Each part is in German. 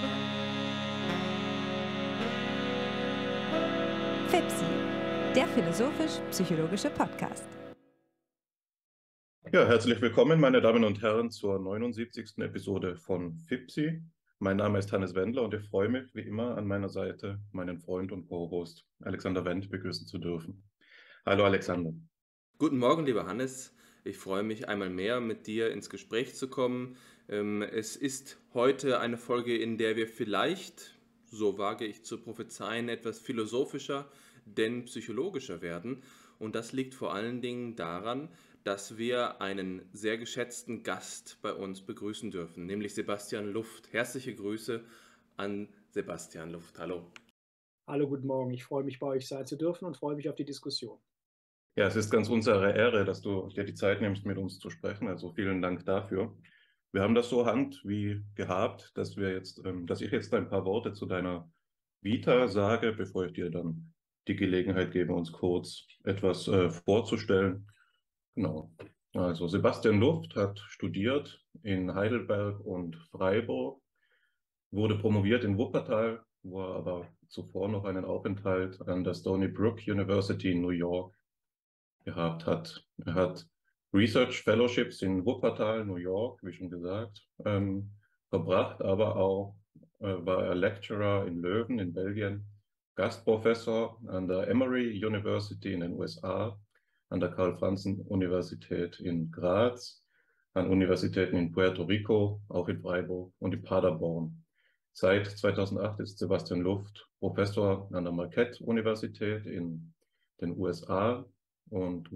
FIPSI, der philosophisch-psychologische Podcast. Ja, herzlich willkommen, meine Damen und Herren, zur 79. Episode von FIPSI. Mein Name ist Hannes Wendler und ich freue mich, wie immer, an meiner Seite meinen Freund und Co-Host Alexander Wendt begrüßen zu dürfen. Hallo Alexander. Guten Morgen, lieber Hannes. Ich freue mich einmal mehr, mit dir ins Gespräch zu kommen. Es ist heute eine Folge, in der wir vielleicht, so wage ich zu prophezeien, etwas philosophischer, denn psychologischer werden. Und das liegt vor allen Dingen daran, dass wir einen sehr geschätzten Gast bei uns begrüßen dürfen, nämlich Sebastian Luft. Herzliche Grüße an Sebastian Luft. Hallo. Hallo, guten Morgen. Ich freue mich, bei euch sein zu dürfen und freue mich auf die Diskussion. Ja, es ist ganz unsere Ehre, dass du dir die Zeit nimmst, mit uns zu sprechen. Also vielen Dank dafür. Wir haben das so Hand wie gehabt, dass ich jetzt ein paar Worte zu deiner Vita sage, bevor ich dir dann die Gelegenheit gebe, uns kurz etwas vorzustellen. Genau. Also Sebastian Luft hat studiert in Heidelberg und Freiburg, wurde promoviert in Wuppertal, wo er aber zuvor noch einen Aufenthalt an der Stony Brook University in New York gehabt hat. Er hat Research Fellowships in Wuppertal, New York, wie schon gesagt, verbracht, aber auch war er Lecturer in Leuven in Belgien, Gastprofessor an der Emory University in den USA, an der Karl-Franzen-Universität in Graz, an Universitäten in Puerto Rico, auch in Freiburg und in Paderborn. Seit 2008 ist Sebastian Luft Professor an der Marquette-Universität in den USA und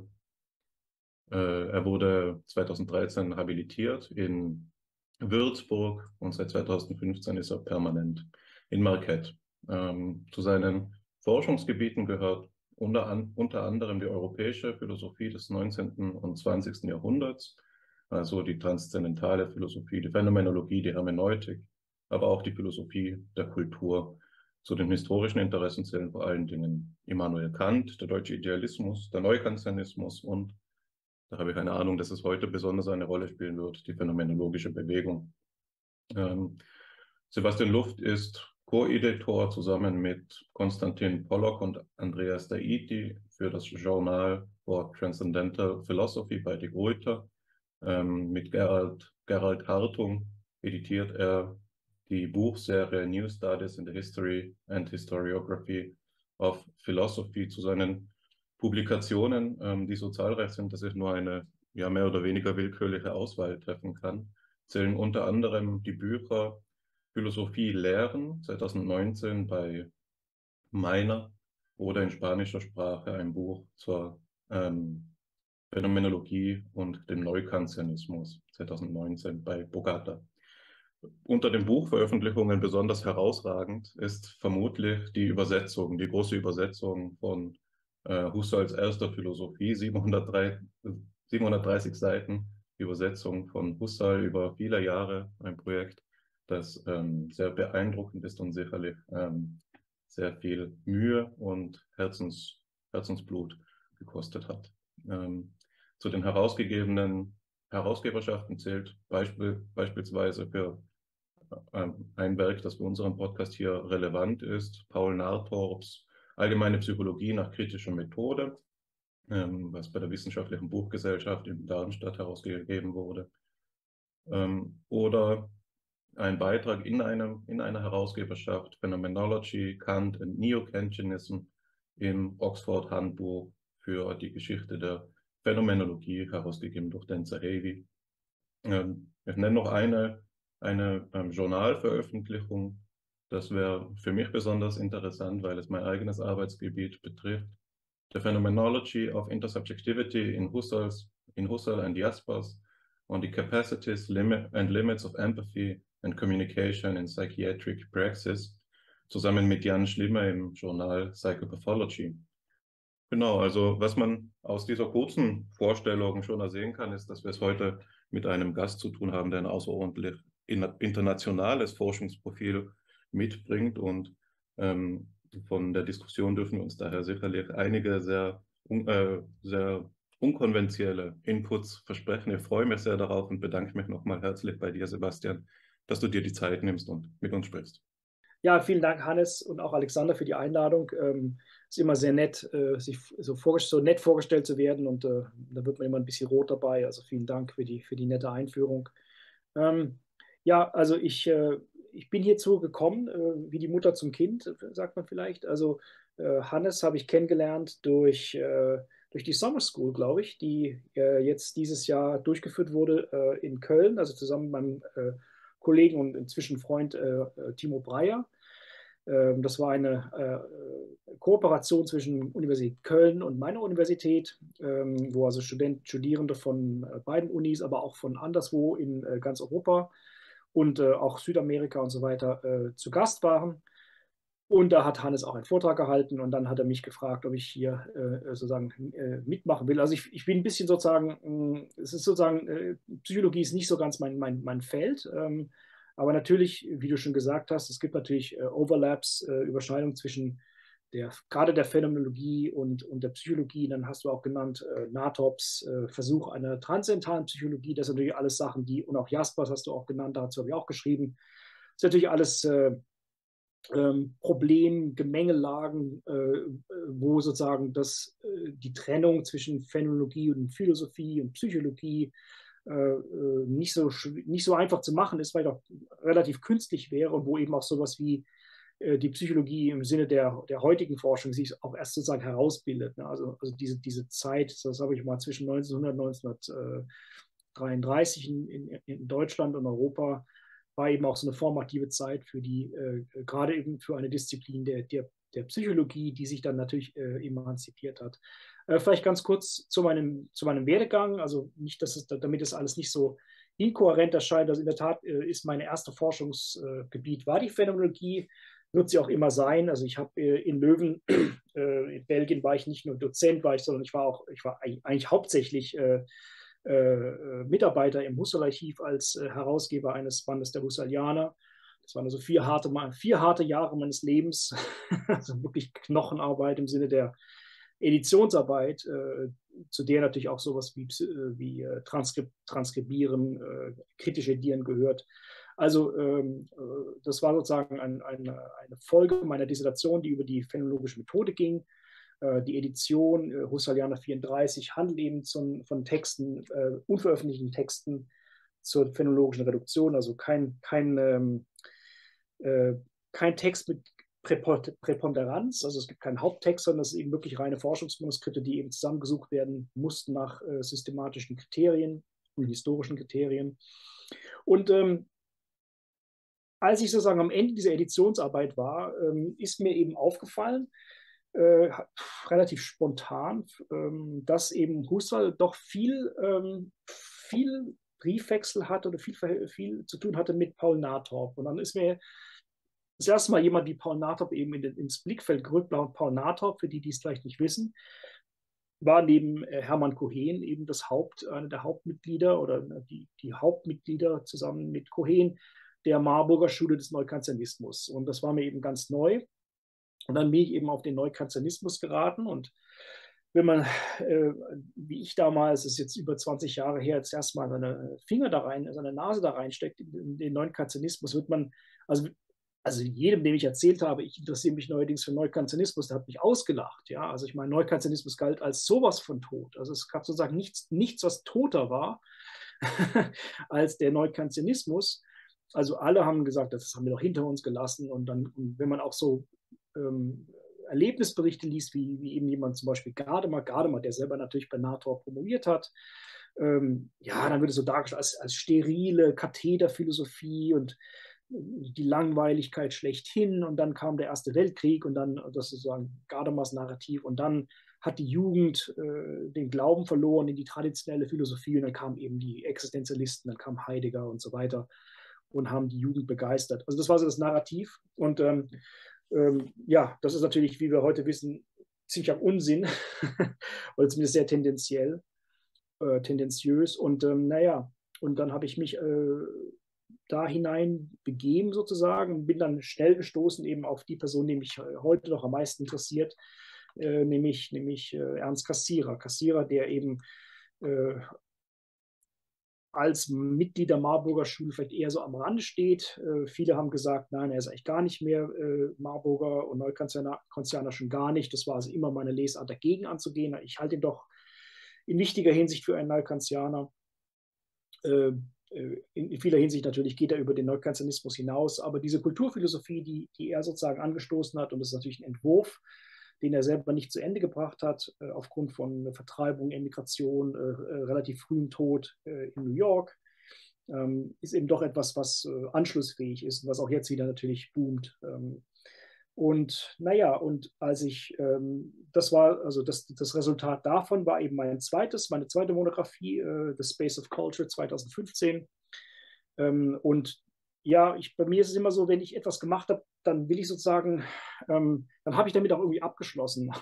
er wurde 2013 habilitiert in Würzburg und seit 2015 ist er permanent in Marquette. Zu seinen Forschungsgebieten gehört unter anderem die europäische Philosophie des 19. und 20. Jahrhunderts, also die transzendentale Philosophie, die Phänomenologie, die Hermeneutik, aber auch die Philosophie der Kultur. Zu den historischen Interessen zählen vor allen Dingen Immanuel Kant, der deutsche Idealismus, der Neukantianismus und, da habe ich eine Ahnung, dass es heute besonders eine Rolle spielen wird, die phänomenologische Bewegung. Sebastian Luft ist Co-Editor zusammen mit Konstantin Pollock und Andreas Daiti für das Journal for Transcendental Philosophy bei de Gruyter. Mit Gerald Hartung editiert er die Buchserie New Studies in the History and Historiography of Philosophy. Zu seinen Publikationen, die so zahlreich sind, dass ich nur eine mehr oder weniger willkürliche Auswahl treffen kann, zählen unter anderem die Bücher Philosophie lehren 2019 bei Meiner oder in spanischer Sprache ein Buch zur Phänomenologie und dem Neukantianismus 2019 bei Bogata. Unter den Buchveröffentlichungen besonders herausragend ist vermutlich die Übersetzung, die große Übersetzung von Husserls erster Philosophie, 730 Seiten, die Übersetzung von Husserl über viele Jahre, ein Projekt, das sehr beeindruckend ist und sicherlich sehr viel Mühe und Herzensblut gekostet hat. Zu den herausgegebenen Herausgeberschaften zählt beispielsweise für ein Werk, das für unseren Podcast hier relevant ist, Paul Nartorps Allgemeine Psychologie nach kritischer Methode, was bei der Wissenschaftlichen Buchgesellschaft in Darmstadt herausgegeben wurde. Oder ein Beitrag in einer Herausgeberschaft, Phenomenology, Kant and Neo-Kantianism im Oxford Handbuch für die Geschichte der Phänomenologie, herausgegeben durch Dan Zahavi. Ich nenne noch eine Journalveröffentlichung. Das wäre für mich besonders interessant, weil es mein eigenes Arbeitsgebiet betrifft. The Phenomenology of Intersubjectivity in Husserl and Jaspers on the Capacities and Limits of Empathy and Communication in Psychiatric Praxis, zusammen mit Jan Schlimmer im Journal Psychopathology. Genau, also was man aus dieser kurzen Vorstellung schon ersehen kann, ist, dass wir es heute mit einem Gast zu tun haben, der ein außerordentlich internationales Forschungsprofil mitbringt und von der Diskussion dürfen wir uns daher sicherlich einige sehr unkonventionelle Inputs versprechen. Ich freue mich sehr darauf und bedanke mich nochmal herzlich bei dir, Sebastian, dass du dir die Zeit nimmst und mit uns sprichst. Ja, vielen Dank, Hannes und auch Alexander, für die Einladung. Es ist immer sehr nett, sich so nett vorgestellt zu werden und da wird man immer ein bisschen rot dabei. Also vielen Dank für die nette Einführung. Ja, also ich bin hierzu gekommen, wie die Mutter zum Kind, sagt man vielleicht. Also Hannes habe ich kennengelernt durch die Summer School, glaube ich, die jetzt dieses Jahr durchgeführt wurde in Köln, also zusammen mit meinem Kollegen und inzwischen Freund Timo Breyer. Das war eine Kooperation zwischen Universität Köln und meiner Universität, wo also Studierende von beiden Unis, aber auch von anderswo in ganz Europa und auch Südamerika und so weiter zu Gast waren. Und da hat Hannes auch einen Vortrag gehalten und dann hat er mich gefragt, ob ich hier sozusagen mitmachen will. Also ich bin ein bisschen sozusagen, es ist sozusagen, Psychologie ist nicht so ganz mein Feld. Aber natürlich, wie du schon gesagt hast, es gibt natürlich Overlaps, Überschneidungen zwischen gerade der Phänomenologie und der Psychologie. Dann hast du auch genannt Nathobs Versuch einer transzendentalen Psychologie. Das sind natürlich alles Sachen, und auch Jaspers hast du auch genannt, dazu habe ich auch geschrieben. Das ist natürlich alles Problem, Gemengelagen, wo sozusagen die Trennung zwischen Phänomenologie und Philosophie und Psychologie nicht so einfach zu machen ist, weil doch relativ künstlich wäre und wo eben auch sowas wie die Psychologie im Sinne der heutigen Forschung sich auch erst sozusagen herausbildet. Ne? Also diese Zeit, das habe ich mal zwischen 1900 und 1933 in Deutschland und Europa, war eben auch so eine formative Zeit für gerade eben für eine Disziplin der Psychologie, die sich dann natürlich emanzipiert hat. Vielleicht ganz kurz zu meinem Werdegang, also nicht, damit es alles nicht so inkohärent erscheint. Also in der Tat ist mein erstes Forschungsgebiet war die Phänomenologie, wird sie auch immer sein. Also ich habe in Löwen, in Belgien war ich nicht nur Dozent, sondern ich war eigentlich hauptsächlich Mitarbeiter im Husserl-Archiv als Herausgeber eines Bandes der Husserlianer. Das waren also 4 harte Jahre meines Lebens, also wirklich Knochenarbeit im Sinne der Editionsarbeit, zu der natürlich auch sowas wie Transkribieren, kritisch edieren gehört. Also das war sozusagen eine Folge meiner Dissertation, die über die phänomenologische Methode ging. Die Edition Husserlianer 34 handelt eben von Texten, unveröffentlichten Texten zur phänomenologischen Reduktion, also kein Text mit Präponderanz, also es gibt keinen Haupttext, sondern es sind eben wirklich reine Forschungsmanuskripte, die eben zusammengesucht werden mussten nach systematischen Kriterien und historischen Kriterien. Und als ich sozusagen am Ende dieser Editionsarbeit war, ist mir eben aufgefallen, relativ spontan, dass eben Husserl doch viel Briefwechsel hatte oder viel zu tun hatte mit Paul Nathorp. Und dann ist mir das erste Mal jemand wie Paul Nathorp eben ins Blickfeld gerückt. Paul Nathorp, für die es vielleicht nicht wissen, war neben Hermann Cohen eben einer der Hauptmitglieder oder die Hauptmitglieder zusammen mit Cohen der Marburger Schule des Neukantianismus. Und das war mir eben ganz neu. Und dann bin ich eben auf den Neukantianismus geraten. Und wenn man, wie ich damals, das ist jetzt über 20 Jahre her, jetzt erstmal seine Nase da reinsteckt in den Neukantianismus, wird man, also jedem, dem ich erzählt habe, ich interessiere mich neuerdings für Neukantianismus, der hat mich ausgelacht. Ja? Also ich meine, Neukantianismus galt als sowas von tot. Also es gab sozusagen nichts was toter war als der Neukantianismus. Also alle haben gesagt, das haben wir doch hinter uns gelassen. Und dann, wenn man auch so Erlebnisberichte liest, wie eben jemand zum Beispiel Gadamer, der selber natürlich bei Nathorp promoviert hat, ja, dann wird es so dargestellt als sterile Kathederphilosophie und die Langweiligkeit schlechthin. Und dann kam der Erste Weltkrieg und dann, das ist sozusagen Gadamers Narrativ, und dann hat die Jugend den Glauben verloren in die traditionelle Philosophie und dann kamen eben die Existenzialisten, dann kam Heidegger und so weiter und haben die Jugend begeistert. Also das war so das Narrativ. Und ja, das ist natürlich, wie wir heute wissen, ziemlicher Unsinn oder zumindest sehr tendenziös. Und naja, und dann habe ich mich da hinein begeben sozusagen und bin dann schnell gestoßen eben auf die Person, die mich heute noch am meisten interessiert, nämlich Ernst Cassirer. Cassirer, der eben als Mitglied der Marburger Schule vielleicht eher so am Rande steht. Viele haben gesagt, nein, er ist eigentlich gar nicht mehr Marburger und Neukantianer schon gar nicht. Das war also immer meine Lesart, dagegen anzugehen. Ich halte ihn doch in wichtiger Hinsicht für einen Neukantianer. In vieler Hinsicht natürlich geht er über den Neukantianismus hinaus, aber diese Kulturphilosophie, die er sozusagen angestoßen hat, und das ist natürlich ein Entwurf, den er selber nicht zu Ende gebracht hat, aufgrund von Vertreibung, Emigration, relativ frühem Tod in New York, ist eben doch etwas, was anschlussfähig ist und was auch jetzt wieder natürlich boomt. Und naja, und als ich, das war, also das Resultat davon war eben meine zweite Monographie, The Space of Culture 2015. Und ja, bei mir ist es immer so, wenn ich etwas gemacht habe, dann will ich sozusagen, dann habe ich damit auch irgendwie abgeschlossen.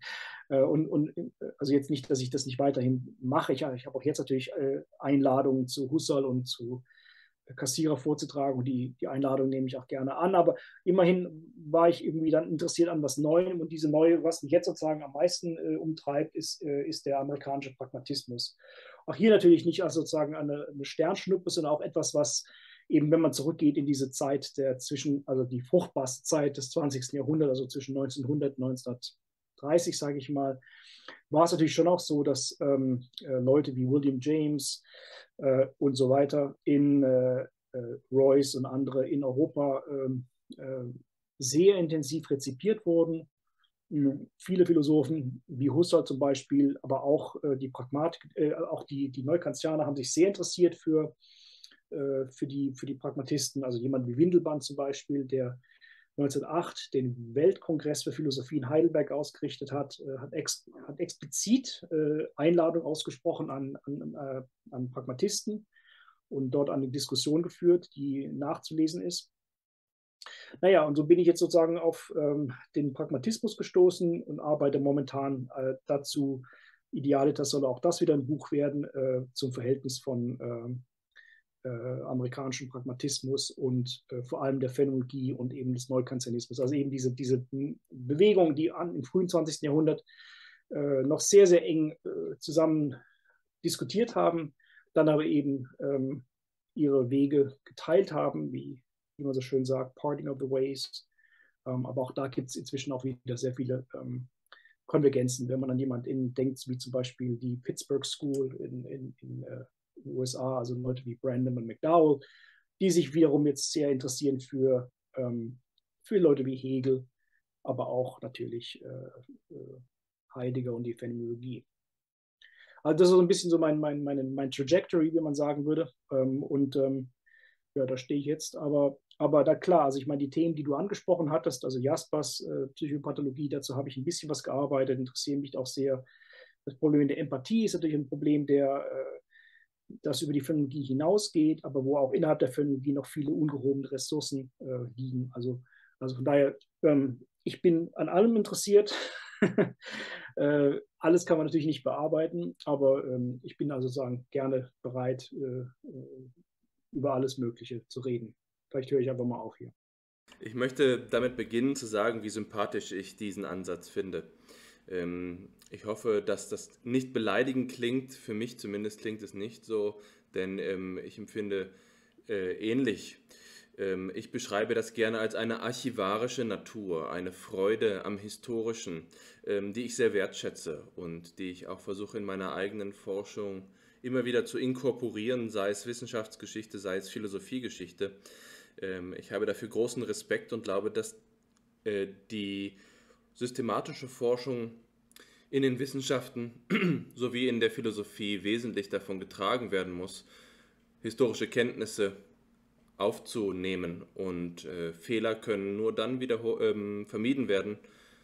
Also jetzt nicht, dass ich das nicht weiterhin mache. Ich habe auch jetzt natürlich Einladungen zu Husserl und zu Kassierer vorzutragen und die Einladung nehme ich auch gerne an. Aber immerhin war ich irgendwie dann interessiert an was Neuem und diese neue, was mich jetzt sozusagen am meisten umtreibt, ist der amerikanische Pragmatismus. Auch hier natürlich nicht als sozusagen eine Sternschnuppe, sondern auch etwas, was eben, wenn man zurückgeht in diese Zeit also die fruchtbarste Zeit des 20. Jahrhunderts, also zwischen 1900 und 1930, sage ich mal, war es natürlich schon auch so, dass Leute wie William James und so weiter Royce und andere in Europa sehr intensiv rezipiert wurden. Viele Philosophen wie Husserl zum Beispiel, aber auch auch die Neukantianer haben sich sehr interessiert für die Pragmatisten, also jemand wie Windelband zum Beispiel, der 1908 den Weltkongress für Philosophie in Heidelberg ausgerichtet hat, hat explizit Einladung ausgesprochen an Pragmatisten und dort eine Diskussion geführt, die nachzulesen ist. Naja, und so bin ich jetzt sozusagen auf den Pragmatismus gestoßen und arbeite momentan dazu, Idealitas soll auch das wieder ein Buch werden, zum Verhältnis von amerikanischen Pragmatismus und vor allem der Phänomenologie und eben des Neukantianismus. Also eben diese Bewegung, die im frühen 20. Jahrhundert noch sehr, sehr eng zusammen diskutiert haben, dann aber eben ihre Wege geteilt haben, wie man so schön sagt, Parting of the Ways. Aber auch da gibt es inzwischen auch wieder sehr viele Konvergenzen, wenn man an jemanden denkt, wie zum Beispiel die Pittsburgh School in den USA, also Leute wie Brandon und McDowell, die sich wiederum jetzt sehr interessieren für Leute wie Hegel, aber auch natürlich Heidegger und die Phänomenologie. Also das ist so ein bisschen so mein Trajectory, wie man sagen würde. Ja, da stehe ich jetzt. Aber da klar, also ich meine, die Themen, die du angesprochen hattest, also Jaspers Psychopathologie, dazu habe ich ein bisschen was gearbeitet, interessieren mich auch sehr. Das Problem der Empathie ist natürlich ein Problem, das über die Phänomenologie hinausgeht, aber wo auch innerhalb der Phänomenologie noch viele ungehobene Ressourcen liegen. Also von daher, ich bin an allem interessiert. Alles kann man natürlich nicht bearbeiten, aber ich bin also sozusagen gerne bereit, über alles Mögliche zu reden. Vielleicht höre ich einfach mal auf hier. Ich möchte damit beginnen zu sagen, wie sympathisch ich diesen Ansatz finde. Ich hoffe, dass das nicht beleidigend klingt. Für mich zumindest klingt es nicht so, denn ich empfinde ähnlich. Ich beschreibe das gerne als eine archivarische Natur, eine Freude am Historischen, die ich sehr wertschätze und die ich auch versuche in meiner eigenen Forschung immer wieder zu inkorporieren, sei es Wissenschaftsgeschichte, sei es Philosophiegeschichte. Ich habe dafür großen Respekt und glaube, dass die systematische Forschung in den Wissenschaften sowie in der Philosophie wesentlich davon getragen werden muss, historische Kenntnisse aufzunehmen, und Fehler können nur dann vermieden werden,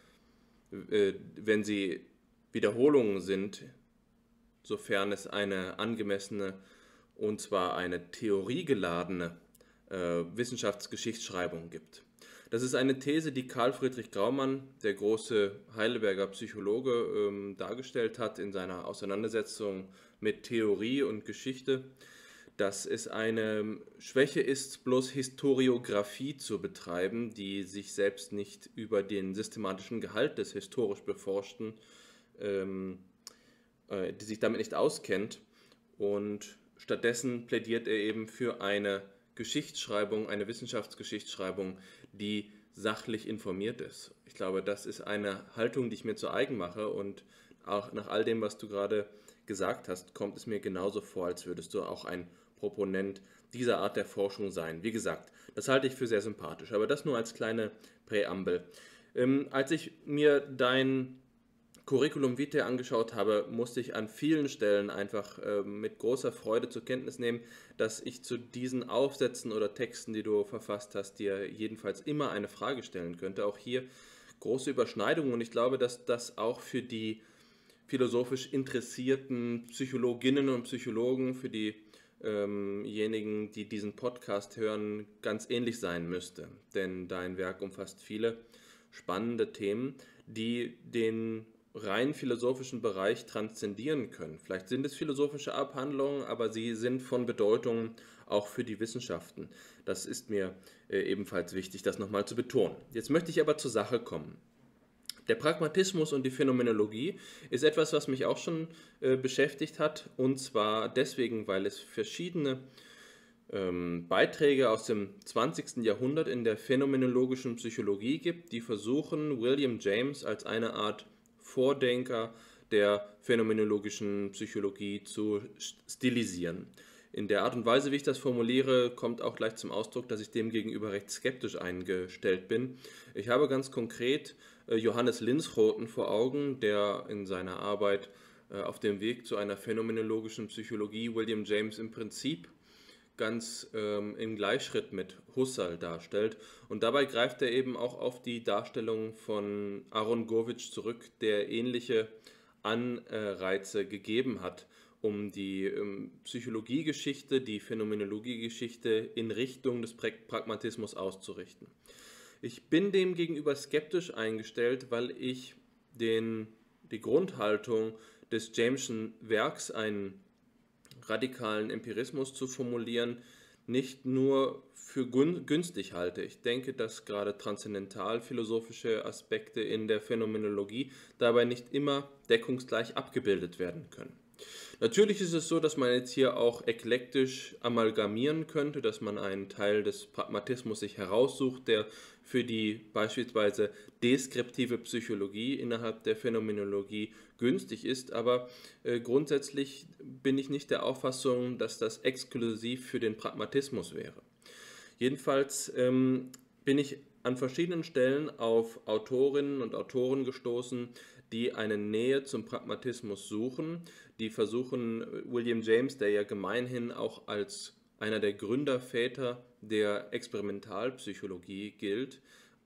wenn sie Wiederholungen sind, sofern es eine angemessene und zwar eine theoriegeladene Wissenschaftsgeschichtsschreibung gibt. Das ist eine These, die Karl Friedrich Graumann, der große Heidelberger Psychologe, dargestellt hat in seiner Auseinandersetzung mit Theorie und Geschichte, dass es eine Schwäche ist, bloß Historiographie zu betreiben, die sich selbst nicht über den systematischen Gehalt des historisch Beforschten, die sich damit nicht auskennt. Und stattdessen plädiert er eben für eine Geschichtsschreibung, eine Wissenschaftsgeschichtsschreibung, die sachlich informiert ist. Ich glaube, das ist eine Haltung, die ich mir zu eigen mache, und auch nach all dem, was du gerade gesagt hast, kommt es mir genauso vor, als würdest du auch ein Proponent dieser Art der Forschung sein. Wie gesagt, das halte ich für sehr sympathisch, aber das nur als kleine Präambel. Als ich mir dein Curriculum Vitae angeschaut habe, musste ich an vielen Stellen einfach mit großer Freude zur Kenntnis nehmen, dass ich zu diesen Aufsätzen oder Texten, die du verfasst hast, dir jedenfalls immer eine Frage stellen könnte. Auch hier große Überschneidungen, und ich glaube, dass das auch für die philosophisch interessierten Psychologinnen und Psychologen, für diejenigen, die diesen Podcast hören, ganz ähnlich sein müsste. Denn dein Werk umfasst viele spannende Themen, die den rein philosophischen Bereich transzendieren können. Vielleicht sind es philosophische Abhandlungen, aber sie sind von Bedeutung auch für die Wissenschaften. Das ist mir ebenfalls wichtig, das nochmal zu betonen. Jetzt möchte ich aber zur Sache kommen. Der Pragmatismus und die Phänomenologie ist etwas, was mich auch schon beschäftigt hat, und zwar deswegen, weil es verschiedene Beiträge aus dem 20. Jahrhundert in der phänomenologischen Psychologie gibt, die versuchen, William James als eine Art Vordenker der phänomenologischen Psychologie zu stilisieren. In der Art und Weise, wie ich das formuliere, kommt auch gleich zum Ausdruck, dass ich dem gegenüber recht skeptisch eingestellt bin. Ich habe ganz konkret Johannes Linschoten vor Augen, der in seiner Arbeit auf dem Weg zu einer phänomenologischen Psychologie William James im Prinzip ganz im Gleichschritt mit Husserl darstellt. Und dabei greift er eben auch auf die Darstellung von Aaron Gurvitch zurück, der ähnliche Anreize gegeben hat, um die Psychologiegeschichte, die Phänomenologiegeschichte in Richtung des Pragmatismus auszurichten. Ich bin dem gegenüber skeptisch eingestellt, weil ich die Grundhaltung des Jameson Werks, einen radikalen Empirismus zu formulieren, nicht nur für günstig halte. Ich denke, dass gerade transzendentalphilosophische Aspekte in der Phänomenologie dabei nicht immer deckungsgleich abgebildet werden können. Natürlich ist es so, dass man jetzt hier auch eklektisch amalgamieren könnte, dass man einen Teil des Pragmatismus sich heraussucht, der für die beispielsweise deskriptive Psychologie innerhalb der Phänomenologie günstig ist, aber grundsätzlich bin ich nicht der Auffassung, dass das exklusiv für den Pragmatismus wäre. Jedenfalls bin ich an verschiedenen Stellen auf Autorinnen und Autoren gestoßen, die eine Nähe zum Pragmatismus suchen, die versuchen, William James, der ja gemeinhin auch als einer der Gründerväter der Experimentalpsychologie gilt,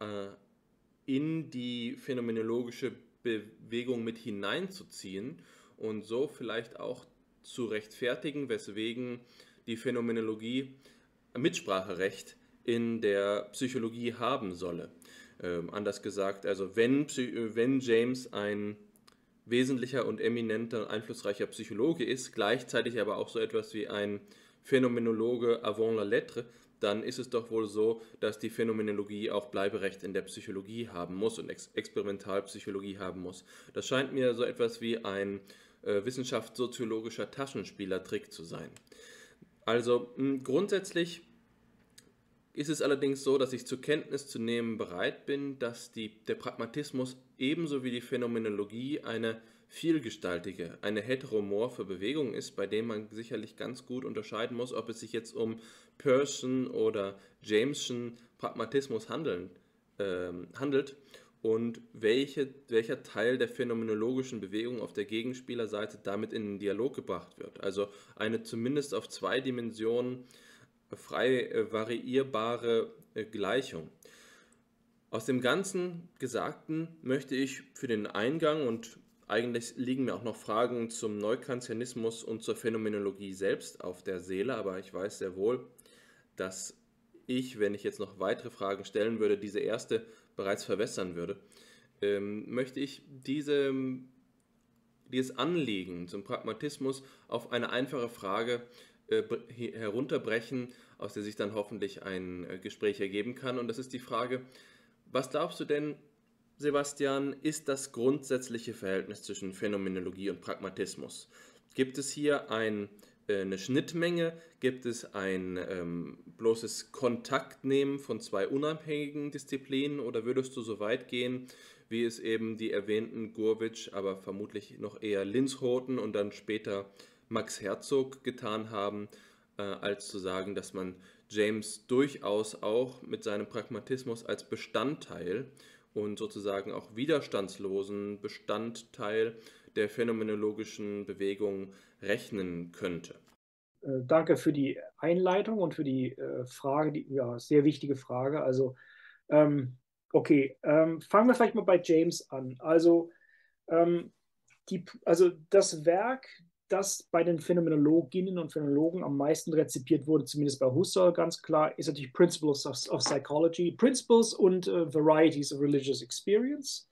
in die phänomenologische Bewegung mit hineinzuziehen und so vielleicht auch zu rechtfertigen, weswegen die Phänomenologie Mitspracherecht in der Psychologie haben solle. Anders gesagt, also wenn James ein wesentlicher und eminenter, einflussreicher Psychologe ist, gleichzeitig aber auch so etwas wie ein Phänomenologe avant la lettre, dann ist es doch wohl so, dass die Phänomenologie auch Bleiberecht in der Psychologie haben muss und Experimentalpsychologie haben muss. Das scheint mir so etwas wie ein wissenschaftssoziologischer Taschenspielertrick zu sein. Also grundsätzlich ist es allerdings so, dass ich zur Kenntnis zu nehmen bereit bin, dass der Pragmatismus ebenso wie die Phänomenologie eine vielgestaltige, eine heteromorphe Bewegung ist, bei der man sicherlich ganz gut unterscheiden muss, ob es sich jetzt um Peirce'schen oder Jameschen Pragmatismus handelt und welcher Teil der phänomenologischen Bewegung auf der Gegenspielerseite damit in den Dialog gebracht wird. Also eine zumindest auf 2 Dimensionen frei variierbare Gleichung. Aus dem ganzen Gesagten möchte ich für den Eingang, und eigentlich liegen mir auch noch Fragen zum Neukantianismus und zur Phänomenologie selbst auf der Seele, aber ich weiß sehr wohl, dass ich, wenn ich jetzt noch weitere Fragen stellen würde, diese erste bereits verwässern würde, möchte ich dieses Anliegen zum Pragmatismus auf eine einfache Frage herunterbrechen, aus der sich dann hoffentlich ein Gespräch ergeben kann. Und das ist die Frage, was glaubst du denn, Sebastian, ist das grundsätzliche Verhältnis zwischen Phänomenologie und Pragmatismus? Gibt es hier ein eine Schnittmenge? Gibt es ein bloßes Kontaktnehmen von zwei unabhängigen Disziplinen oder würdest du so weit gehen, wie es eben die erwähnten Gurwitsch, aber vermutlich noch eher Linschoten und dann später Max Herzog getan haben, als zu sagen, dass man James durchaus auch mit seinem Pragmatismus als Bestandteil und sozusagen auch widerstandslosen Bestandteil der phänomenologischen Bewegung rechnen könnte? Danke für die Einleitung und für die Frage, ja, sehr wichtige Frage. Also, fangen wir vielleicht mal bei James an. Also, das Werk, das bei den Phänomenologinnen und Phänomenologen am meisten rezipiert wurde, zumindest bei Husserl ganz klar, ist natürlich Principles of Psychology, Principles und Varieties of Religious Experience.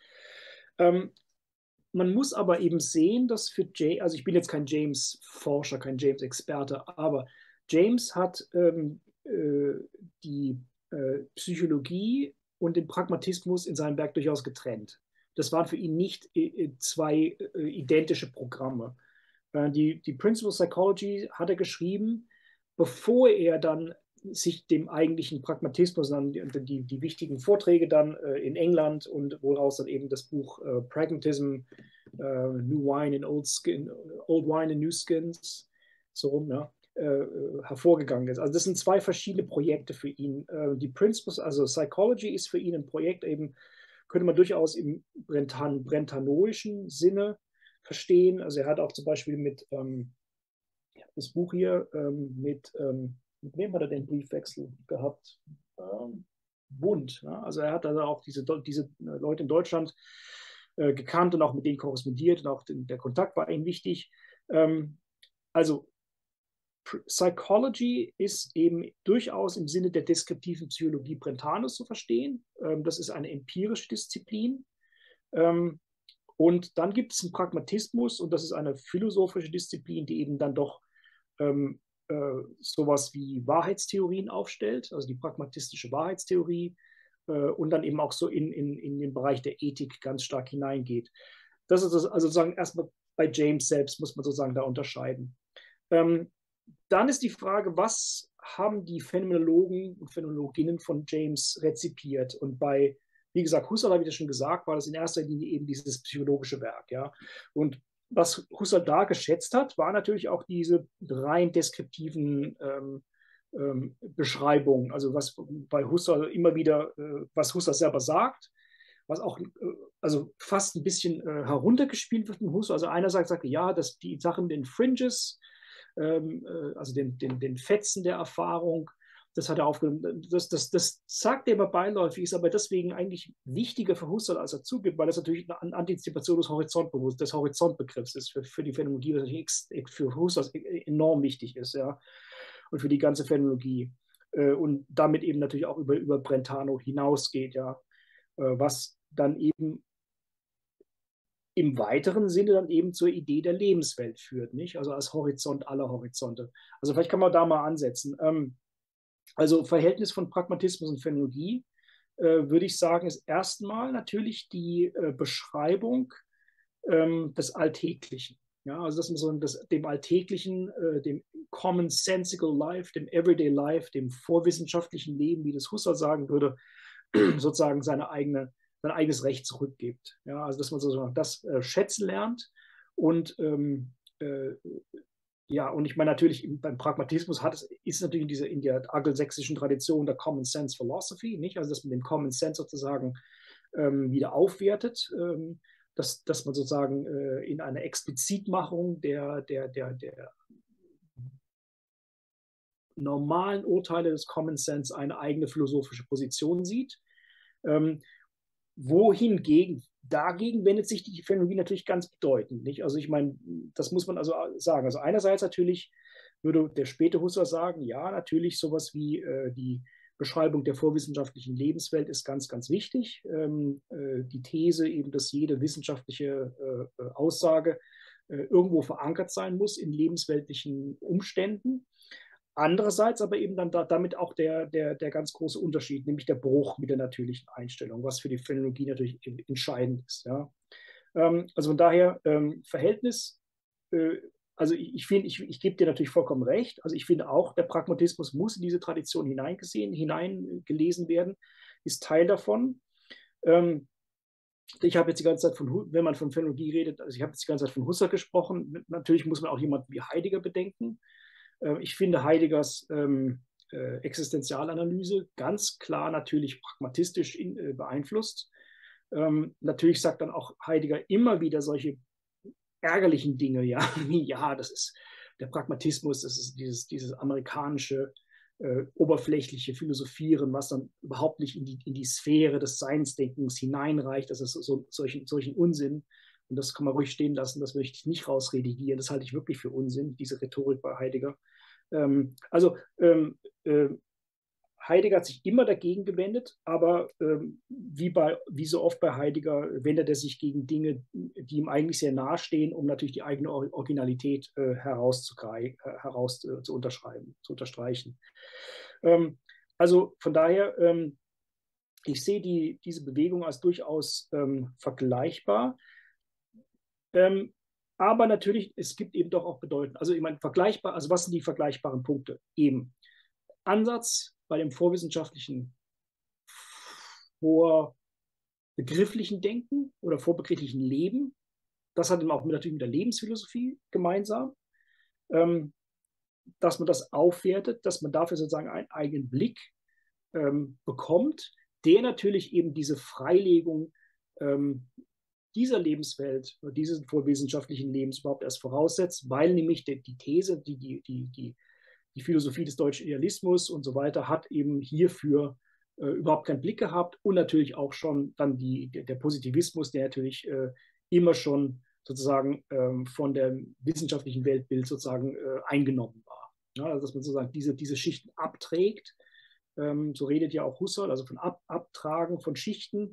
Man muss aber eben sehen, dass für James, also ich bin jetzt kein James-Forscher, kein James-Experte, aber James hat die Psychologie und den Pragmatismus in seinem Werk durchaus getrennt. Das waren für ihn nicht zwei identische Programme. Die Principles of Psychology hat er geschrieben, bevor er dann sich dem eigentlichen Pragmatismus, dann die wichtigen Vorträge dann in England und woraus dann eben das Buch Pragmatism, New Wine in Old Wine in New Skins, so rum, ja, hervorgegangen ist. Also das sind zwei verschiedene Projekte für ihn. Die Principles, also Psychology ist für ihn ein Projekt eben, könnte man durchaus im brentanoischen Sinne verstehen. Also er hat auch zum Beispiel mit das Buch hier mit wem hat er den Briefwechsel gehabt? Wundt. Ja? Also er hat also auch diese Leute in Deutschland gekannt und auch mit denen korrespondiert und auch der Kontakt war ihm wichtig. Also Psychology ist eben durchaus im Sinne der deskriptiven Psychologie Brentanos zu verstehen. Das ist eine empirische Disziplin. Und dann gibt es einen Pragmatismus und das ist eine philosophische Disziplin, die eben dann doch sowas wie Wahrheitstheorien aufstellt, also die pragmatistische Wahrheitstheorie und dann eben auch so in den Bereich der Ethik ganz stark hineingeht. Das ist also sozusagen erstmal bei James selbst muss man sozusagen da unterscheiden. Dann ist die Frage, was haben die Phänomenologen und Phänomenologinnen von James rezipiert? Und bei, wie gesagt, Husserl, habe ich das schon gesagt, war das in erster Linie eben dieses psychologische Werk. Ja? Und was Husserl da geschätzt hat, war natürlich auch diese rein deskriptiven Beschreibungen. Also was bei Husserl immer wieder, was Husserl selber sagt, was auch also fast ein bisschen heruntergespielt wird von Husserl. Also einerseits sagt er, ja, dass die Sachen, den Fringes, also den Fetzen der Erfahrung, das hat er aufgenommen. Das sagt er immer beiläufig, ist aber deswegen eigentlich wichtiger für Husserl, als er zugibt, weil das natürlich eine Antizipation des Horizontbegriffs ist für die Phänomenologie, was natürlich für Husserl enorm wichtig ist, ja, und für die ganze Phänomenologie. Und damit eben natürlich auch über Brentano hinausgeht, ja, was dann eben im weiteren Sinne dann eben zur Idee der Lebenswelt führt, nicht? Also als Horizont aller Horizonte. Also vielleicht kann man da mal ansetzen. Also Verhältnis von Pragmatismus und Phänomenologie, würde ich sagen, ist erstmal natürlich die Beschreibung des Alltäglichen. Ja, also dass man so dem Alltäglichen, dem commonsensical life, dem everyday life, dem vorwissenschaftlichen Leben, wie das Husserl sagen würde, sozusagen sein eigenes Recht zurückgibt. Ja, also dass man sozusagen das schätzen lernt und ja, und ich meine natürlich beim Pragmatismus ist natürlich in der angelsächsischen Tradition der Common Sense Philosophy, nicht? Also dass man den Common Sense sozusagen wieder aufwertet, dass man sozusagen in einer Explizitmachung der normalen Urteile des Common Sense eine eigene philosophische Position sieht. Dagegen wendet sich die Phänomenologie natürlich ganz bedeutend. Nicht? Also ich meine, das muss man also sagen. Also einerseits natürlich würde der späte Husserl sagen, ja, natürlich sowas wie die Beschreibung der vorwissenschaftlichen Lebenswelt ist ganz, ganz wichtig. Die These eben, dass jede wissenschaftliche Aussage irgendwo verankert sein muss in lebensweltlichen Umständen. Andererseits aber eben dann damit auch der ganz große Unterschied, nämlich der Bruch mit der natürlichen Einstellung, was für die Phänomenologie natürlich entscheidend ist. Ja. Also von daher Verhältnis also ich finde, ich gebe dir natürlich vollkommen recht. Also ich finde auch, der Pragmatismus muss in diese Tradition hineingelesen werden, ist Teil davon. Ich habe jetzt die ganze Zeit wenn man von Phänomenologie redet, also ich habe jetzt die ganze Zeit von Husserl gesprochen. Natürlich muss man auch jemanden wie Heidegger bedenken. Ich finde Heideggers Existenzialanalyse ganz klar natürlich pragmatisch beeinflusst. Natürlich sagt dann auch Heidegger immer wieder solche ärgerlichen Dinge, ja, ja, das ist der Pragmatismus, das ist dieses amerikanische oberflächliche Philosophieren, was dann überhaupt nicht in die Sphäre des Seinsdenkens hineinreicht. Das ist solchen Unsinn. Und das kann man ruhig stehen lassen, das möchte ich nicht rausredigieren. Das halte ich wirklich für Unsinn, diese Rhetorik bei Heidegger. Heidegger hat sich immer dagegen gewendet, aber wie so oft bei Heidegger wendet er sich gegen Dinge, die ihm eigentlich sehr nahestehen, um natürlich die eigene Originalität zu unterstreichen. Also von daher, ich sehe diese Bewegung als durchaus vergleichbar. Aber natürlich, es gibt eben doch auch bedeutend, also ich meine, vergleichbar, also was sind die vergleichbaren Punkte? Eben Ansatz bei dem vorwissenschaftlichen, vorbegrifflichen Denken oder vorbegrifflichen Leben. Das hat auch natürlich mit der Lebensphilosophie gemeinsam, dass man das aufwertet, dass man dafür sozusagen einen eigenen Blick bekommt, der natürlich eben diese Freilegung dieser Lebenswelt, dieses vorwissenschaftlichen Lebens überhaupt erst voraussetzt, weil nämlich die These, die Philosophie des deutschen Idealismus und so weiter hat eben hierfür überhaupt keinen Blick gehabt und natürlich auch schon dann der Positivismus, der natürlich immer schon sozusagen von dem wissenschaftlichen Weltbild sozusagen eingenommen war. Ja, also dass man sozusagen diese Schichten abträgt, so redet ja auch Husserl, also von Abtragen von Schichten.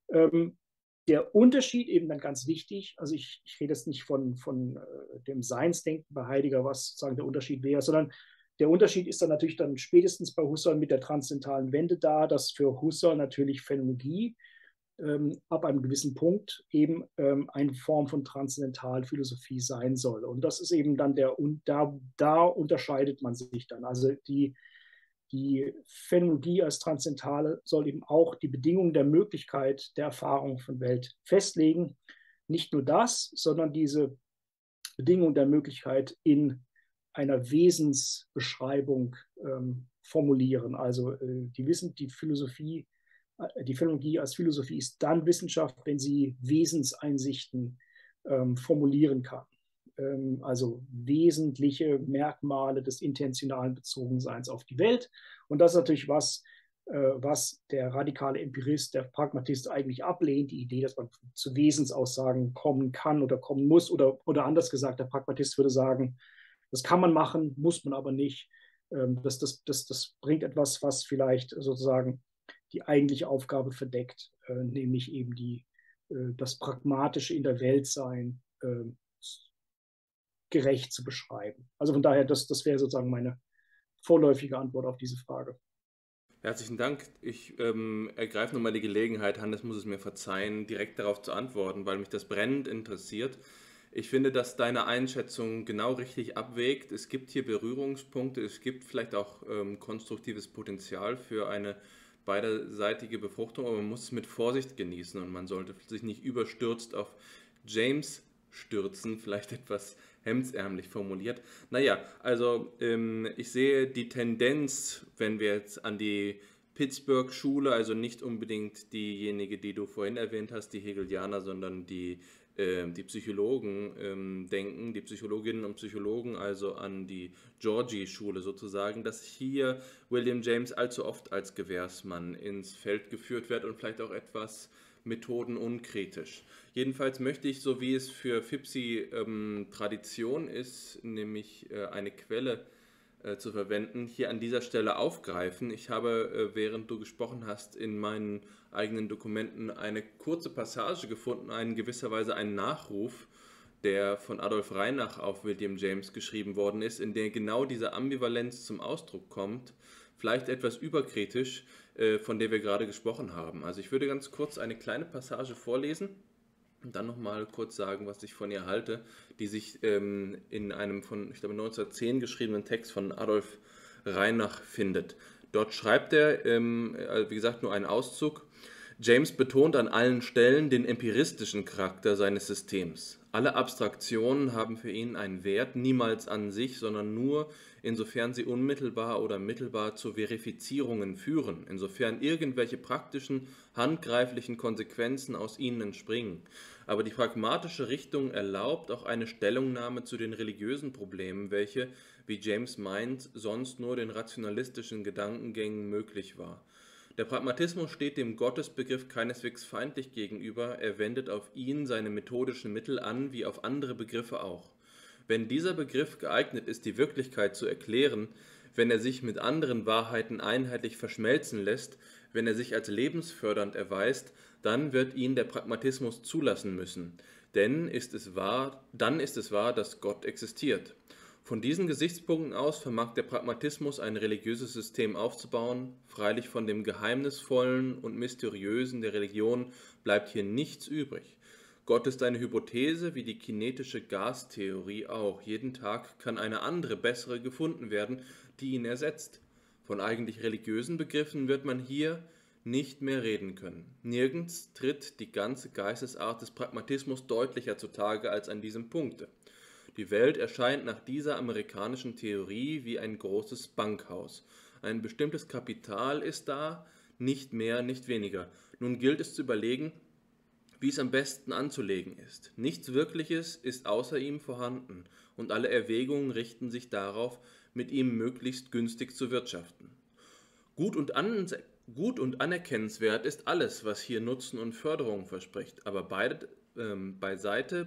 Der Unterschied eben dann ganz wichtig, also ich rede jetzt nicht von dem Seinsdenken bei Heidegger, was sozusagen der Unterschied wäre, sondern der Unterschied ist dann natürlich dann spätestens bei Husserl mit der transzendentalen Wende da, dass für Husserl natürlich Phänomenologie ab einem gewissen Punkt eben eine Form von transzendentaler Philosophie sein soll. Und das ist eben dann da unterscheidet man sich dann. Also die Phänomenologie als transzendentale soll eben auch die Bedingungen der Möglichkeit der Erfahrung von Welt festlegen. Nicht nur das, sondern diese Bedingungen der Möglichkeit in einer Wesensbeschreibung formulieren. Also die Phänomenologie als Philosophie ist dann Wissenschaft, wenn sie Wesenseinsichten formulieren kann. Also wesentliche Merkmale des intentionalen Bezogenseins auf die Welt. Und das ist natürlich was der radikale Empirist, der Pragmatist eigentlich ablehnt, die Idee, dass man zu Wesensaussagen kommen kann oder kommen muss. Oder anders gesagt, der Pragmatist würde sagen, das kann man machen, muss man aber nicht. Das bringt etwas, was vielleicht sozusagen die eigentliche Aufgabe verdeckt, nämlich eben das Pragmatische in der Welt sein, gerecht zu beschreiben. Also von daher, das wäre sozusagen meine vorläufige Antwort auf diese Frage. Herzlichen Dank. Ich ergreife nochmal die Gelegenheit, Hannes muss es mir verzeihen, direkt darauf zu antworten, weil mich das brennend interessiert. Ich finde, dass deine Einschätzung genau richtig abwägt. Es gibt hier Berührungspunkte, es gibt vielleicht auch konstruktives Potenzial für eine beiderseitige Befruchtung, aber man muss es mit Vorsicht genießen und man sollte sich nicht überstürzt auf James stürzen, vielleicht etwas hemdsärmlich formuliert. Naja, also ich sehe die Tendenz, wenn wir jetzt an die Pittsburgh-Schule, also nicht unbedingt diejenige, die du vorhin erwähnt hast, die Hegelianer, sondern die Psychologen denken, die Psychologinnen und Psychologen, also an die Georgie-Schule sozusagen, dass hier William James allzu oft als Gewährsmann ins Feld geführt wird und vielleicht auch etwas methodenunkritisch. Jedenfalls möchte ich, so wie es für FIPSI Tradition ist, nämlich eine Quelle zu verwenden, hier an dieser Stelle aufgreifen. Ich habe, während du gesprochen hast, in meinen eigenen Dokumenten eine kurze Passage gefunden, in gewisser Weise einen Nachruf, der von Adolf Reinach auf William James geschrieben worden ist, in der genau diese Ambivalenz zum Ausdruck kommt, vielleicht etwas überkritisch, von der wir gerade gesprochen haben. Also ich würde ganz kurz eine kleine Passage vorlesen. und dann nochmal kurz sagen, was ich von ihr halte, die sich in einem von, ich glaube, 1910 geschriebenen Text von Adolf Reinach findet. Dort schreibt er, wie gesagt, nur einen Auszug: James betont an allen Stellen den empiristischen Charakter seines Systems. Alle Abstraktionen haben für ihn einen Wert, niemals an sich, sondern nur, insofern sie unmittelbar oder mittelbar zu Verifizierungen führen, insofern irgendwelche praktischen, handgreiflichen Konsequenzen aus ihnen entspringen. Aber die pragmatische Richtung erlaubt auch eine Stellungnahme zu den religiösen Problemen, welche, wie James meint, sonst nur den rationalistischen Gedankengängen möglich war. Der Pragmatismus steht dem Gottesbegriff keineswegs feindlich gegenüber, er wendet auf ihn seine methodischen Mittel an, wie auf andere Begriffe auch. Wenn dieser Begriff geeignet ist, die Wirklichkeit zu erklären, wenn er sich mit anderen Wahrheiten einheitlich verschmelzen lässt, wenn er sich als lebensfördernd erweist, dann wird ihn der Pragmatismus zulassen müssen. Denn dann ist es wahr, dass Gott existiert. Von diesen Gesichtspunkten aus vermag der Pragmatismus ein religiöses System aufzubauen, freilich von dem Geheimnisvollen und Mysteriösen der Religion bleibt hier nichts übrig. Gott ist eine Hypothese, wie die kinetische Gastheorie auch. Jeden Tag kann eine andere, bessere gefunden werden, die ihn ersetzt. Von eigentlich religiösen Begriffen wird man hier nicht mehr reden können. Nirgends tritt die ganze Geistesart des Pragmatismus deutlicher zutage als an diesem Punkte. Die Welt erscheint nach dieser amerikanischen Theorie wie ein großes Bankhaus. Ein bestimmtes Kapital ist da, nicht mehr, nicht weniger. Nun gilt es zu überlegen, wie es am besten anzulegen ist. Nichts Wirkliches ist außer ihm vorhanden und alle Erwägungen richten sich darauf, mit ihm möglichst günstig zu wirtschaften. Gut und anerkennenswert ist alles, was hier Nutzen und Förderung verspricht, aber beiseite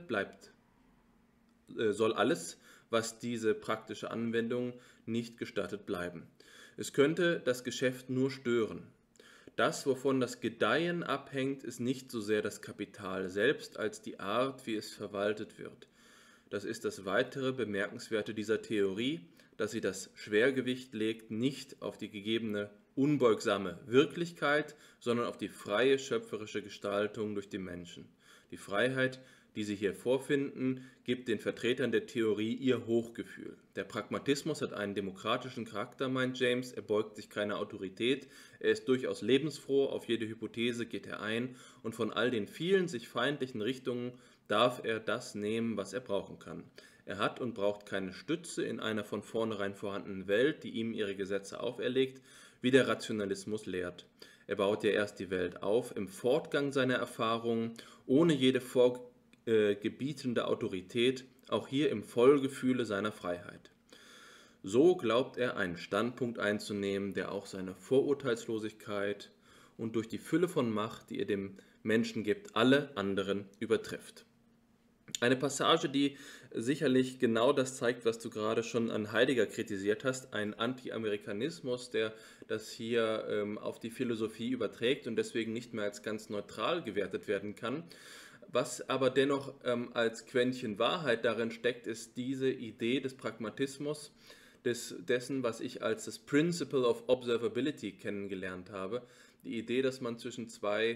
soll alles, was diese praktische Anwendung nicht gestattet, bleiben. Es könnte das Geschäft nur stören. Das, wovon das Gedeihen abhängt, ist nicht so sehr das Kapital selbst, als die Art, wie es verwaltet wird. Das ist das weitere Bemerkenswerte dieser Theorie, dass sie das Schwergewicht legt, nicht auf die gegebene unbeugsame Wirklichkeit, sondern auf die freie schöpferische Gestaltung durch die Menschen. Die Freiheit, die sie hier vorfinden, gibt den Vertretern der Theorie ihr Hochgefühl. Der Pragmatismus hat einen demokratischen Charakter, meint James, er beugt sich keiner Autorität, er ist durchaus lebensfroh, auf jede Hypothese geht er ein und von all den vielen sich feindlichen Richtungen darf er das nehmen, was er brauchen kann. Er hat und braucht keine Stütze in einer von vornherein vorhandenen Welt, die ihm ihre Gesetze auferlegt, wie der Rationalismus lehrt. Er baut ja erst die Welt auf, im Fortgang seiner Erfahrungen, ohne jede gebietende Autorität, auch hier im Vollgefühle seiner Freiheit. So glaubt er, einen Standpunkt einzunehmen, der auch seine Vorurteilslosigkeit und durch die Fülle von Macht, die er dem Menschen gibt, alle anderen übertrifft. Eine Passage, die sicherlich genau das zeigt, was du gerade schon an Heidegger kritisiert hast, ein Anti-Amerikanismus, der das hier auf die Philosophie überträgt und deswegen nicht mehr als ganz neutral gewertet werden kann. Was aber dennoch als Quäntchen Wahrheit darin steckt, ist diese Idee des Pragmatismus, dessen, was ich als das Principle of Observability kennengelernt habe. Die Idee, dass man zwischen zwei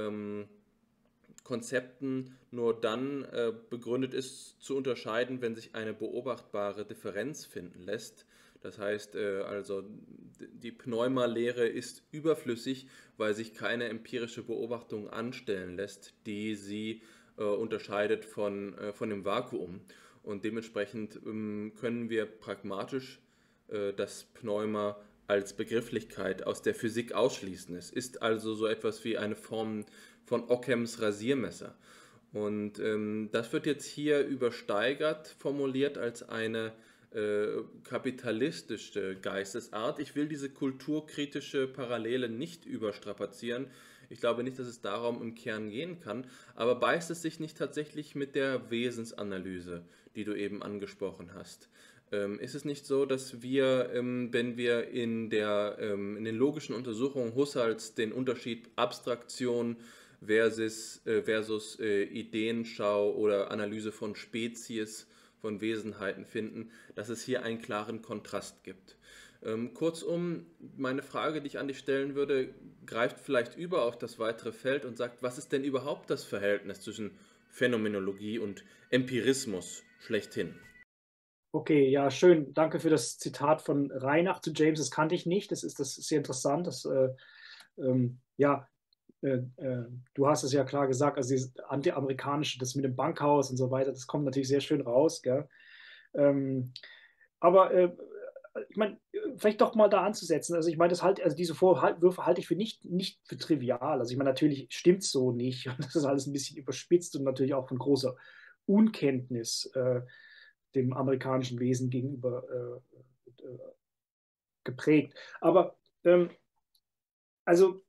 Konzepten nur dann begründet ist, zu unterscheiden, wenn sich eine beobachtbare Differenz finden lässt. Das heißt also, die Pneuma-Lehre ist überflüssig, weil sich keine empirische Beobachtung anstellen lässt, die sie unterscheidet von dem Vakuum. Und dementsprechend können wir pragmatisch das Pneuma als Begrifflichkeit aus der Physik ausschließen. Es ist also so etwas wie eine Form von Ockhams Rasiermesser. Und das wird jetzt hier übersteigert formuliert als eine kapitalistische Geistesart. Ich will diese kulturkritische Parallele nicht überstrapazieren. Ich glaube nicht, dass es darum im Kern gehen kann, aber beißt es sich nicht tatsächlich mit der Wesensanalyse, die du eben angesprochen hast? Ist es nicht so, dass wir, wenn wir in den logischen Untersuchungen Husserls den Unterschied Abstraktion versus Ideenschau oder Analyse von Spezies, von Wesenheiten finden, dass es hier einen klaren Kontrast gibt? Kurzum, meine Frage, die ich an dich stellen würde, greift vielleicht über auf das weitere Feld und sagt, was ist denn überhaupt das Verhältnis zwischen Phänomenologie und Empirismus schlechthin. Okay, ja, schön. Danke für das Zitat von Reinach zu James. Das kannte ich nicht. Das ist sehr interessant. Ja, du hast es ja klar gesagt, also dieses anti-amerikanische, das mit dem Bankhaus und so weiter, das kommt natürlich sehr schön raus, gell? Aber ich meine, vielleicht doch mal da anzusetzen. Also ich meine, also diese Vorwürfe halte ich für nicht für trivial. Also ich meine, natürlich stimmt es so nicht. Und das ist alles ein bisschen überspitzt und natürlich auch von großer Unkenntnis dem amerikanischen Wesen gegenüber geprägt. Aber also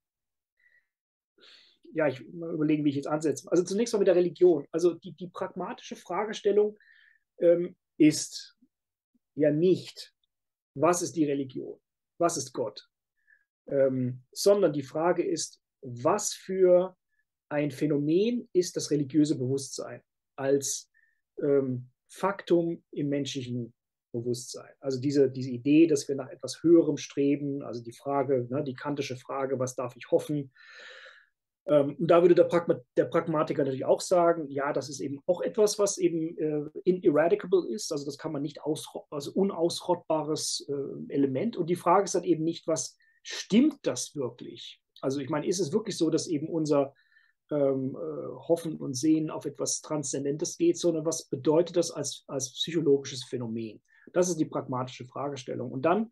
ja, ich mal überlegen, wie ich jetzt ansetze. Also zunächst mal mit der Religion. Also die pragmatische Fragestellung ist ja nicht, was ist die Religion? Was ist Gott? Sondern die Frage ist, was für ein Phänomen ist das religiöse Bewusstsein als Faktum im menschlichen Bewusstsein? Also diese Idee, dass wir nach etwas Höherem streben, also die Frage, ne, die kantische Frage, was darf ich hoffen? Und da würde der Pragmatiker natürlich auch sagen, ja, das ist eben auch etwas, was eben ineradicable ist, also das kann man nicht also unausrottbares Element. Und die Frage ist dann eben nicht, was stimmt das wirklich? Also ich meine, ist es wirklich so, dass eben unser Hoffen und Sehen auf etwas Transzendentes geht, sondern was bedeutet das als psychologisches Phänomen? Das ist die pragmatische Fragestellung. Und dann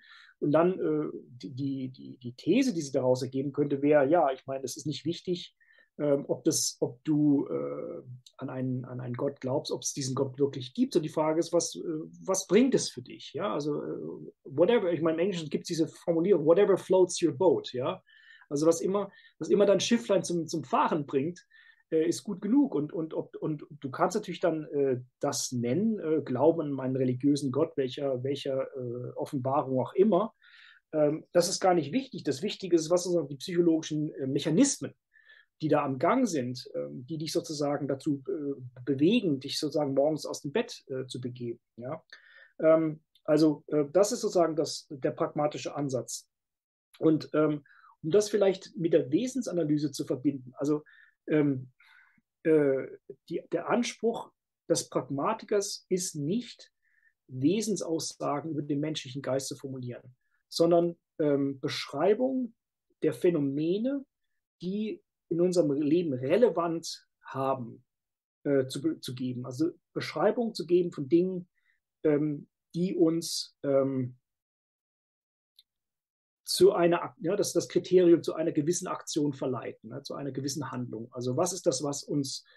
die These, die sich daraus ergeben könnte, wäre, ja, ich meine, es ist nicht wichtig, ob du an einen Gott glaubst, ob es diesen Gott wirklich gibt. Und die Frage ist, was bringt es für dich? Ja, also whatever, ich meine, im Englischen gibt es diese Formulierung, whatever floats your boat, ja. Also was immer dein Schifflein zum Fahren bringt, ist gut genug. Und du kannst natürlich dann das nennen, Glauben an meinen religiösen Gott, welcher Offenbarung auch immer. Das ist gar nicht wichtig. Das Wichtige ist, was sind die psychologischen Mechanismen, die da am Gang sind, die dich sozusagen dazu bewegen, dich sozusagen morgens aus dem Bett zu begeben. Ja? Das ist sozusagen der pragmatische Ansatz. Und um das vielleicht mit der Wesensanalyse zu verbinden, also der Anspruch des Pragmatikers ist nicht, Wesensaussagen über den menschlichen Geist zu formulieren, sondern Beschreibung der Phänomene, die in unserem Leben relevant haben, zu geben. Also Beschreibung zu geben von Dingen, die uns das Kriterium zu einer gewissen Aktion verleiten, ne, zu einer gewissen Handlung. Also was ist das, was uns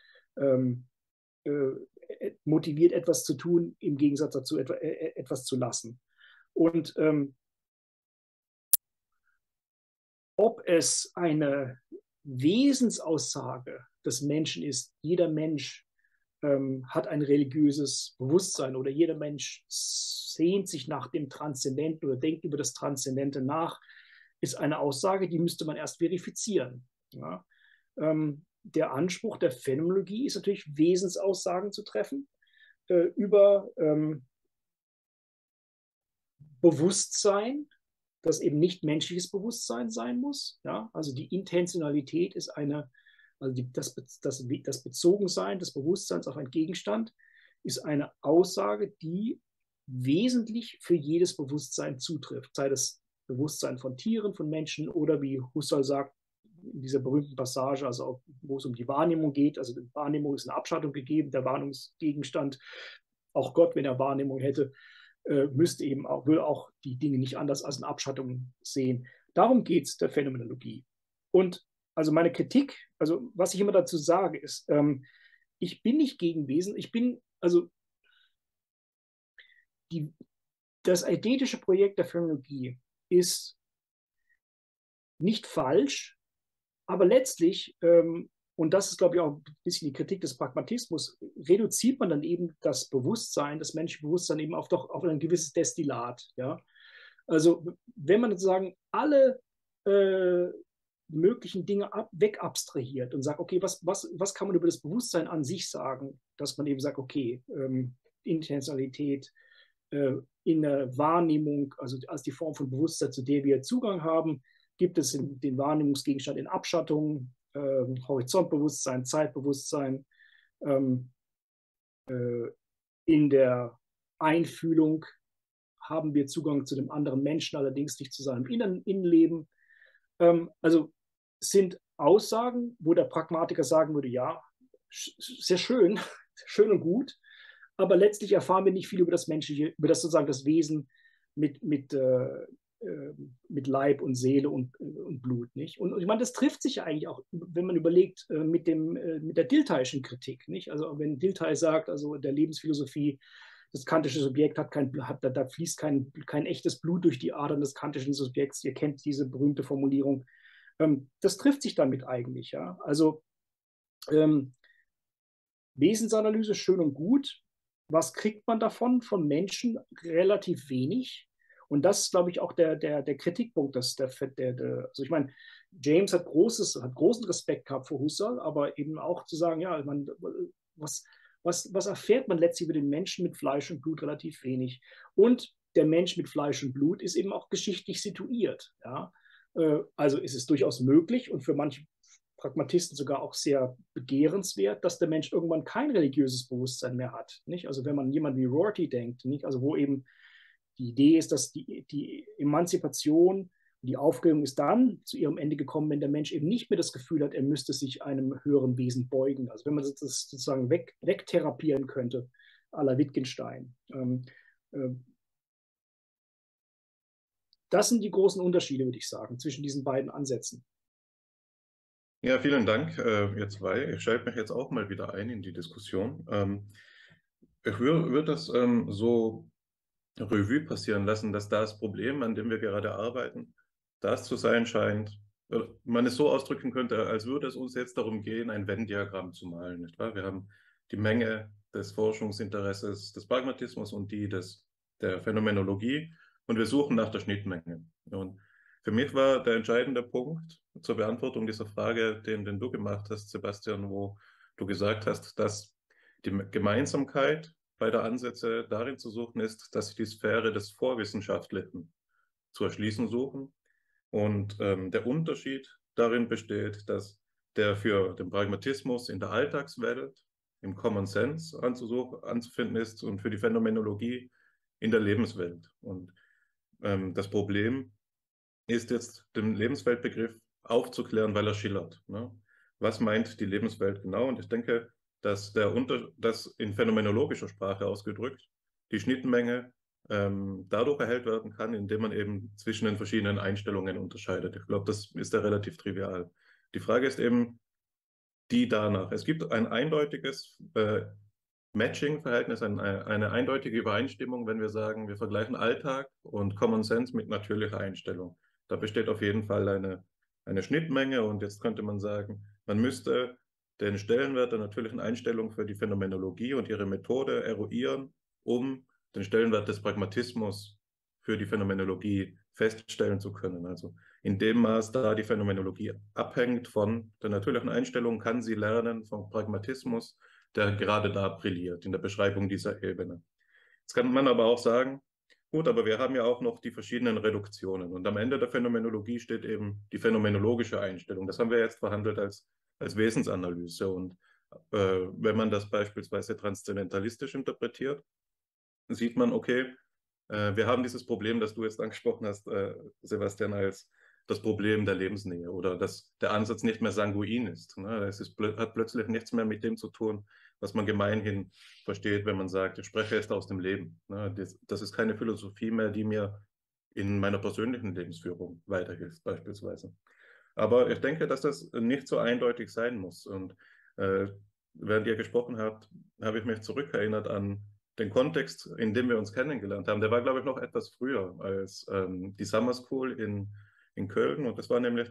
motiviert, etwas zu tun, im Gegensatz dazu etwas zu lassen. Und ob es eine Wesensaussage des Menschen ist, jeder Mensch hat ein religiöses Bewusstsein oder jeder Mensch sehnt sich nach dem Transzendenten oder denkt über das Transzendente nach, ist eine Aussage, die müsste man erst verifizieren. Ja? Der Anspruch der Phänomenologie ist natürlich, Wesensaussagen zu treffen über Bewusstsein, das eben nicht menschliches Bewusstsein sein muss. Ja? Also die Intentionalität ist das Bezogensein des Bewusstseins auf einen Gegenstand ist eine Aussage, die wesentlich für jedes Bewusstsein zutrifft, sei das Bewusstsein von Tieren, von Menschen oder wie Husserl sagt, in dieser berühmten Passage, also wo es um die Wahrnehmung geht, also die Wahrnehmung ist eine Abschattung gegeben, der Wahrnehmungsgegenstand, auch Gott, wenn er Wahrnehmung hätte, würde auch die Dinge nicht anders als eine Abschattung sehen. Darum geht es der Phänomenologie. Und also meine Kritik, also was ich immer dazu sage, ist, ich bin nicht gegen Wesen, das eidetische Projekt der Phänomenologie ist nicht falsch, aber letztlich, und das ist, glaube ich, auch ein bisschen die Kritik des Pragmatismus, reduziert man dann eben das Bewusstsein, das menschliche Bewusstsein eben auf ein gewisses Destillat. Ja? Also wenn man sozusagen alle möglichen Dinge wegabstrahiert und sagt, okay, was kann man über das Bewusstsein an sich sagen, dass man eben sagt, okay, Intentionalität in der Wahrnehmung, also als die Form von Bewusstsein, zu der wir Zugang haben, gibt es den Wahrnehmungsgegenstand in Abschattung, Horizontbewusstsein, Zeitbewusstsein, Ähm, in der Einfühlung haben wir Zugang zu dem anderen Menschen, allerdings nicht zu seinem Innenleben. Also sind Aussagen, wo der Pragmatiker sagen würde, ja, sehr schön, schön und gut, aber letztlich erfahren wir nicht viel über das Menschliche, über das sozusagen das Wesen mit Leib und Seele und Blut, nicht? Und ich meine, das trifft sich ja eigentlich auch, wenn man überlegt, mit der Diltheyschen Kritik, nicht? Also wenn Dilthey sagt, also der Lebensphilosophie, das kantische Subjekt da fließt kein echtes Blut durch die Adern des kantischen Subjekts. Ihr kennt diese berühmte Formulierung. Das trifft sich damit eigentlich, ja. Also Wesensanalyse schön und gut. Was kriegt man davon? Von Menschen relativ wenig. Und das ist, glaube ich, auch der Kritikpunkt. Also ich meine, James hat großen Respekt gehabt vor Husserl, aber eben auch zu sagen, ja, ich meine, was erfährt man letztlich über den Menschen mit Fleisch und Blut? Relativ wenig. Und der Mensch mit Fleisch und Blut ist eben auch geschichtlich situiert. Ja? Also ist es durchaus möglich und für manche Pragmatisten sogar auch sehr begehrenswert, dass der Mensch irgendwann kein religiöses Bewusstsein mehr hat. Nicht? Also wenn man jemand wie Rorty denkt, nicht? Also wo eben die Idee ist, dass die Emanzipation, die Aufklärung ist dann zu ihrem Ende gekommen, wenn der Mensch eben nicht mehr das Gefühl hat, er müsste sich einem höheren Wesen beugen. Also wenn man das sozusagen wegtherapieren könnte, à la Wittgenstein. Das sind die großen Unterschiede, würde ich sagen, zwischen diesen beiden Ansätzen. Ja, vielen Dank, ihr zwei. Ich schalte mich jetzt auch mal wieder ein in die Diskussion. Ich würde das so Revue passieren lassen, dass das Problem, an dem wir gerade arbeiten, das zu sein scheint, man es so ausdrücken könnte, als würde es uns jetzt darum gehen, ein Venn-Diagramm zu malen, nicht wahr? Wir haben die Menge des Forschungsinteresses des Pragmatismus und die der Phänomenologie und wir suchen nach der Schnittmenge. Und für mich war der entscheidende Punkt zur Beantwortung dieser Frage, den du gemacht hast, Sebastian, wo du gesagt hast, dass die Gemeinsamkeit beider Ansätze darin zu suchen ist, dass sie die Sphäre des Vorwissenschaftlichen zu erschließen suchen. Und der Unterschied darin besteht, dass der für den Pragmatismus in der Alltagswelt, im Common Sense anzufinden ist und für die Phänomenologie in der Lebenswelt. Und das Problem ist jetzt, den Lebensweltbegriff aufzuklären, weil er schillert. Ne? Was meint die Lebenswelt genau? Und ich denke, dass das in phänomenologischer Sprache ausgedrückt, die Schnittmenge dadurch erhellt werden kann, indem man eben zwischen den verschiedenen Einstellungen unterscheidet. Ich glaube, das ist ja relativ trivial. Die Frage ist eben die danach. Es gibt ein eindeutiges Matching-Verhältnis, eine eindeutige Übereinstimmung, wenn wir sagen, wir vergleichen Alltag und Common Sense mit natürlicher Einstellung. Da besteht auf jeden Fall eine Schnittmenge und jetzt könnte man sagen, man müsste den Stellenwert der natürlichen Einstellung für die Phänomenologie und ihre Methode eruieren, um den Stellenwert des Pragmatismus für die Phänomenologie feststellen zu können. Also in dem Maß, da die Phänomenologie abhängt von der natürlichen Einstellung, kann sie lernen vom Pragmatismus, der gerade da brilliert, in der Beschreibung dieser Ebene. Jetzt kann man aber auch sagen, gut, aber wir haben ja auch noch die verschiedenen Reduktionen. Und am Ende der Phänomenologie steht eben die phänomenologische Einstellung. Das haben wir jetzt verhandelt als Wesensanalyse. Und wenn man das beispielsweise transzendentalistisch interpretiert, sieht man, okay, wir haben dieses Problem, das du jetzt angesprochen hast, Sebastian, als das Problem der Lebensnähe oder dass der Ansatz nicht mehr sanguin ist. Ne? Hat plötzlich nichts mehr mit dem zu tun, was man gemeinhin versteht, wenn man sagt, ich spreche jetzt aus dem Leben. Ne? Das ist keine Philosophie mehr, die mir in meiner persönlichen Lebensführung weiterhilft, beispielsweise. Aber ich denke, dass das nicht so eindeutig sein muss. Und während ihr gesprochen habt, habe ich mich zurückerinnert an den Kontext, in dem wir uns kennengelernt haben. Der war, glaube ich, noch etwas früher als die Summer School in Köln. Und das war nämlich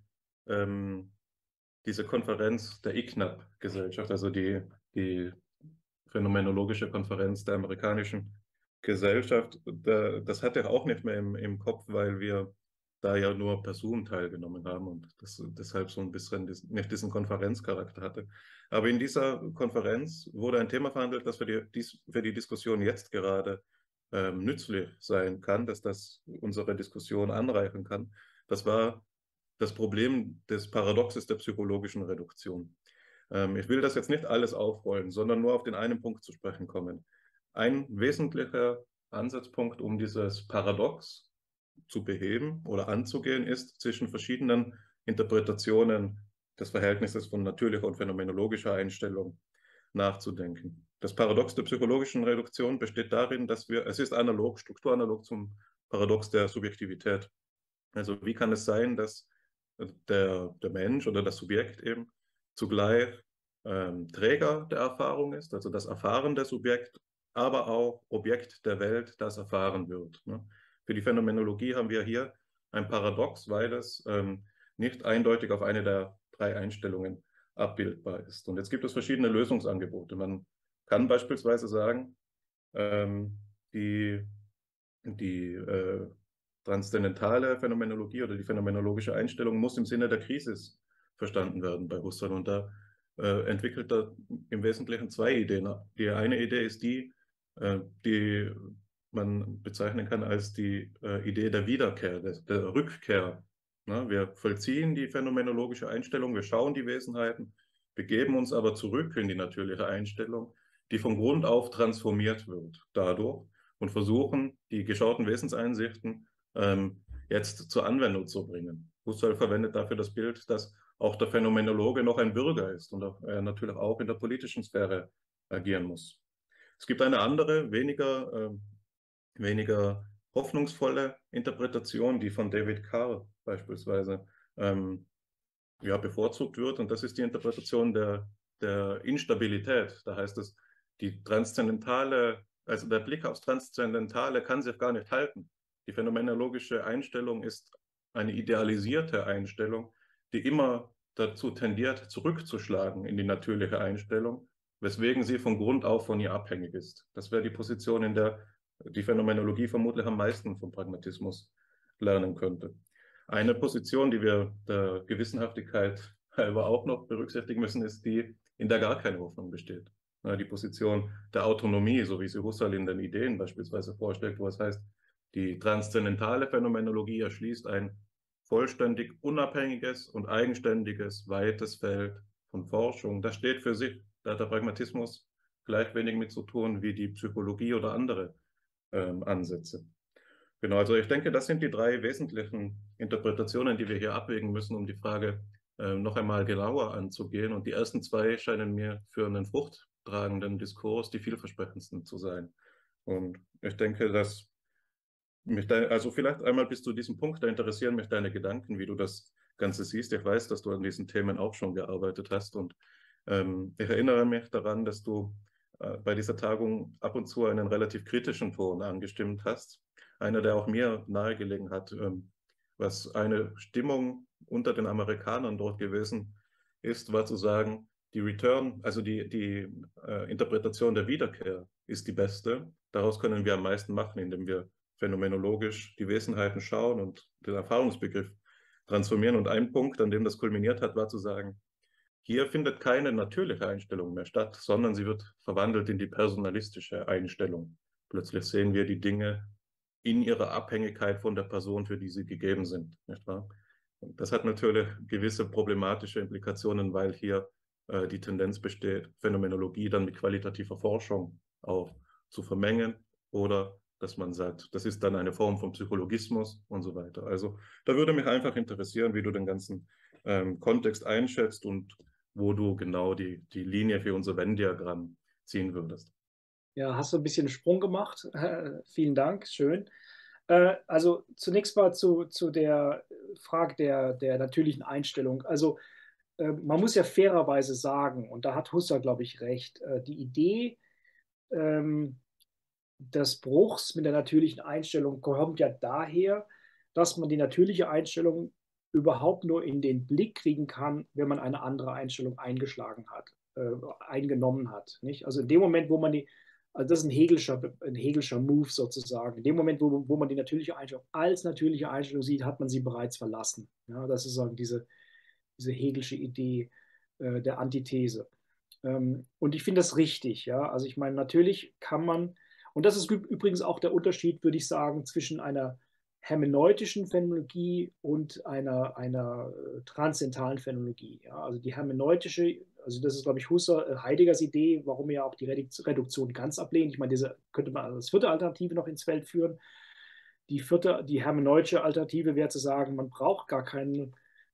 diese Konferenz der ICNAP-Gesellschaft, also die Phänomenologische Konferenz der amerikanischen Gesellschaft. Das hatte ich auch nicht mehr im Kopf, weil wir da ja nur per Zoom teilgenommen haben und das deshalb so ein bisschen nicht diesen Konferenzcharakter hatte. Aber in dieser Konferenz wurde ein Thema verhandelt, das für die Diskussion jetzt gerade nützlich sein kann, dass das unsere Diskussion anreichern kann. Das war das Problem des Paradoxes der psychologischen Reduktion. Ich will das jetzt nicht alles aufrollen, sondern nur auf den einen Punkt zu sprechen kommen. Ein wesentlicher Ansatzpunkt, um dieses Paradox zu beheben oder anzugehen, ist, zwischen verschiedenen Interpretationen des Verhältnisses von natürlicher und phänomenologischer Einstellung nachzudenken. Das Paradox der psychologischen Reduktion besteht darin, dass es ist analog, strukturanalog zum Paradox der Subjektivität. Also wie kann es sein, dass der Mensch oder das Subjekt eben zugleich Träger der Erfahrung ist, also das erfahrende Subjekt, aber auch Objekt der Welt, das erfahren wird. Ne? Für die Phänomenologie haben wir hier ein Paradox, weil es nicht eindeutig auf eine der drei Einstellungen abbildbar ist. Und jetzt gibt es verschiedene Lösungsangebote. Man kann beispielsweise sagen, die transzendentale Phänomenologie oder die phänomenologische Einstellung muss im Sinne der Krisis verstanden werden bei Husserl. Und da entwickelt er im Wesentlichen zwei Ideen. Die eine Idee ist die man bezeichnen kann als die Idee der Wiederkehr, der Rückkehr. Na, wir vollziehen die phänomenologische Einstellung, wir schauen die Wesenheiten, begeben uns aber zurück in die natürliche Einstellung, die von Grund auf transformiert wird dadurch und versuchen, die geschauten Wesenseinsichten jetzt zur Anwendung zu bringen. Husserl verwendet dafür das Bild, dass auch der Phänomenologe noch ein Bürger ist und er natürlich auch in der politischen Sphäre agieren muss. Es gibt eine andere, weniger hoffnungsvolle Interpretation, die von David Carr beispielsweise bevorzugt wird. Und das ist die Interpretation der Instabilität. Da heißt es, die transzendentale, also der Blick aufs Transzendentale kann sich gar nicht halten. Die phänomenologische Einstellung ist eine idealisierte Einstellung, die immer dazu tendiert, zurückzuschlagen in die natürliche Einstellung, weswegen sie von Grund auf von ihr abhängig ist. Das wäre die Position, in der die Phänomenologie vermutlich am meisten vom Pragmatismus lernen könnte. Eine Position, die wir der Gewissenhaftigkeit halber auch noch berücksichtigen müssen, ist die, in der gar keine Hoffnung besteht. Die Position der Autonomie, so wie sie Husserl in den Ideen beispielsweise vorstellt, wo es heißt, die transzendentale Phänomenologie erschließt ein vollständig unabhängiges und eigenständiges, weites Feld von Forschung. Das steht für sich. Da hat der Pragmatismus gleich wenig mit zu tun wie die Psychologie oder andere Ansätze. Genau, also ich denke, das sind die drei wesentlichen Interpretationen, die wir hier abwägen müssen, um die Frage noch einmal genauer anzugehen. Und die ersten zwei scheinen mir für einen fruchttragenden Diskurs die vielversprechendsten zu sein. Und ich denke, dass also vielleicht einmal bis zu diesem Punkt, da interessieren mich deine Gedanken, wie du das Ganze siehst. Ich weiß, dass du an diesen Themen auch schon gearbeitet hast und ich erinnere mich daran, dass du bei dieser Tagung ab und zu einen relativ kritischen Ton angestimmt hast. Einer, der auch mir nahegelegen hat, was eine Stimmung unter den Amerikanern dort gewesen ist, war zu sagen, die Return, also die Interpretation der Wiederkehr ist die beste. Daraus können wir am meisten machen, indem wir phänomenologisch die Wesenheiten schauen und den Erfahrungsbegriff transformieren. Und ein Punkt, an dem das kulminiert hat, war zu sagen, hier findet keine natürliche Einstellung mehr statt, sondern sie wird verwandelt in die personalistische Einstellung. Plötzlich sehen wir die Dinge in ihrer Abhängigkeit von der Person, für die sie gegeben sind, nicht wahr? Und das hat natürlich gewisse problematische Implikationen, weil hier die Tendenz besteht, Phänomenologie dann mit qualitativer Forschung auch zu vermengen oder dass man sagt, das ist dann eine Form von Psychologismus und so weiter. Also da würde mich einfach interessieren, wie du den ganzen Kontext einschätzt und wo du genau die Linie für unser Venn-Diagramm ziehen würdest. Ja, hast du ein bisschen einen Sprung gemacht. Vielen Dank, schön. Also zunächst mal zu der Frage der natürlichen Einstellung. Also man muss ja fairerweise sagen, und da hat Husserl, glaube ich, recht, die Idee des Bruchs mit der natürlichen Einstellung kommt ja daher, dass man die natürliche Einstellung überhaupt nur in den Blick kriegen kann, wenn man eine andere Einstellung eingeschlagen hat, eingenommen hat. Nicht? Also in dem Moment, wo man also das ist ein Hegelscher Move sozusagen. In dem Moment, wo man die natürliche Einstellung als natürliche Einstellung sieht, hat man sie bereits verlassen. Ja, das ist sozusagen diese Hegelsche Idee der Antithese. Und ich finde das richtig. Ja? Also ich meine, natürlich kann man, und das ist übrigens auch der Unterschied, würde ich sagen, zwischen einer hermeneutischen Phänomenologie und einer transzendentalen Phänomenologie. Ja? Also die hermeneutische Also das ist, glaube ich, Heideggers Idee, warum er auch die Reduktion ganz ablehnt. Ich meine, diese könnte man als vierte Alternative noch ins Feld führen. Die hermeneutische Alternative wäre zu sagen, man braucht gar keine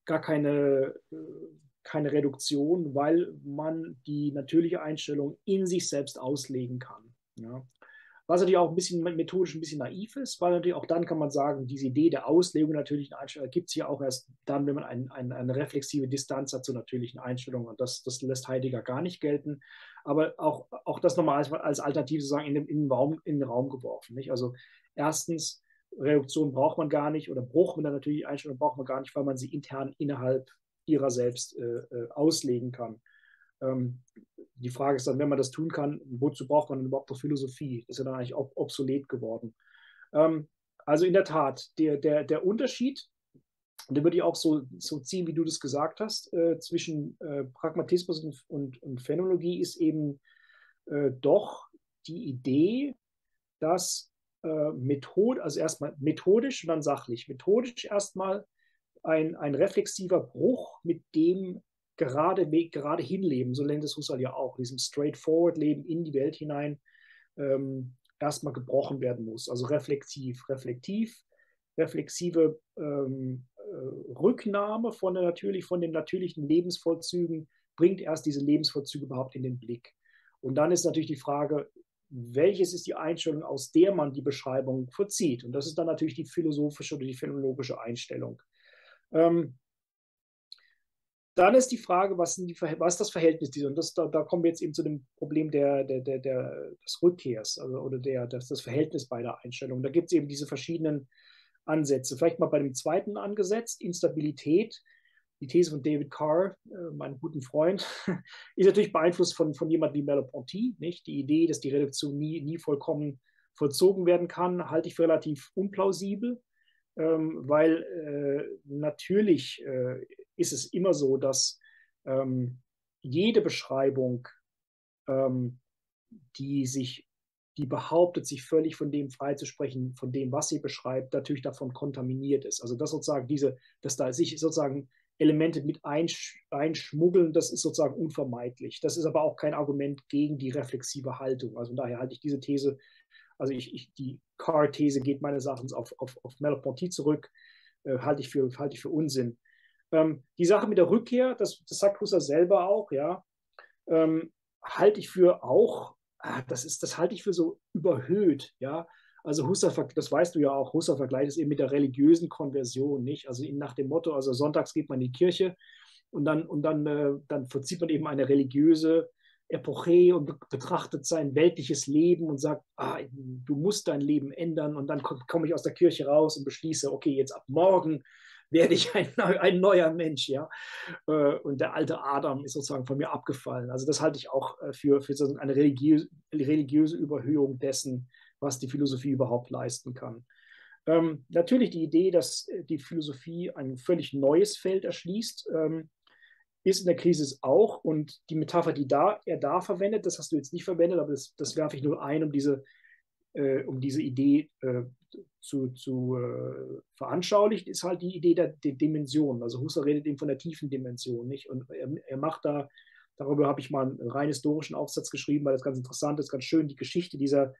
Reduktion, weil man die natürliche Einstellung in sich selbst auslegen kann. Ja. Was natürlich auch ein bisschen methodisch ein bisschen naiv ist, weil natürlich auch dann kann man sagen, diese Idee der Auslegung natürlichen Einstellungen gibt es ja auch erst dann, wenn man eine reflexive Distanz hat zur natürlichen Einstellung. Und das lässt Heidegger gar nicht gelten. Aber auch das nochmal als Alternative sozusagen in den Raum geworfen. Nicht? Also erstens, Reduktion braucht man gar nicht oder Bruch mit der natürlichen Einstellung braucht man gar nicht, weil man sie intern innerhalb ihrer selbst auslegen kann. Die Frage ist dann, wenn man das tun kann, wozu braucht man denn überhaupt noch Philosophie? Das ist ja dann eigentlich auch obsolet geworden. Also in der Tat, der Unterschied, und den würde ich auch so ziehen, wie du das gesagt hast, zwischen Pragmatismus und Phänomenologie ist eben doch die Idee, dass also erstmal methodisch und dann sachlich. Methodisch erstmal ein reflexiver Bruch mit dem gerade hinleben, so nennt es Husserl ja auch, diesem straightforward Leben in die Welt hinein, erstmal gebrochen werden muss. Also reflexive Rücknahme von den natürlichen Lebensvollzügen bringt erst diese Lebensvollzüge überhaupt in den Blick. Und dann ist natürlich die Frage, welches ist die Einstellung, aus der man die Beschreibung vollzieht? Und das ist dann natürlich die philosophische oder die phänomenologische Einstellung. Dann ist die Frage, was ist das Verhältnis dieser? Und da kommen wir jetzt eben zu dem Problem des Rückkehrs, also, oder das Verhältnis beider Einstellungen. Da gibt es eben diese verschiedenen Ansätze. Vielleicht mal bei dem zweiten angesetzt, Instabilität. Die These von David Carr, meinem guten Freund, ist natürlich beeinflusst von jemand wie Merleau-Ponty. Nicht? Die Idee, dass die Reduktion nie vollkommen vollzogen werden kann, halte ich für relativ unplausibel, weil natürlich ist es immer so, dass jede Beschreibung, die behauptet, sich völlig von dem freizusprechen, von dem, was sie beschreibt, natürlich davon kontaminiert ist. Also dass da sich sozusagen Elemente mit einschmuggeln, das ist sozusagen unvermeidlich. Das ist aber auch kein Argument gegen die reflexive Haltung. Also von daher halte ich diese These, also die Carr-These geht meines Erachtens auf Merleau-Ponty zurück, halte ich für Unsinn. Die Sache mit der Rückkehr, das sagt Husserl selber auch, ja, halte ich für auch, das halte ich für so überhöht, ja. Also Husserl, das weißt du ja auch, Husserl vergleicht es eben mit der religiösen Konversion, nicht? Also nach dem Motto, also sonntags geht man in die Kirche und dann vollzieht man eben eine religiöse Epoche und betrachtet sein weltliches Leben und sagt, du musst dein Leben ändern, und dann komme ich aus der Kirche raus und beschließe, okay, jetzt ab morgen werde ich ein neuer Mensch, ja. Und der alte Adam ist sozusagen von mir abgefallen. Also das halte ich auch für so eine religiöse Überhöhung dessen, was die Philosophie überhaupt leisten kann. Natürlich die Idee, dass die Philosophie ein völlig neues Feld erschließt, ist in der Krise auch. Und die Metapher, die er da verwendet, das hast du jetzt nicht verwendet, aber das werfe ich nur ein, um diese Idee zu veranschaulichen, ist halt die Idee der Dimension. Also Husserl redet eben von der tiefen Dimension, nicht? Und er macht darüber habe ich mal einen rein historischen Aufsatz geschrieben, weil das ganz interessant ist, ganz schön die Geschichte dieser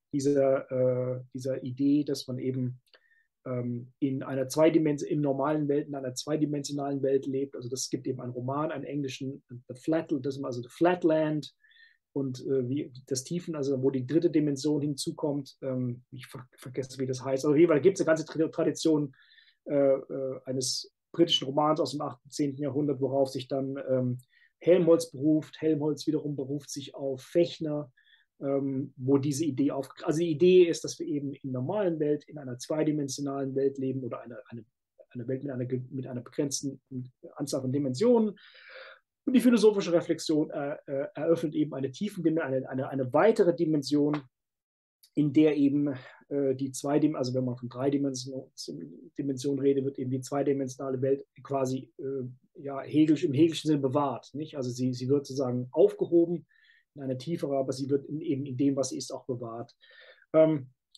Idee, dass man eben in einer im normalen Welt, in einer zweidimensionalen Welt lebt. Also das gibt eben einen Roman, einen englischen, The Flatland, und das Tiefen, also wo die dritte Dimension hinzukommt, ich vergesse, wie das heißt. Also auf jeden Fall gibt es eine ganze Tradition eines britischen Romans aus dem 18. Jahrhundert, worauf sich dann Helmholtz beruft. Helmholtz wiederum beruft sich auf Fechner, wo diese Idee also die Idee ist, dass wir eben in der normalen Welt, in einer zweidimensionalen Welt leben oder eine Welt mit einer begrenzten Anzahl von Dimensionen. Und die philosophische Reflexion eröffnet eben eine weitere Dimension, in der eben also wenn man von Dreidimensionen redet, wird eben die zweidimensionale Welt quasi im hegelischen Sinne bewahrt. Nicht? Also sie wird sozusagen aufgehoben in eine tiefere, aber sie wird eben in dem, was sie ist, auch bewahrt.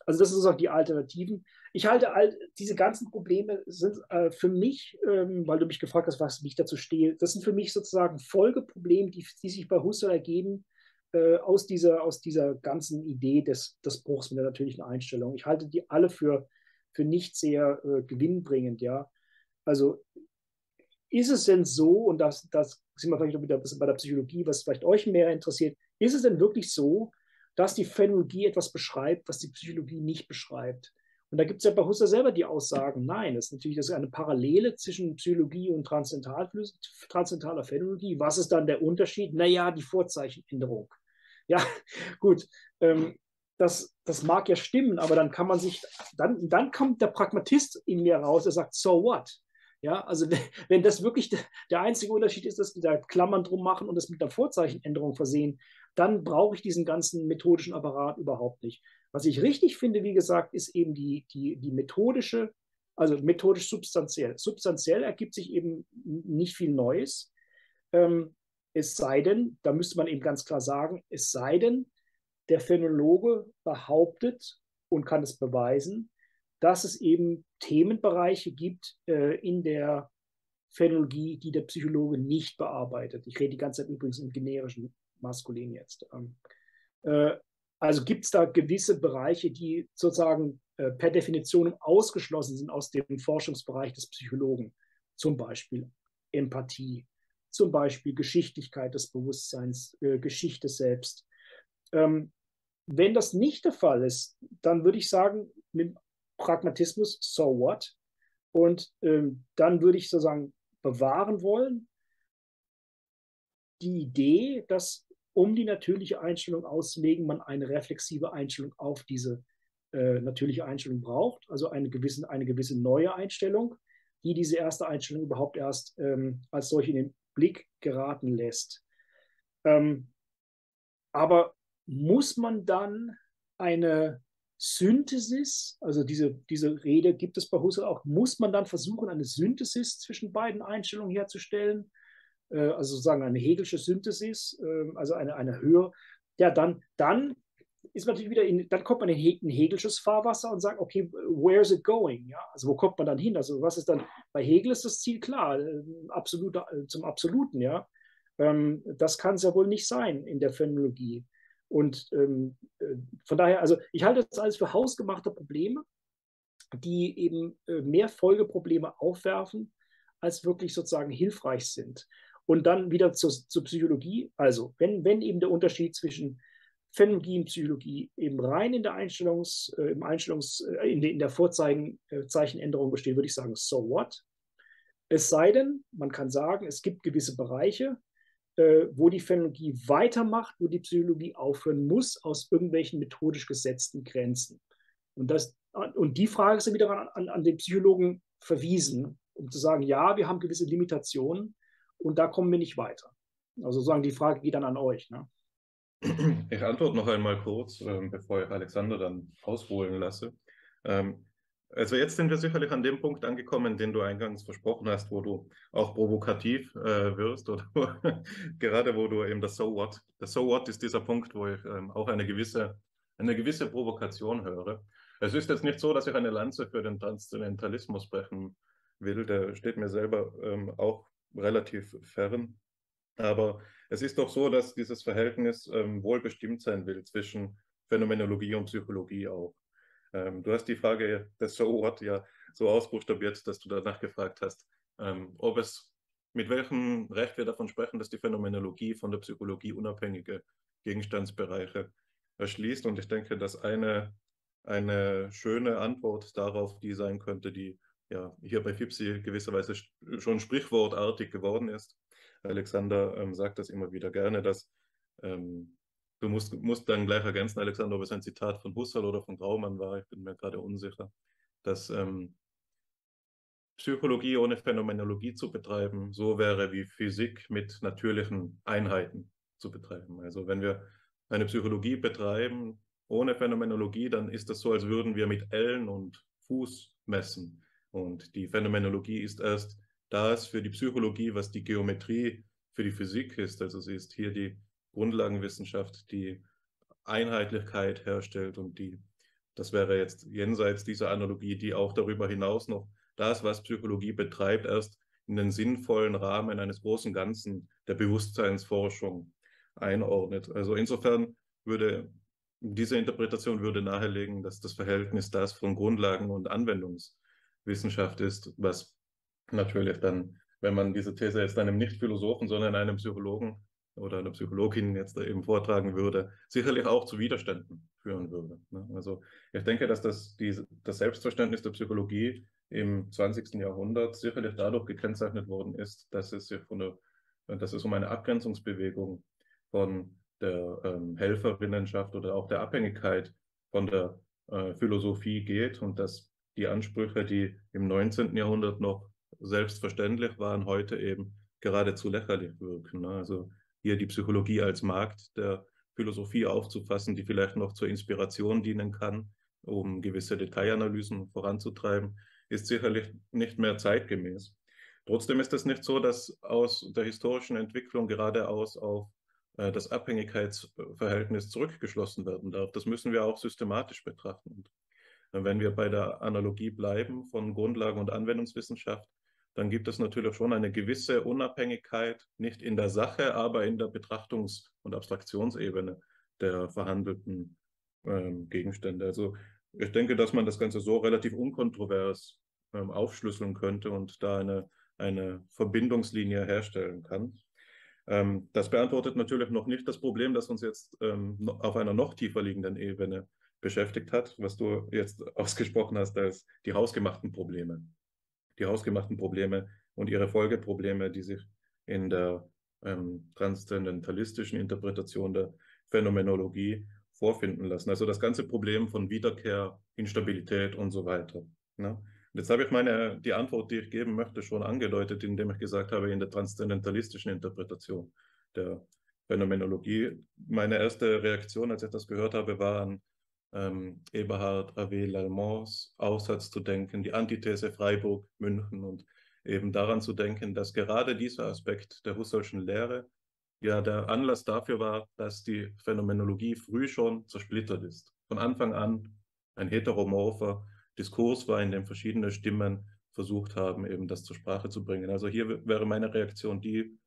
Also das sind sozusagen die Alternativen. Ich halte diese ganzen Probleme sind für mich, weil du mich gefragt hast, wie ich dazu stehe, das sind für mich sozusagen Folgeprobleme, die sich bei Husserl ergeben aus dieser ganzen Idee des Bruchs mit der natürlichen Einstellung. Ich halte die alle für nicht sehr gewinnbringend. Ja? Also ist es denn so, und das sind wir vielleicht noch wieder ein bisschen bei der Psychologie, was vielleicht euch mehr interessiert, ist es denn wirklich so, dass die Phänomenologie etwas beschreibt, was die Psychologie nicht beschreibt? Und da gibt es ja bei Husserl selber die Aussagen, nein, das ist eine Parallele zwischen Psychologie und transzendentaler Phänomenologie. Was ist dann der Unterschied? Naja, die Vorzeichenänderung. Ja, gut, das mag ja stimmen, aber dann kann man sich, dann kommt der Pragmatist in mir raus, der sagt, so what? Ja, also wenn das wirklich der einzige Unterschied ist, dass die da Klammern drum machen und es mit einer Vorzeichenänderung versehen, dann brauche ich diesen ganzen methodischen Apparat überhaupt nicht. Was ich richtig finde, wie gesagt, ist eben die methodische, also methodisch substanziell. Substanziell ergibt sich eben nicht viel Neues. Es sei denn, da müsste man eben ganz klar sagen, es sei denn, der Phänomenologe behauptet und kann es beweisen, dass es eben Themenbereiche gibt in der Phänomenologie, die der Psychologe nicht bearbeitet. Ich rede die ganze Zeit übrigens im generischen Maskulin jetzt. Also gibt es da gewisse Bereiche, die sozusagen per Definition ausgeschlossen sind aus dem Forschungsbereich des Psychologen. Zum Beispiel Empathie, zum Beispiel Geschichtlichkeit des Bewusstseins, Geschichte selbst. Wenn das nicht der Fall ist, dann würde ich sagen, mit Pragmatismus, so what? Und dann würde ich sozusagen bewahren wollen, die Idee, dass um die natürliche Einstellung auszulegen, man eine reflexive Einstellung auf diese natürliche Einstellung braucht, also eine gewisse neue Einstellung, die diese erste Einstellung überhaupt erst als solche in den Blick geraten lässt. Aber muss man dann eine Synthesis, also diese Rede gibt es bei Husserl auch, muss man dann versuchen, eine Synthesis zwischen beiden Einstellungen herzustellen? Also sozusagen eine Hegelische Synthesis, also eine Höhe, ja, dann ist man natürlich wieder dann kommt man in hegelisches Fahrwasser und sagt, okay, where is it going? Ja, also wo kommt man dann hin? Also was ist dann, bei Hegel ist das Ziel klar, zum Absoluten, ja. Das kann es ja wohl nicht sein in der Phänomenologie. Und von daher, also ich halte das alles für hausgemachte Probleme, die eben mehr Folgeprobleme aufwerfen, als wirklich sozusagen hilfreich sind. Und dann wieder zur Psychologie. Also, wenn eben der Unterschied zwischen Phänomenologie und Psychologie eben rein in der in der Vorzeichenänderung besteht, würde ich sagen, so what? Es sei denn, man kann sagen, es gibt gewisse Bereiche, wo die Phänomenologie weitermacht, wo die Psychologie aufhören muss, aus irgendwelchen methodisch gesetzten Grenzen. Und die Frage ist dann wieder an den Psychologen verwiesen, um zu sagen, ja, wir haben gewisse Limitationen und da kommen wir nicht weiter. Also sozusagen die Frage geht dann an euch. Ne? Ich antworte noch einmal kurz, bevor ich Alexander dann ausholen lasse. Also jetzt sind wir sicherlich an dem Punkt angekommen, den du eingangs versprochen hast, wo du auch provokativ wirst oder gerade wo du eben das So What. Das So What ist dieser Punkt, wo ich auch eine gewisse Provokation höre. Es ist jetzt nicht so, dass ich eine Lanze für den Transzendentalismus brechen will, der steht mir selber auch relativ fern. Aber es ist doch so, dass dieses Verhältnis wohl bestimmt sein will zwischen Phänomenologie und Psychologie auch. Du hast die Frage des So What ja so ausbuchstabiert, dass du danach gefragt hast, mit welchem Recht wir davon sprechen, dass die Phänomenologie von der Psychologie unabhängige Gegenstandsbereiche erschließt. Und ich denke, dass eine schöne Antwort darauf die sein könnte, die ja hier bei FIPSI gewisserweise schon sprichwortartig geworden ist. Alexander sagt das immer wieder gerne, dass du musst dann gleich ergänzen, Alexander, ob es ein Zitat von Husserl oder von Graumann war, ich bin mir gerade unsicher, dass Psychologie ohne Phänomenologie zu betreiben, so wäre wie Physik mit natürlichen Einheiten zu betreiben. Also wenn wir eine Psychologie betreiben ohne Phänomenologie, dann ist das so, als würden wir mit Ellen und Fuß messen. Und die Phänomenologie ist erst das für die Psychologie, was die Geometrie für die Physik ist. Also sie ist hier die Grundlagenwissenschaft, die Einheitlichkeit herstellt und die das wäre jetzt jenseits dieser Analogie, die auch darüber hinaus noch das, was Psychologie betreibt, erst in den sinnvollen Rahmen eines großen Ganzen der Bewusstseinsforschung einordnet. Also insofern würde diese Interpretation würde nahelegen, dass das Verhältnis das von Grundlagen- und Anwendungswissenschaft ist, was natürlich dann, wenn man diese These jetzt einem Nicht-Philosophen, sondern einem Psychologen oder einer Psychologin jetzt eben vortragen würde, sicherlich auch zu Widerständen führen würde. Also ich denke, dass das Selbstverständnis der Psychologie im 20. Jahrhundert sicherlich dadurch gekennzeichnet worden ist, dass es um eine Abgrenzungsbewegung von der Helferinnenschaft oder auch der Abhängigkeit von der Philosophie geht und dass die Ansprüche, die im 19. Jahrhundert noch selbstverständlich waren, heute eben geradezu lächerlich wirken. Also hier die Psychologie als Markt der Philosophie aufzufassen, die vielleicht noch zur Inspiration dienen kann, um gewisse Detailanalysen voranzutreiben, ist sicherlich nicht mehr zeitgemäß. Trotzdem ist es nicht so, dass aus der historischen Entwicklung geradeaus auf das Abhängigkeitsverhältnis zurückgeschlossen werden darf. Das müssen wir auch systematisch betrachten. Und wenn wir bei der Analogie bleiben von Grundlagen- und Anwendungswissenschaft, dann gibt es natürlich schon eine gewisse Unabhängigkeit, nicht in der Sache, aber in der Betrachtungs- und Abstraktionsebene der verhandelten Gegenstände. Also ich denke, dass man das Ganze so relativ unkontrovers aufschlüsseln könnte und da eine Verbindungslinie herstellen kann. Das beantwortet natürlich noch nicht das Problem, das uns jetzt auf einer noch tiefer liegenden Ebene beschäftigt hat, was du jetzt ausgesprochen hast als die hausgemachten Probleme. Die hausgemachten Probleme und ihre Folgeprobleme, die sich in der transzendentalistischen Interpretation der Phänomenologie vorfinden lassen. Also das ganze Problem von Wiederkehr, Instabilität und so weiter. Ne? Und jetzt habe ich die Antwort, die ich geben möchte, schon angedeutet, indem ich gesagt habe, in der transzendentalistischen Interpretation der Phänomenologie. Meine erste Reaktion, als ich das gehört habe, war an Eberhard Avé Lallemants Aufsatz zu denken, die Antithese Freiburg, München und eben daran zu denken, dass gerade dieser Aspekt der Husserlschen Lehre ja der Anlass dafür war, dass die Phänomenologie früh schon zersplittert ist. Von Anfang an ein heteromorpher Diskurs war, in dem verschiedene Stimmen versucht haben, eben das zur Sprache zu bringen. Also hier wäre meine Reaktion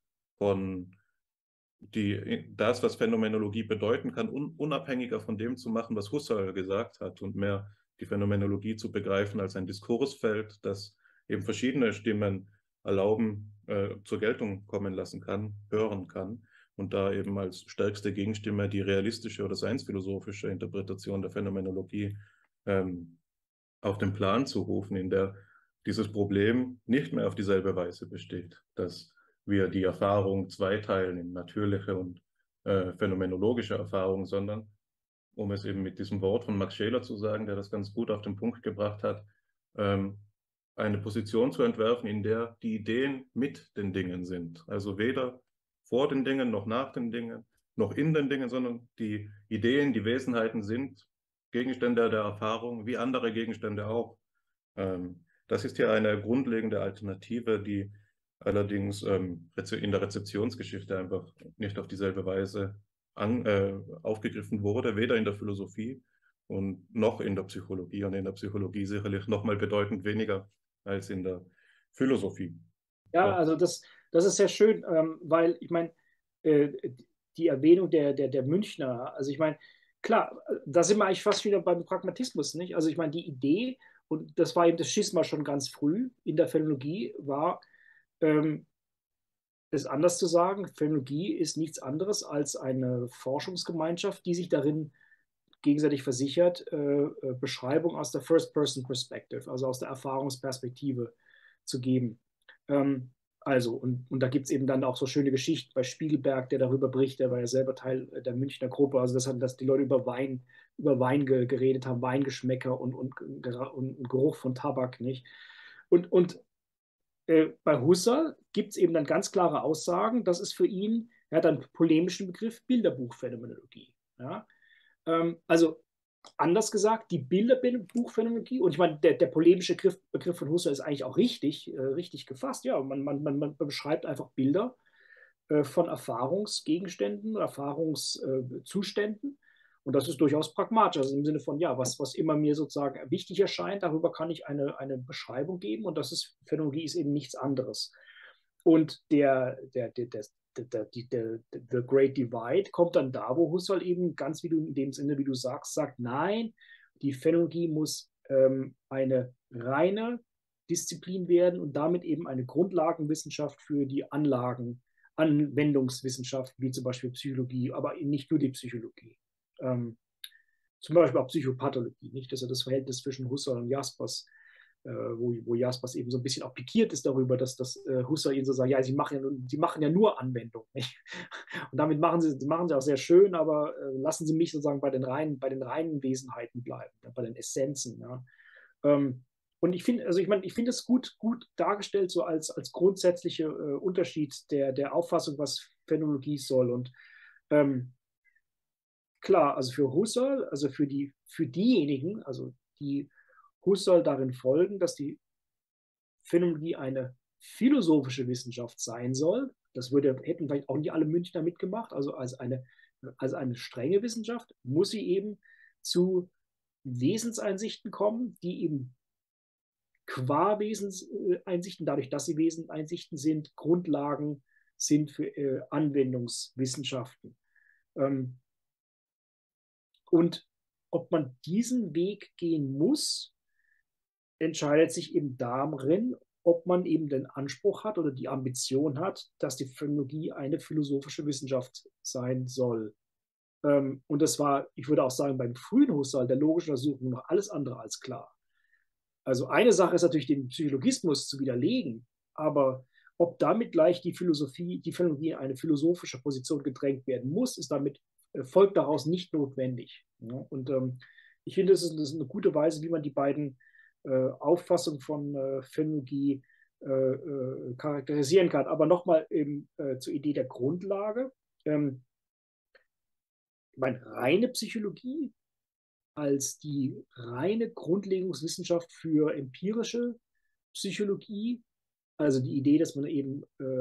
das, was Phänomenologie bedeuten kann, unabhängiger von dem zu machen, was Husserl gesagt hat und mehr die Phänomenologie zu begreifen als ein Diskursfeld, das eben verschiedene Stimmen zur Geltung kommen lassen kann, hören kann und da eben als stärkste Gegenstimme die realistische oder seinsphilosophische Interpretation der Phänomenologie auf den Plan zu rufen, in der dieses Problem nicht mehr auf dieselbe Weise besteht, dass wir die Erfahrung zweiteilen in natürliche und phänomenologische Erfahrung, sondern, um es eben mit diesem Wort von Max Scheler zu sagen, der das ganz gut auf den Punkt gebracht hat, eine Position zu entwerfen, in der die Ideen mit den Dingen sind. Also weder vor den Dingen, noch nach den Dingen, noch in den Dingen, sondern die Ideen, die Wesenheiten sind Gegenstände der Erfahrung, wie andere Gegenstände auch. Das ist hier eine grundlegende Alternative, die allerdings in der Rezeptionsgeschichte einfach nicht auf dieselbe Weise aufgegriffen wurde, weder in der Philosophie und noch in der Psychologie. Und in der Psychologie sicherlich noch mal bedeutend weniger als in der Philosophie. Ja, also das ist sehr schön, weil ich meine, die Erwähnung der Münchner, also ich meine, klar, da sind wir eigentlich fast wieder beim Pragmatismus, nicht? Also ich meine, die Idee, und das war eben das Schisma schon ganz früh in der Phänomenologie, war, es anders zu sagen, Phänomenologie ist nichts anderes als eine Forschungsgemeinschaft, die sich darin gegenseitig versichert, Beschreibung aus der First-Person-Perspective, also aus der Erfahrungsperspektive zu geben. Und da gibt es eben dann auch so schöne Geschichten bei Spiegelberg, der darüber berichtet, der war ja selber Teil der Münchner Gruppe, also dass die Leute über Wein geredet haben, Weingeschmäcker und Geruch von Tabak, nicht? Und bei Husserl gibt es eben dann ganz klare Aussagen, das ist für ihn, er hat einen polemischen Begriff, Bilderbuchphänomenologie. Ja? Also anders gesagt, die Bilderbuchphänomenologie, und ich meine, der polemische Begriff von Husserl ist eigentlich auch richtig gefasst. Ja, man beschreibt einfach Bilder von Erfahrungsgegenständen, Erfahrungszuständen Und das ist durchaus pragmatisch, also im Sinne von, ja, was immer mir sozusagen wichtig erscheint, darüber kann ich eine Beschreibung geben und das ist, Phänomenologie ist eben nichts anderes. Und The Great Divide kommt dann da, wo Husserl eben ganz wie du in dem Sinne, wie du sagst, sagt, nein, die Phänomenologie muss eine reine Disziplin werden und damit eben eine Grundlagenwissenschaft für die Anwendungswissenschaften, wie zum Beispiel Psychologie, aber nicht nur die Psychologie. Zum Beispiel auch Psychopathologie, nicht? Das ist ja das Verhältnis zwischen Husserl und Jaspers, wo Jaspers eben so ein bisschen auch pikiert ist darüber, dass Husserl ihnen so sagt, ja, sie machen ja nur Anwendung. Nicht? Und damit machen sie auch sehr schön, aber lassen Sie mich sozusagen bei den reinen Wesenheiten bleiben, bei den Essenzen. Ja. Und ich finde es gut dargestellt, so als grundsätzlicher Unterschied der Auffassung, was Phänomenologie soll. Und klar, also für Husserl, also für diejenigen, also die Husserl darin folgen, dass die Phänomenologie eine philosophische Wissenschaft sein soll. Das hätten vielleicht auch nicht alle Münchner mitgemacht. Also als eine strenge Wissenschaft muss sie eben zu Wesenseinsichten kommen, die eben qua Wesenseinsichten, dadurch, dass sie Wesenseinsichten sind, Grundlagen sind für Anwendungswissenschaften. Und ob man diesen Weg gehen muss, entscheidet sich eben darin, ob man eben den Anspruch hat oder die Ambition hat, dass die Phänomenologie eine philosophische Wissenschaft sein soll. Und das war, ich würde auch sagen, beim frühen Husserl der logischen Untersuchung noch alles andere als klar. Also eine Sache ist natürlich, den Psychologismus zu widerlegen, aber ob damit gleich die Phänomenologie in eine philosophische Position gedrängt werden muss, folgt daraus nicht notwendig. Ja? Und ich finde, das ist eine gute Weise, wie man die beiden Auffassungen von Phänomenologie charakterisieren kann. Aber nochmal zur Idee der Grundlage. Reine Psychologie als die reine Grundlegungswissenschaft für empirische Psychologie, also die Idee, dass man eben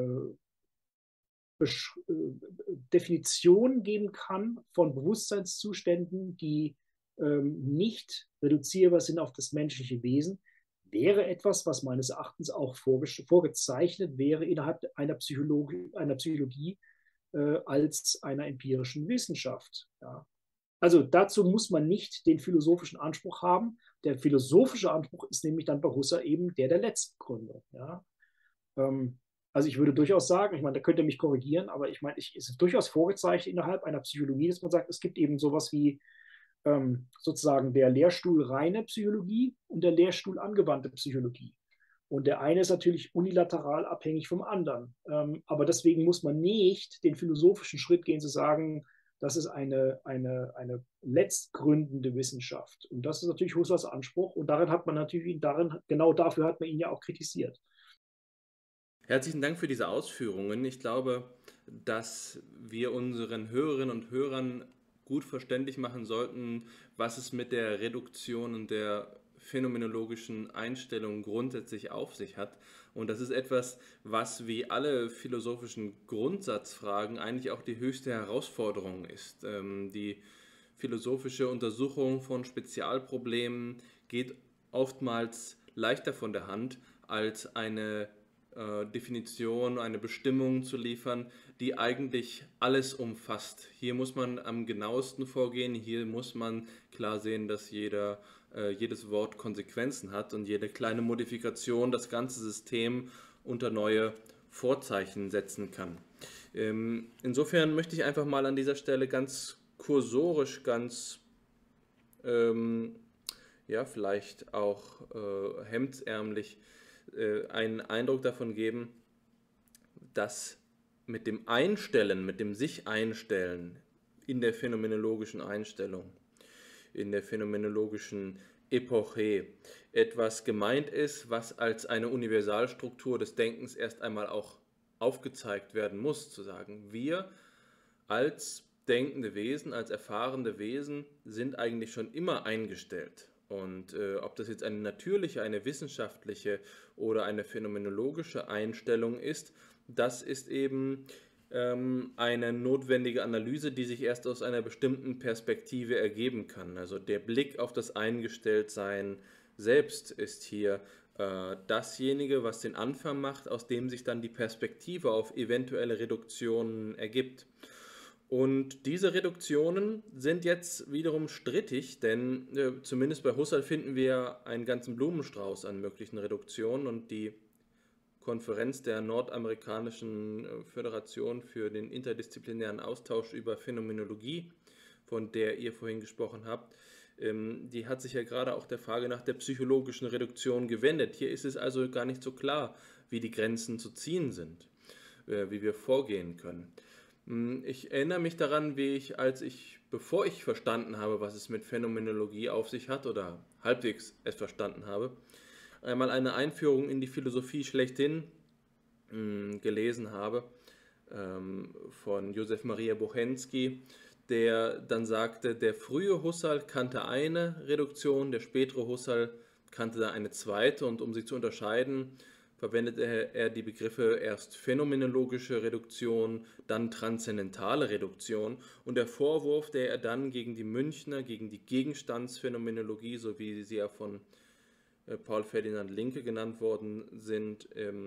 Definitionen geben kann von Bewusstseinszuständen, die nicht reduzierbar sind auf das menschliche Wesen, wäre etwas, was meines Erachtens auch vorgezeichnet wäre innerhalb einer Psychologie als einer empirischen Wissenschaft. Ja. Also dazu muss man nicht den philosophischen Anspruch haben. Der philosophische Anspruch ist nämlich dann bei Husserl eben der Letztgründung. Ja. Also ich würde durchaus sagen, ich meine, da könnt ihr mich korrigieren, aber ich meine, es ist durchaus vorgezeichnet innerhalb einer Psychologie, dass man sagt, es gibt eben sowas wie sozusagen der Lehrstuhl reine Psychologie und der Lehrstuhl angewandte Psychologie. Und der eine ist natürlich unilateral abhängig vom anderen. Aber deswegen muss man nicht den philosophischen Schritt gehen, zu sagen, das ist eine letztgründende Wissenschaft. Und das ist natürlich Husserls Anspruch. Und genau dafür hat man ihn ja auch kritisiert. Herzlichen Dank für diese Ausführungen. Ich glaube, dass wir unseren Hörerinnen und Hörern gut verständlich machen sollten, was es mit der Reduktion und der phänomenologischen Einstellung grundsätzlich auf sich hat. Und das ist etwas, was wie alle philosophischen Grundsatzfragen eigentlich auch die höchste Herausforderung ist. Die philosophische Untersuchung von Spezialproblemen geht oftmals leichter von der Hand, als eine Definition, eine Bestimmung zu liefern, die eigentlich alles umfasst. Hier muss man am genauesten vorgehen, hier muss man klar sehen, dass jedes Wort Konsequenzen hat und jede kleine Modifikation das ganze System unter neue Vorzeichen setzen kann. Insofern möchte ich einfach mal an dieser Stelle ganz kursorisch, ganz vielleicht auch hemdsärmlich einen Eindruck davon geben, dass mit dem Einstellen, mit dem Sich-Einstellen in der phänomenologischen Einstellung, in der phänomenologischen Epoche etwas gemeint ist, was als eine Universalstruktur des Denkens erst einmal auch aufgezeigt werden muss, zu sagen, wir als denkende Wesen, als erfahrene Wesen sind eigentlich schon immer eingestellt. Und ob das jetzt eine natürliche, eine wissenschaftliche oder eine phänomenologische Einstellung ist, das ist eben eine notwendige Analyse, die sich erst aus einer bestimmten Perspektive ergeben kann. Also der Blick auf das Eingestelltsein selbst ist hier dasjenige, was den Anfang macht, aus dem sich dann die Perspektive auf eventuelle Reduktionen ergibt. Und diese Reduktionen sind jetzt wiederum strittig, denn zumindest bei Husserl finden wir einen ganzen Blumenstrauß an möglichen Reduktionen, und die Konferenz der Nordamerikanischen Föderation für den interdisziplinären Austausch über Phänomenologie, von der ihr vorhin gesprochen habt, die hat sich ja gerade auch der Frage nach der psychologischen Reduktion gewendet. Hier ist es also gar nicht so klar, wie die Grenzen zu ziehen sind, wie wir vorgehen können. Ich erinnere mich daran, bevor ich verstanden habe, was es mit Phänomenologie auf sich hat oder halbwegs es verstanden habe, einmal eine Einführung in die Philosophie schlechthin gelesen habe von Josef Maria Bochensky, der dann sagte, der frühe Husserl kannte eine Reduktion, der spätere Husserl kannte da eine zweite, und um sie zu unterscheiden, verwendete er die Begriffe erst phänomenologische Reduktion, dann transzendentale Reduktion, und der Vorwurf, der er dann gegen die Münchner, gegen die Gegenstandsphänomenologie, so wie sie ja von Paul Ferdinand Linke genannt worden sind,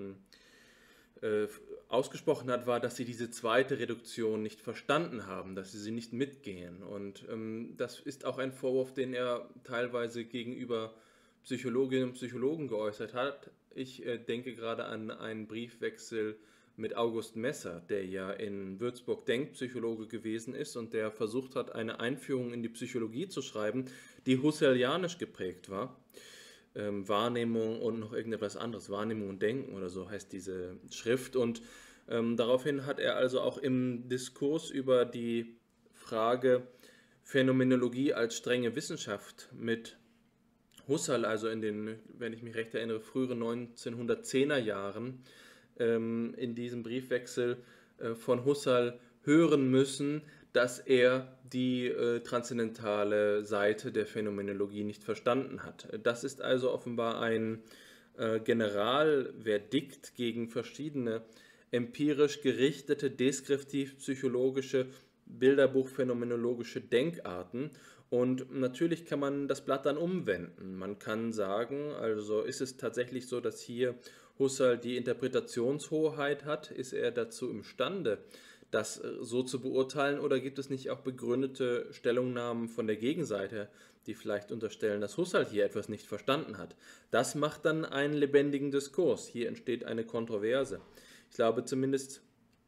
ausgesprochen hat, war, dass sie diese zweite Reduktion nicht verstanden haben, dass sie nicht mitgehen. Und das ist auch ein Vorwurf, den er teilweise gegenüber Psychologinnen und Psychologen geäußert hat. Ich denke gerade an einen Briefwechsel mit August Messer, der ja in Würzburg Denkpsychologe gewesen ist und der versucht hat, eine Einführung in die Psychologie zu schreiben, die husserlianisch geprägt war. Wahrnehmung und noch irgendetwas anderes, Wahrnehmung und Denken oder so heißt diese Schrift, und daraufhin hat er also auch im Diskurs über die Frage Phänomenologie als strenge Wissenschaft mit Husserl, also in den, wenn ich mich recht erinnere, früheren 1910er Jahren, in diesem Briefwechsel von Husserl hören müssen, dass er die transzendentale Seite der Phänomenologie nicht verstanden hat. Das ist also offenbar ein Generalverdikt gegen verschiedene empirisch gerichtete, deskriptiv-psychologische, bilderbuchphänomenologische Denkarten. Und natürlich kann man das Blatt dann umwenden. Man kann sagen, also ist es tatsächlich so, dass hier Husserl die Interpretationshoheit hat? Ist er dazu imstande, das so zu beurteilen, oder gibt es nicht auch begründete Stellungnahmen von der Gegenseite, die vielleicht unterstellen, dass Husserl hier etwas nicht verstanden hat? Das macht dann einen lebendigen Diskurs. Hier entsteht eine Kontroverse. Ich glaube zumindest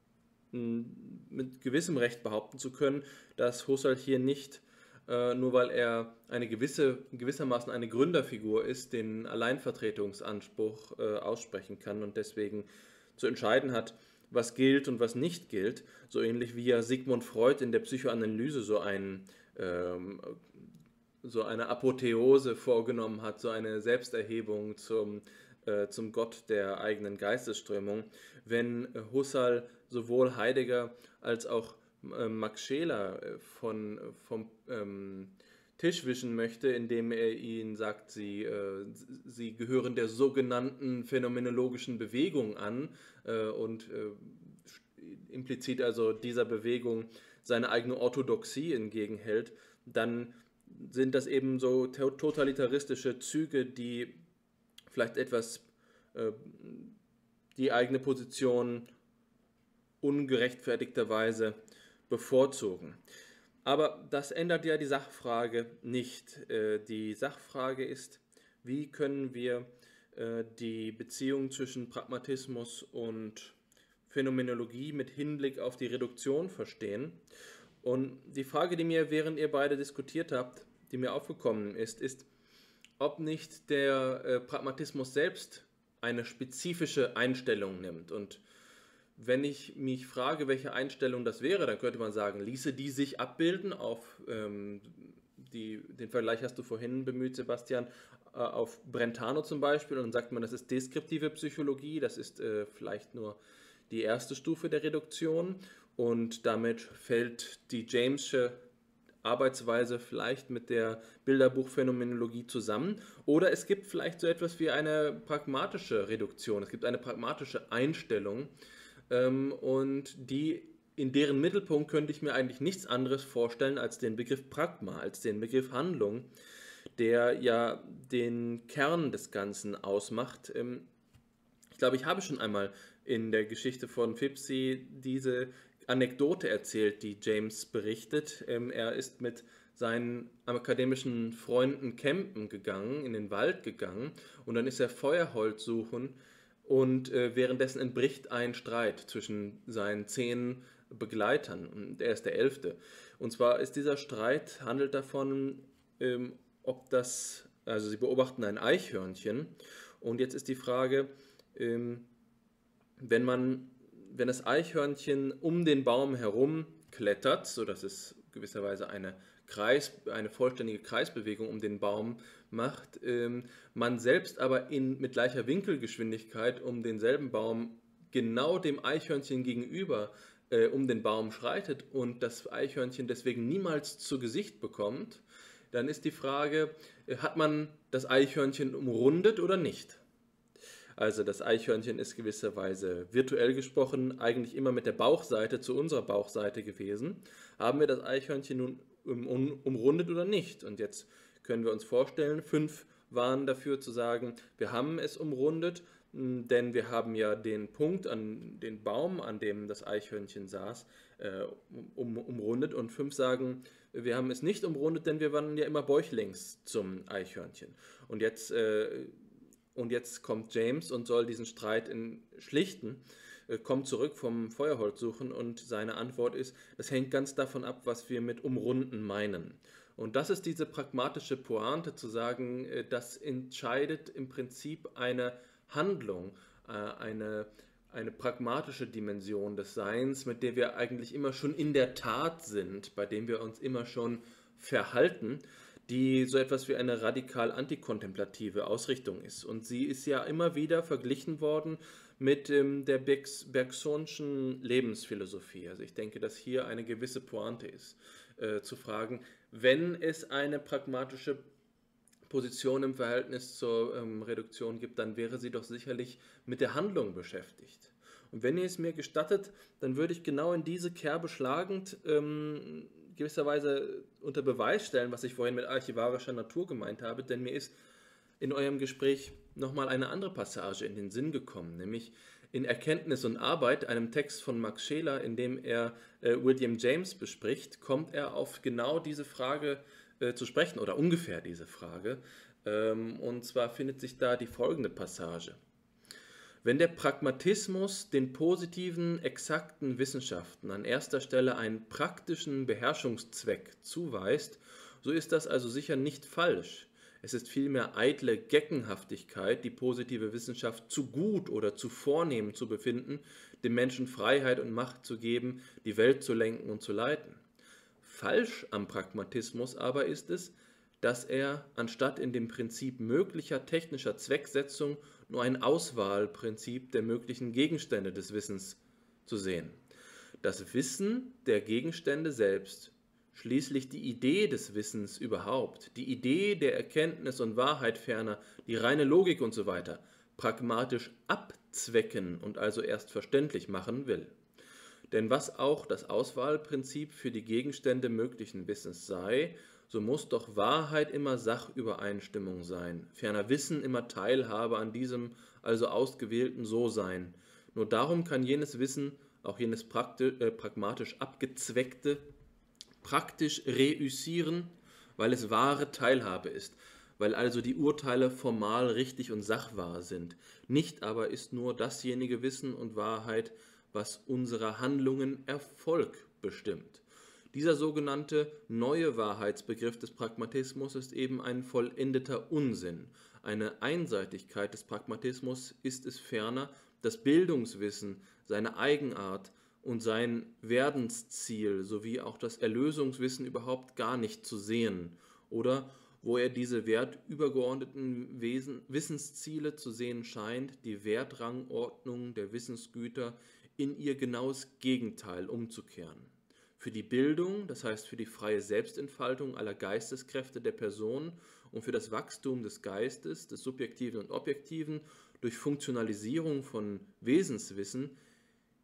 mit gewissem Recht behaupten zu können, dass Husserl hier nicht, nur weil er gewissermaßen eine Gründerfigur ist, den Alleinvertretungsanspruch aussprechen kann und deswegen zu entscheiden hat, was gilt und was nicht gilt, so ähnlich wie ja Sigmund Freud in der Psychoanalyse so eine Apotheose vorgenommen hat, so eine Selbsterhebung zum Gott der eigenen Geistesströmung, wenn Husserl sowohl Heidegger als auch Max Scheler vom Tisch wischen möchte, indem er ihnen sagt, sie gehören der sogenannten phänomenologischen Bewegung an und implizit also dieser Bewegung seine eigene Orthodoxie entgegenhält, dann sind das eben so totalitaristische Züge, die vielleicht etwas die eigene Position ungerechtfertigterweise bevorzugen. Aber das ändert ja die Sachfrage nicht. Die Sachfrage ist, wie können wir die Beziehung zwischen Pragmatismus und Phänomenologie mit Hinblick auf die Reduktion verstehen. Und die Frage, die mir, während ihr beide diskutiert habt, die mir aufgekommen ist, ob nicht der Pragmatismus selbst eine spezifische Einstellung nimmt. Und wenn ich mich frage, welche Einstellung das wäre, dann könnte man sagen, ließe die sich abbilden auf, den Vergleich hast du vorhin bemüht, Sebastian, auf Brentano zum Beispiel, und dann sagt man, das ist deskriptive Psychologie, das ist vielleicht nur die erste Stufe der Reduktion, und damit fällt die Jamesche Arbeitsweise vielleicht mit der Bilderbuchphänomenologie zusammen. Oder es gibt vielleicht so etwas wie eine pragmatische Reduktion, es gibt eine pragmatische Einstellung, und in deren Mittelpunkt könnte ich mir eigentlich nichts anderes vorstellen als den Begriff Pragma, als den Begriff Handlung, der ja den Kern des Ganzen ausmacht. Ich glaube, ich habe schon einmal in der Geschichte von Fipsi diese Anekdote erzählt, die James berichtet. Er ist mit seinen akademischen Freunden campen gegangen, in den Wald gegangen, und dann ist er Feuerholz suchen, und währenddessen entbricht ein Streit zwischen seinen 10 Begleitern, und er ist der 11. Und zwar ist dieser Streit, handelt davon, also sie beobachten ein Eichhörnchen, und jetzt ist die Frage, wenn das Eichhörnchen um den Baum herum klettert, sodass es gewisserweise eine vollständige Kreisbewegung um den Baum macht, man selbst aber mit gleicher Winkelgeschwindigkeit um denselben Baum genau dem Eichhörnchen gegenüber um den Baum schreitet und das Eichhörnchen deswegen niemals zu Gesicht bekommt, dann ist die Frage, hat man das Eichhörnchen umrundet oder nicht? Also das Eichhörnchen ist gewisserweise virtuell gesprochen eigentlich immer mit der Bauchseite zu unserer Bauchseite gewesen. Haben wir das Eichhörnchen nun umrundet oder nicht? Und jetzt können wir uns vorstellen, 5 waren dafür zu sagen, wir haben es umrundet, denn wir haben ja den Punkt an den Baum, an dem das Eichhörnchen saß, umrundet, und 5 sagen, wir haben es nicht umrundet, denn wir waren ja immer bäuchlings zum Eichhörnchen. Und jetzt kommt James und soll diesen Streit schlichten, kommt zurück vom Feuerholz suchen, und seine Antwort ist, das hängt ganz davon ab, was wir mit umrunden meinen. Und das ist diese pragmatische Pointe, zu sagen, das entscheidet im Prinzip eine Handlung, eine pragmatische Dimension des Seins, mit der wir eigentlich immer schon in der Tat sind, bei dem wir uns immer schon verhalten, die so etwas wie eine radikal antikontemplative Ausrichtung ist. Und sie ist ja immer wieder verglichen worden mit der Bergsonschen Lebensphilosophie. Also ich denke, dass hier eine gewisse Pointe ist, zu fragen, wenn es eine pragmatische Position im Verhältnis zur Reduktion gibt, dann wäre sie doch sicherlich mit der Handlung beschäftigt. Und wenn ihr es mir gestattet, dann würde ich genau in diese Kerbe schlagend gewisserweise unter Beweis stellen, was ich vorhin mit archivarischer Natur gemeint habe, denn mir ist in eurem Gespräch nochmal eine andere Passage in den Sinn gekommen, nämlich in Erkenntnis und Arbeit, einem Text von Max Scheler, in dem er William James bespricht, kommt er auf genau diese Frage zu sprechen, oder ungefähr diese Frage, und zwar findet sich da die folgende Passage. Wenn der Pragmatismus den positiven, exakten Wissenschaften an erster Stelle einen praktischen Beherrschungszweck zuweist, so ist das also sicher nicht falsch. Es ist vielmehr eitle Geckenhaftigkeit, die positive Wissenschaft zu gut oder zu vornehm zu befinden, dem Menschen Freiheit und Macht zu geben, die Welt zu lenken und zu leiten. Falsch am Pragmatismus aber ist es, dass er, anstatt in dem Prinzip möglicher technischer Zwecksetzung, nur ein Auswahlprinzip der möglichen Gegenstände des Wissens zu sehen. Das Wissen der Gegenstände selbst, schließlich die Idee des Wissens überhaupt, die Idee der Erkenntnis und Wahrheit ferner, die reine Logik und so weiter, pragmatisch abzwecken und also erst verständlich machen will. Denn was auch das Auswahlprinzip für die Gegenstände möglichen Wissens sei, so muss doch Wahrheit immer Sachübereinstimmung sein, ferner Wissen immer Teilhabe an diesem, also ausgewählten So-Sein. Nur darum kann jenes Wissen, auch jenes pragmatisch abgezweckte, praktisch reüssieren, weil es wahre Teilhabe ist, weil also die Urteile formal richtig und sachwahr sind. Nicht aber ist nur dasjenige Wissen und Wahrheit, was unserer Handlungen Erfolg bestimmt. Dieser sogenannte neue Wahrheitsbegriff des Pragmatismus ist eben ein vollendeter Unsinn. Eine Einseitigkeit des Pragmatismus ist es ferner, das Bildungswissen, seine Eigenart und sein Werdensziel sowie auch das Erlösungswissen überhaupt gar nicht zu sehen, oder wo er diese wertübergeordneten Wissensziele zu sehen scheint, die Wertrangordnung der Wissensgüter in ihr genaues Gegenteil umzukehren. Für die Bildung, das heißt für die freie Selbstentfaltung aller Geisteskräfte der Person und für das Wachstum des Geistes, des Subjektiven und Objektiven durch Funktionalisierung von Wesenswissen,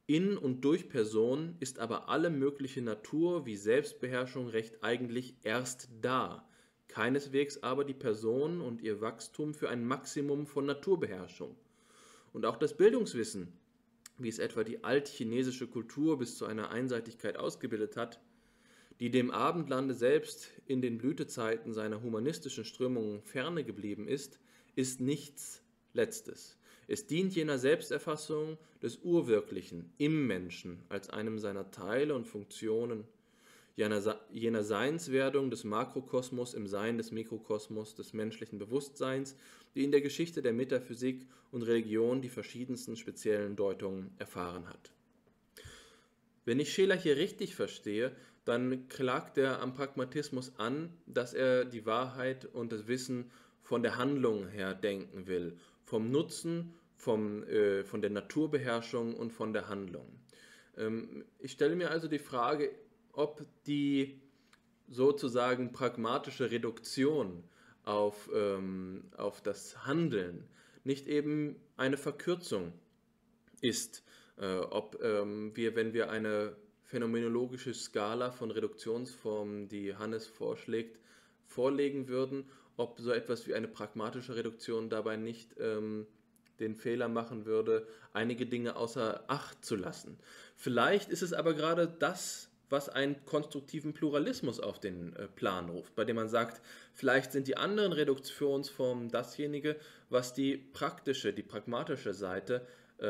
In und durch Person ist aber alle mögliche Natur wie Selbstbeherrschung recht eigentlich erst da, keineswegs aber die Person und ihr Wachstum für ein Maximum von Naturbeherrschung. Und auch das Bildungswissen, wie es etwa die altchinesische Kultur bis zu einer Einseitigkeit ausgebildet hat, die dem Abendlande selbst in den Blütezeiten seiner humanistischen Strömungen ferne geblieben ist nichts Letztes. Es dient jener Selbsterfassung des Urwirklichen im Menschen als einem seiner Teile und Funktionen, jener Seinswerdung des Makrokosmos im Sein des Mikrokosmos des menschlichen Bewusstseins, die in der Geschichte der Metaphysik und Religion die verschiedensten speziellen Deutungen erfahren hat. Wenn ich Scheler hier richtig verstehe, dann klagt er am Pragmatismus an, dass er die Wahrheit und das Wissen von der Handlung her denken will, vom Nutzen, von der Naturbeherrschung und von der Handlung. Ich stelle mir also die Frage, ob die sozusagen pragmatische Reduktion auf das Handeln nicht eben eine Verkürzung ist, ob wir, wenn wir eine phänomenologische Skala von Reduktionsformen, die Hannes vorschlägt, vorlegen würden, ob so etwas wie eine pragmatische Reduktion dabei nicht den Fehler machen würde, einige Dinge außer Acht zu lassen. Vielleicht ist es aber gerade das, was einen konstruktiven Pluralismus auf den Plan ruft, bei dem man sagt, vielleicht sind die anderen Reduktionsformen dasjenige, was die pragmatische Seite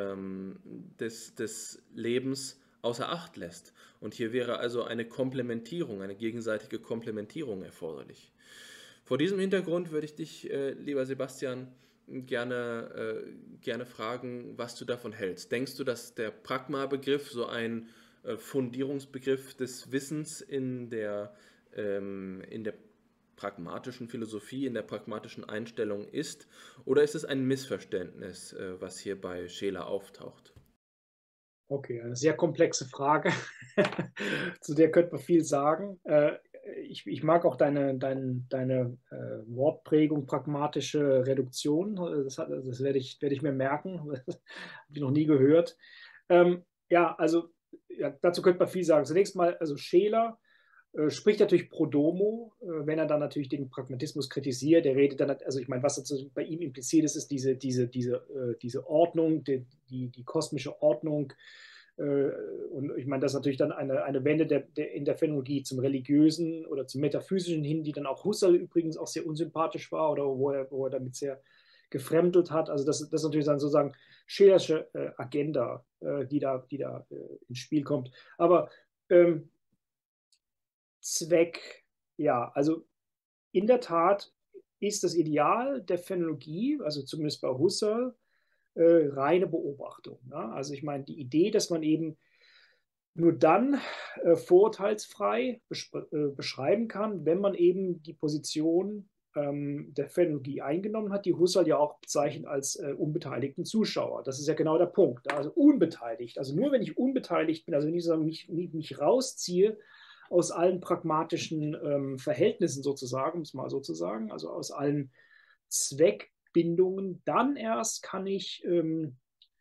des Lebens außer Acht lässt. Und hier wäre also eine Komplementierung, eine gegenseitige Komplementierung erforderlich. Vor diesem Hintergrund würde ich dich, lieber Sebastian, gerne fragen, was du davon hältst. Denkst du, dass der Pragma-Begriff so ein Fundierungsbegriff des Wissens in der pragmatischen Philosophie, in der pragmatischen Einstellung ist? Oder ist es ein Missverständnis, was hier bei Scheler auftaucht? Okay, eine sehr komplexe Frage, zu der könnte man viel sagen. Ich mag auch deine Wortprägung, pragmatische Reduktion. Das werde ich mir merken. Das habe ich noch nie gehört. Dazu könnte man viel sagen. Zunächst mal, also Scheler spricht natürlich pro domo, wenn er dann natürlich den Pragmatismus kritisiert. Er redet dann, also ich meine, was bei ihm impliziert ist, ist diese Ordnung, die kosmische Ordnung. Und ich meine, das ist natürlich dann eine Wende in der Phänomenologie zum Religiösen oder zum Metaphysischen hin, die dann auch Husserl übrigens auch sehr unsympathisch war oder wo er damit sehr gefremdelt hat. Also das ist natürlich dann sozusagen Schelersche Agenda, die da ins Spiel kommt. Aber Zweck, ja, also in der Tat ist das Ideal der Phänomenologie, also zumindest bei Husserl, reine Beobachtung. Ja? Also ich meine, die Idee, dass man eben nur dann vorurteilsfrei beschreiben kann, wenn man eben die Position der Phänomenologie eingenommen hat, die Husserl ja auch bezeichnet als unbeteiligten Zuschauer. Das ist ja genau der Punkt. Also unbeteiligt. Also nur wenn ich unbeteiligt bin, also wenn ich mich rausziehe aus allen pragmatischen Verhältnissen sozusagen, um es mal so zu sagen, also aus allen Zweckbindungen, dann erst kann ich in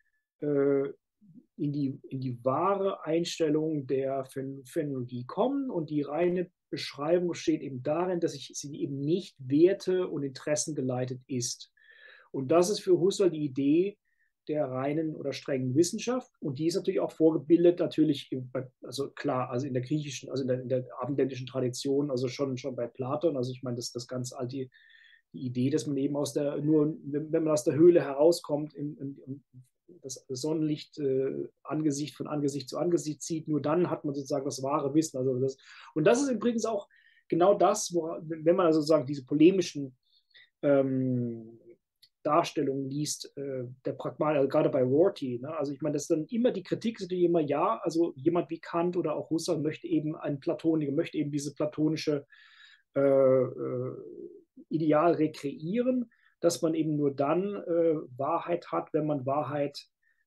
die wahre Einstellung der Phänomenologie kommen, und die reine Beschreibung besteht eben darin, dass sie eben nicht Werte und Interessen geleitet ist. Und das ist für Husserl die Idee der reinen oder strengen Wissenschaft, und die ist natürlich auch vorgebildet, natürlich, also klar, also in der griechischen, also in der abendländischen Tradition, also schon bei Platon, also ich meine, das ganz alte, die Idee, dass man eben wenn man aus der Höhle herauskommt, das Sonnenlicht von Angesicht zu Angesicht zieht, nur dann hat man sozusagen das wahre Wissen. Und das ist übrigens auch genau das, wenn man also sozusagen diese polemischen Darstellungen liest, der Pragmatiker, also gerade bei Rorty, ne? Also ich meine, das ist dann immer die Kritik, ist natürlich immer, ja, also jemand wie Kant oder auch Husserl möchte eben möchte eben diese platonische Ideal rekreieren, dass man eben nur dann Wahrheit hat, wenn man Wahrheit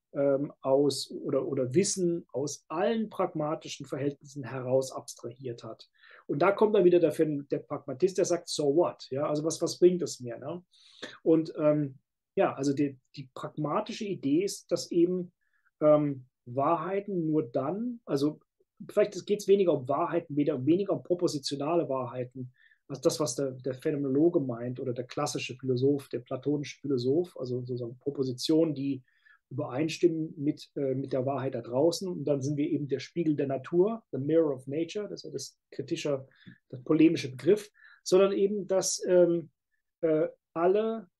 oder Wissen aus allen pragmatischen Verhältnissen heraus abstrahiert hat. Und da kommt dann wieder der Pragmatist, der sagt, so what? Ja, also was bringt es mir? Ne? Und also die pragmatische Idee ist, dass eben Wahrheiten nur dann, also vielleicht geht es weniger um Wahrheiten, weniger um propositionale Wahrheiten, als das, was der Phänomenologe meint oder der klassische Philosoph, der platonische Philosoph, also sozusagen Propositionen, die übereinstimmen mit der Wahrheit da draußen. Und dann sind wir eben der Spiegel der Natur, the mirror of nature, das ist ja das polemische Begriff, sondern eben, dass alle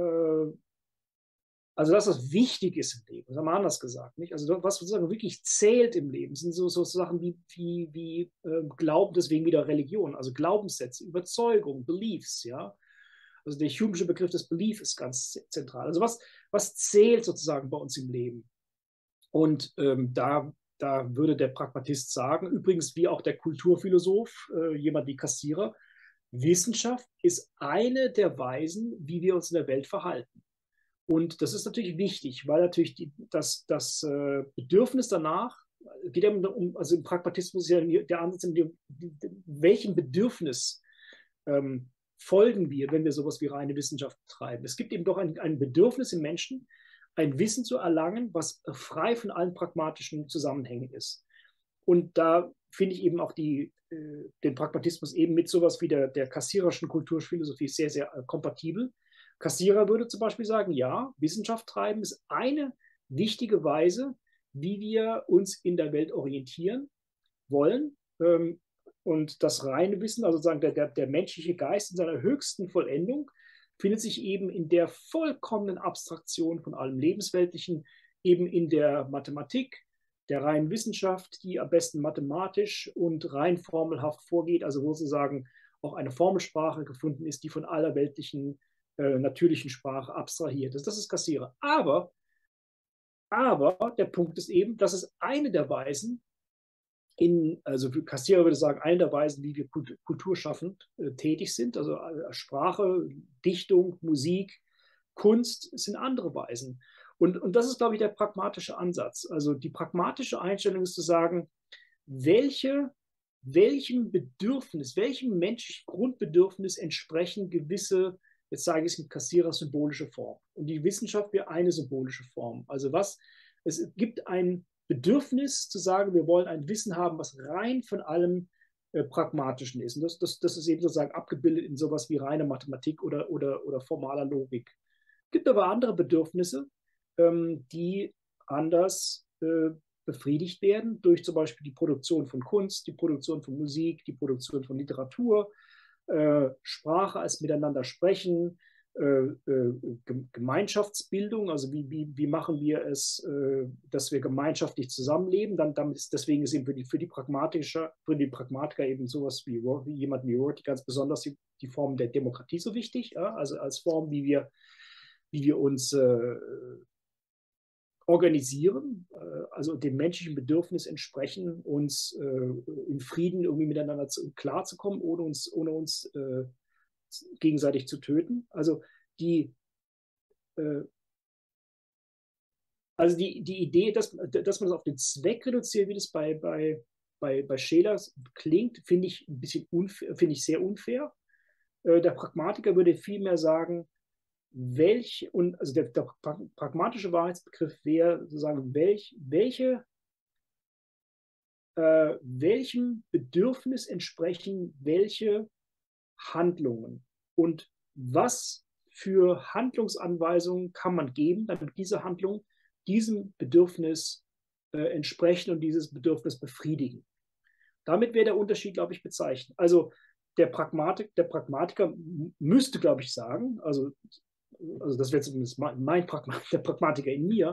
also das, was wichtig ist im Leben, das haben wir anders gesagt, nicht? Also was sozusagen wirklich zählt im Leben, sind so Sachen wie Glauben, deswegen wieder Religion, also Glaubenssätze, Überzeugung, Beliefs, ja. Also der hume'sche Begriff des Belief ist ganz zentral. Also was zählt sozusagen bei uns im Leben? Und da würde der Pragmatist sagen, übrigens wie auch der Kulturphilosoph, jemand wie Cassirer, Wissenschaft ist eine der Weisen, wie wir uns in der Welt verhalten. Und das ist natürlich wichtig, weil natürlich das Bedürfnis danach, geht ja also im Pragmatismus ist ja der Ansatz, welchem Bedürfnis folgen wir, wenn wir sowas wie reine Wissenschaft betreiben. Es gibt eben doch ein Bedürfnis im Menschen, ein Wissen zu erlangen, was frei von allen pragmatischen Zusammenhängen ist. Und da finde ich eben auch den Pragmatismus eben mit sowas wie der kassiererischen Kulturphilosophie sehr, sehr kompatibel. Cassirer würde zum Beispiel sagen, ja, Wissenschaft treiben ist eine wichtige Weise, wie wir uns in der Welt orientieren wollen. Und das reine Wissen, also sozusagen der menschliche Geist in seiner höchsten Vollendung, findet sich eben in der vollkommenen Abstraktion von allem Lebensweltlichen, eben in der Mathematik, der reinen Wissenschaft, die am besten mathematisch und rein formelhaft vorgeht, also wo sozusagen auch eine Formelsprache gefunden ist, die von aller weltlichen natürlichen Sprache abstrahiert ist. Das ist Cassirer. Aber der Punkt ist eben, dass es eine der Weisen, also Cassirer würde sagen, eine der Weisen, wie wir kulturschaffend tätig sind, also Sprache, Dichtung, Musik, Kunst, sind andere Weisen. Und das ist, glaube ich, der pragmatische Ansatz. Also die pragmatische Einstellung ist zu sagen, welchem Bedürfnis, welchem menschlichen Grundbedürfnis entsprechen gewisse, jetzt sage ich es mit Cassirer, symbolische Form. Und die Wissenschaft wäre eine symbolische Form. Also es gibt ein Bedürfnis zu sagen, wir wollen ein Wissen haben, was rein von allem Pragmatischen ist. Und das ist eben sozusagen abgebildet in sowas wie reine Mathematik oder formaler Logik. Es gibt aber andere Bedürfnisse, die anders befriedigt werden durch zum Beispiel die Produktion von Kunst, die Produktion von Musik, die Produktion von Literatur, Sprache als Miteinander sprechen, Gemeinschaftsbildung, also wie machen wir es, dass wir gemeinschaftlich zusammenleben, deswegen ist eben für die Pragmatiker eben sowas wie jemand wie Rorty ganz besonders die Form der Demokratie so wichtig, ja? Also als Form, wie wir uns organisieren, also dem menschlichen Bedürfnis entsprechen, uns in Frieden irgendwie miteinander klarzukommen, ohne uns gegenseitig zu töten. Also die Idee, dass man das auf den Zweck reduziert, wie das bei Scheler klingt, finde ich ein bisschen finde ich sehr unfair. Der Pragmatiker würde vielmehr sagen, also der pragmatische Wahrheitsbegriff wäre sozusagen, welchem Bedürfnis entsprechen welche Handlungen und was für Handlungsanweisungen kann man geben, damit diese Handlungen diesem Bedürfnis entsprechen und dieses Bedürfnis befriedigen. Damit wäre der Unterschied, glaube ich, bezeichnet. Also der Pragmatiker müsste, glaube ich, sagen, also das wäre zumindest der Pragmatiker in mir,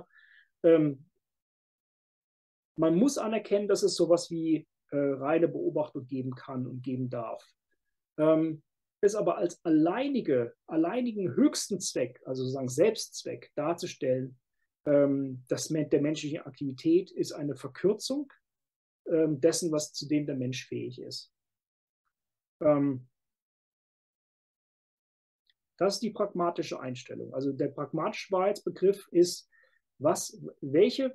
man muss anerkennen, dass es sowas wie reine Beobachtung geben kann und geben darf. Es aber als alleinigen höchsten Zweck, also sozusagen Selbstzweck, darzustellen, das der menschlichen Aktivität ist eine Verkürzung dessen, zu dem der Mensch fähig ist. Das ist die pragmatische Einstellung. Also der pragmatische Wahrheitsbegriff ist, welche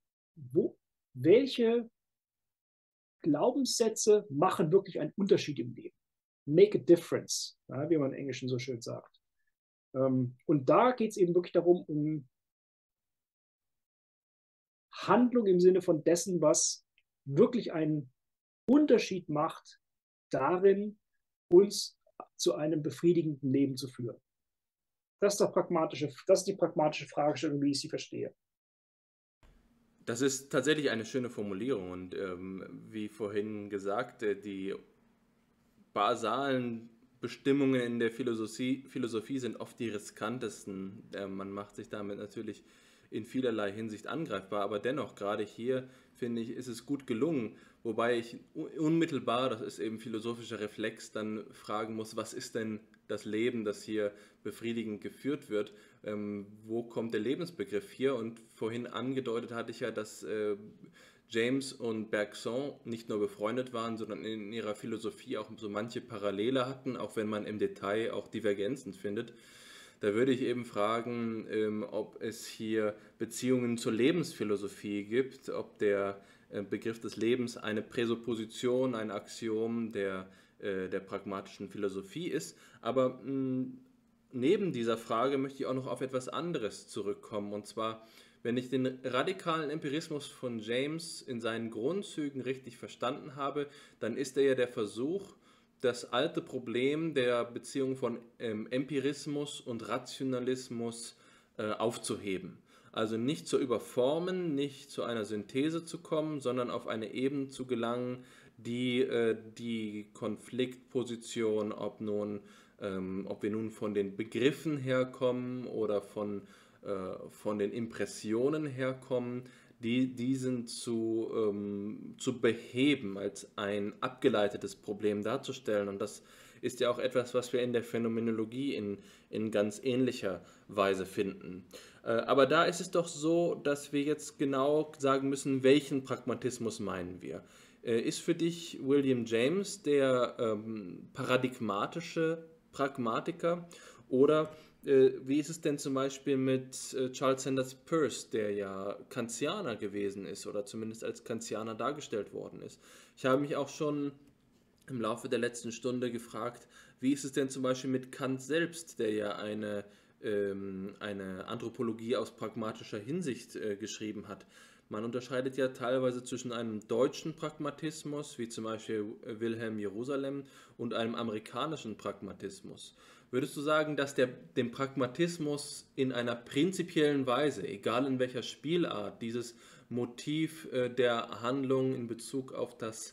Glaubenssätze machen wirklich einen Unterschied im Leben. Make a difference, ja, wie man im Englischen so schön sagt. Und da geht es eben wirklich darum, um Handlung im Sinne von dessen, was wirklich einen Unterschied macht darin, uns zu einem befriedigenden Leben zu führen. Das ist die pragmatische Fragestellung, wie ich sie verstehe. Das ist tatsächlich eine schöne Formulierung und wie vorhin gesagt, die basalen Bestimmungen in der Philosophie sind oft die riskantesten. Man macht sich damit natürlich in vielerlei Hinsicht angreifbar, aber dennoch, gerade hier, finde ich, ist es gut gelungen, wobei ich unmittelbar, das ist eben philosophischer Reflex, dann fragen muss, was ist denn das Leben, das hier befriedigend geführt wird? Wo kommt der Lebensbegriff hier? Und vorhin angedeutet hatte ich ja, dass James und Bergson nicht nur befreundet waren, sondern in ihrer Philosophie auch so manche Parallele hatten, auch wenn man im Detail auch Divergenzen findet. Da würde ich eben fragen, ob es hier Beziehungen zur Lebensphilosophie gibt, ob der Begriff des Lebens eine Präsupposition, ein Axiom der pragmatischen Philosophie ist. Aber neben dieser Frage möchte ich auch noch auf etwas anderes zurückkommen. Und zwar, wenn ich den radikalen Empirismus von James in seinen Grundzügen richtig verstanden habe, dann ist er ja der Versuch, das alte Problem der Beziehung von Empirismus und Rationalismus aufzuheben. Also nicht zu überformen, nicht zu einer Synthese zu kommen, sondern auf eine Ebene zu gelangen, die die Konfliktposition, ob wir nun von den Begriffen herkommen oder von den Impressionen herkommen, diesen zu beheben, als ein abgeleitetes Problem darzustellen. Und das ist ja auch etwas, was wir in der Phänomenologie in ganz ähnlicher Weise finden. Aber da ist es doch so, dass wir jetzt genau sagen müssen, welchen Pragmatismus meinen wir. Ist für dich William James der paradigmatische Pragmatiker oder wie ist es denn zum Beispiel mit Charles Sanders Peirce, der ja Kantianer gewesen ist oder zumindest als Kantianer dargestellt worden ist? Ich habe mich auch schon im Laufe der letzten Stunde gefragt, wie ist es denn zum Beispiel mit Kant selbst, der ja eine Anthropologie aus pragmatischer Hinsicht geschrieben hat. Man unterscheidet ja teilweise zwischen einem deutschen Pragmatismus, wie zum Beispiel Wilhelm Jerusalem, und einem amerikanischen Pragmatismus. Würdest du sagen, dass dem Pragmatismus in einer prinzipiellen Weise, egal in welcher Spielart, dieses Motiv der Handlung in Bezug auf das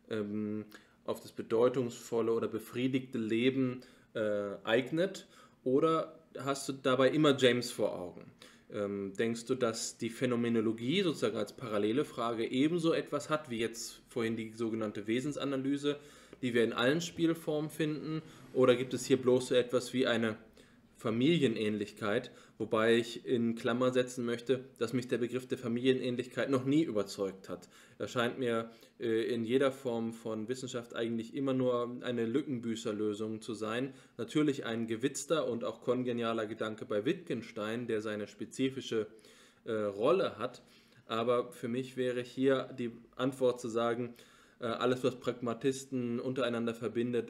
bedeutungsvolle oder befriedigte Leben eignet? Oder hast du dabei immer James vor Augen? Denkst du, dass die Phänomenologie sozusagen als parallele Frage ebenso etwas hat, wie jetzt vorhin die sogenannte Wesensanalyse, die wir in allen Spielformen finden? Oder gibt es hier bloß so etwas wie eine Familienähnlichkeit, wobei ich in Klammer setzen möchte, dass mich der Begriff der Familienähnlichkeit noch nie überzeugt hat. Er scheint mir in jeder Form von Wissenschaft eigentlich immer nur eine Lückenbüßerlösung zu sein. Natürlich ein gewitzter und auch kongenialer Gedanke bei Wittgenstein, der seine spezifische Rolle hat. Aber für mich wäre hier die Antwort zu sagen, alles, was Pragmatisten untereinander verbindet,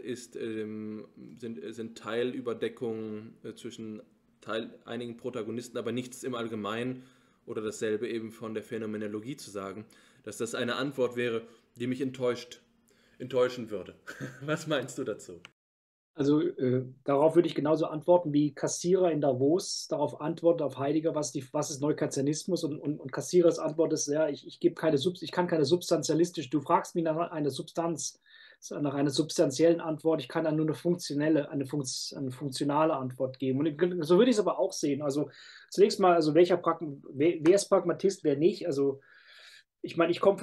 sind Teilüberdeckungen zwischen einigen Protagonisten, aber nichts im Allgemeinen oder dasselbe eben von der Phänomenologie zu sagen, dass das eine Antwort wäre, die mich enttäuschen würde. Was meinst du dazu? Also darauf würde ich genauso antworten, wie Kassierer in Davos darauf antwortet, auf Heidegger, was ist Neukantianismus, und Kassierers Antwort ist, ja, ich kann keine substantialistische, du fragst mich nach einer Substanz, nach einer substanziellen Antwort, ich kann dann nur eine funktionale Antwort geben. Und so würde ich es aber auch sehen. Also zunächst mal, also wer ist Pragmatist, wer nicht? Also ich meine, ich komme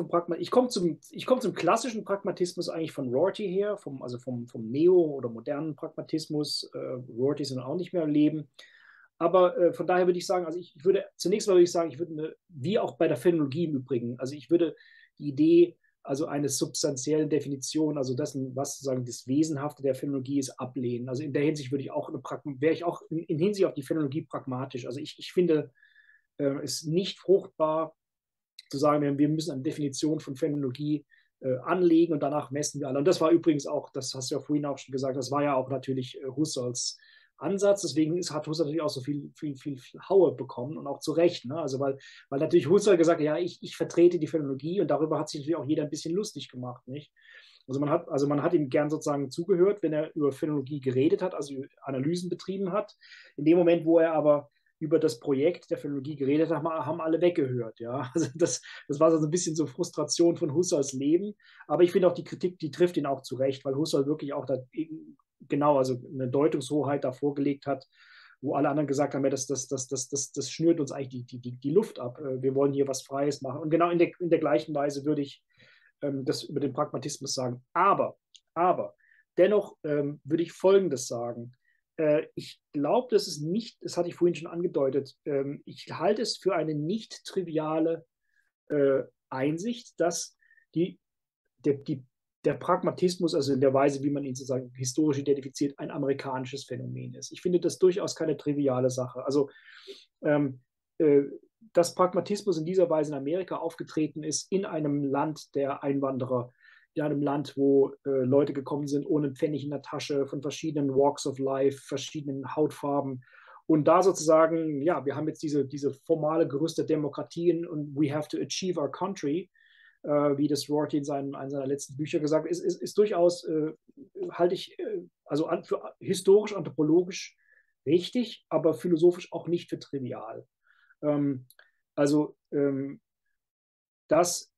zum klassischen Pragmatismus eigentlich von Rorty her, vom Neo- oder modernen Pragmatismus. Rorty ist auch nicht mehr am Leben. Aber von daher würde ich sagen, also zunächst mal würde ich sagen, wie auch bei der Phänomenologie im Übrigen, also ich würde die Idee, also einer substanziellen Definition, also dessen, was sozusagen das Wesenhafte der Phänomenologie ist, ablehnen. Also in der Hinsicht wäre ich auch in Hinsicht auf die Phänomenologie pragmatisch. Also ich finde es nicht fruchtbar, zu sagen, wir müssen eine Definition von Phänomenologie anlegen und danach messen wir alle. Und das war übrigens auch, das hast du ja vorhin auch schon gesagt, das war ja auch natürlich Husserls Ansatz. Deswegen hat Husserl natürlich auch so viel Haue bekommen und auch zu Recht. Ne? Also weil natürlich Husserl gesagt hat, ja, ich vertrete die Phänomenologie und darüber hat sich natürlich auch jeder ein bisschen lustig gemacht. Nicht? Also man hat ihm gern sozusagen zugehört, wenn er über Phänomenologie geredet hat, also Analysen betrieben hat. In dem Moment, wo er aber über das Projekt der Phänomenologie geredet hat, haben alle weggehört. Ja? Also das war so ein bisschen so Frustration von Husserls Leben. Aber ich finde auch die Kritik, die trifft ihn auch zu Recht, weil Husserl wirklich auch da genau, also eine Deutungshoheit da vorgelegt hat, wo alle anderen gesagt haben, ja, das schnürt uns eigentlich die Luft ab. Wir wollen hier was Freies machen. Und genau in der gleichen Weise würde ich das über den Pragmatismus sagen. Aber dennoch würde ich Folgendes sagen. Ich glaube, das ist nicht, das hatte ich vorhin schon angedeutet, ich halte es für eine nicht triviale Einsicht, dass der Pragmatismus, also in der Weise, wie man ihn sozusagen historisch identifiziert, ein amerikanisches Phänomen ist. Ich finde das durchaus keine triviale Sache. Also dass Pragmatismus in dieser Weise in Amerika aufgetreten ist, in einem Land der Einwanderer, in einem Land, wo Leute gekommen sind ohne einen Pfennig in der Tasche, von verschiedenen Walks of Life, verschiedenen Hautfarben. Und da sozusagen, ja, wir haben jetzt diese formale Gerüst der Demokratien und we have to achieve our country, wie das Rorty in einem seiner letzten Bücher gesagt hat, ist durchaus, halte ich, also für historisch, anthropologisch richtig, aber philosophisch auch nicht für trivial. Also, dass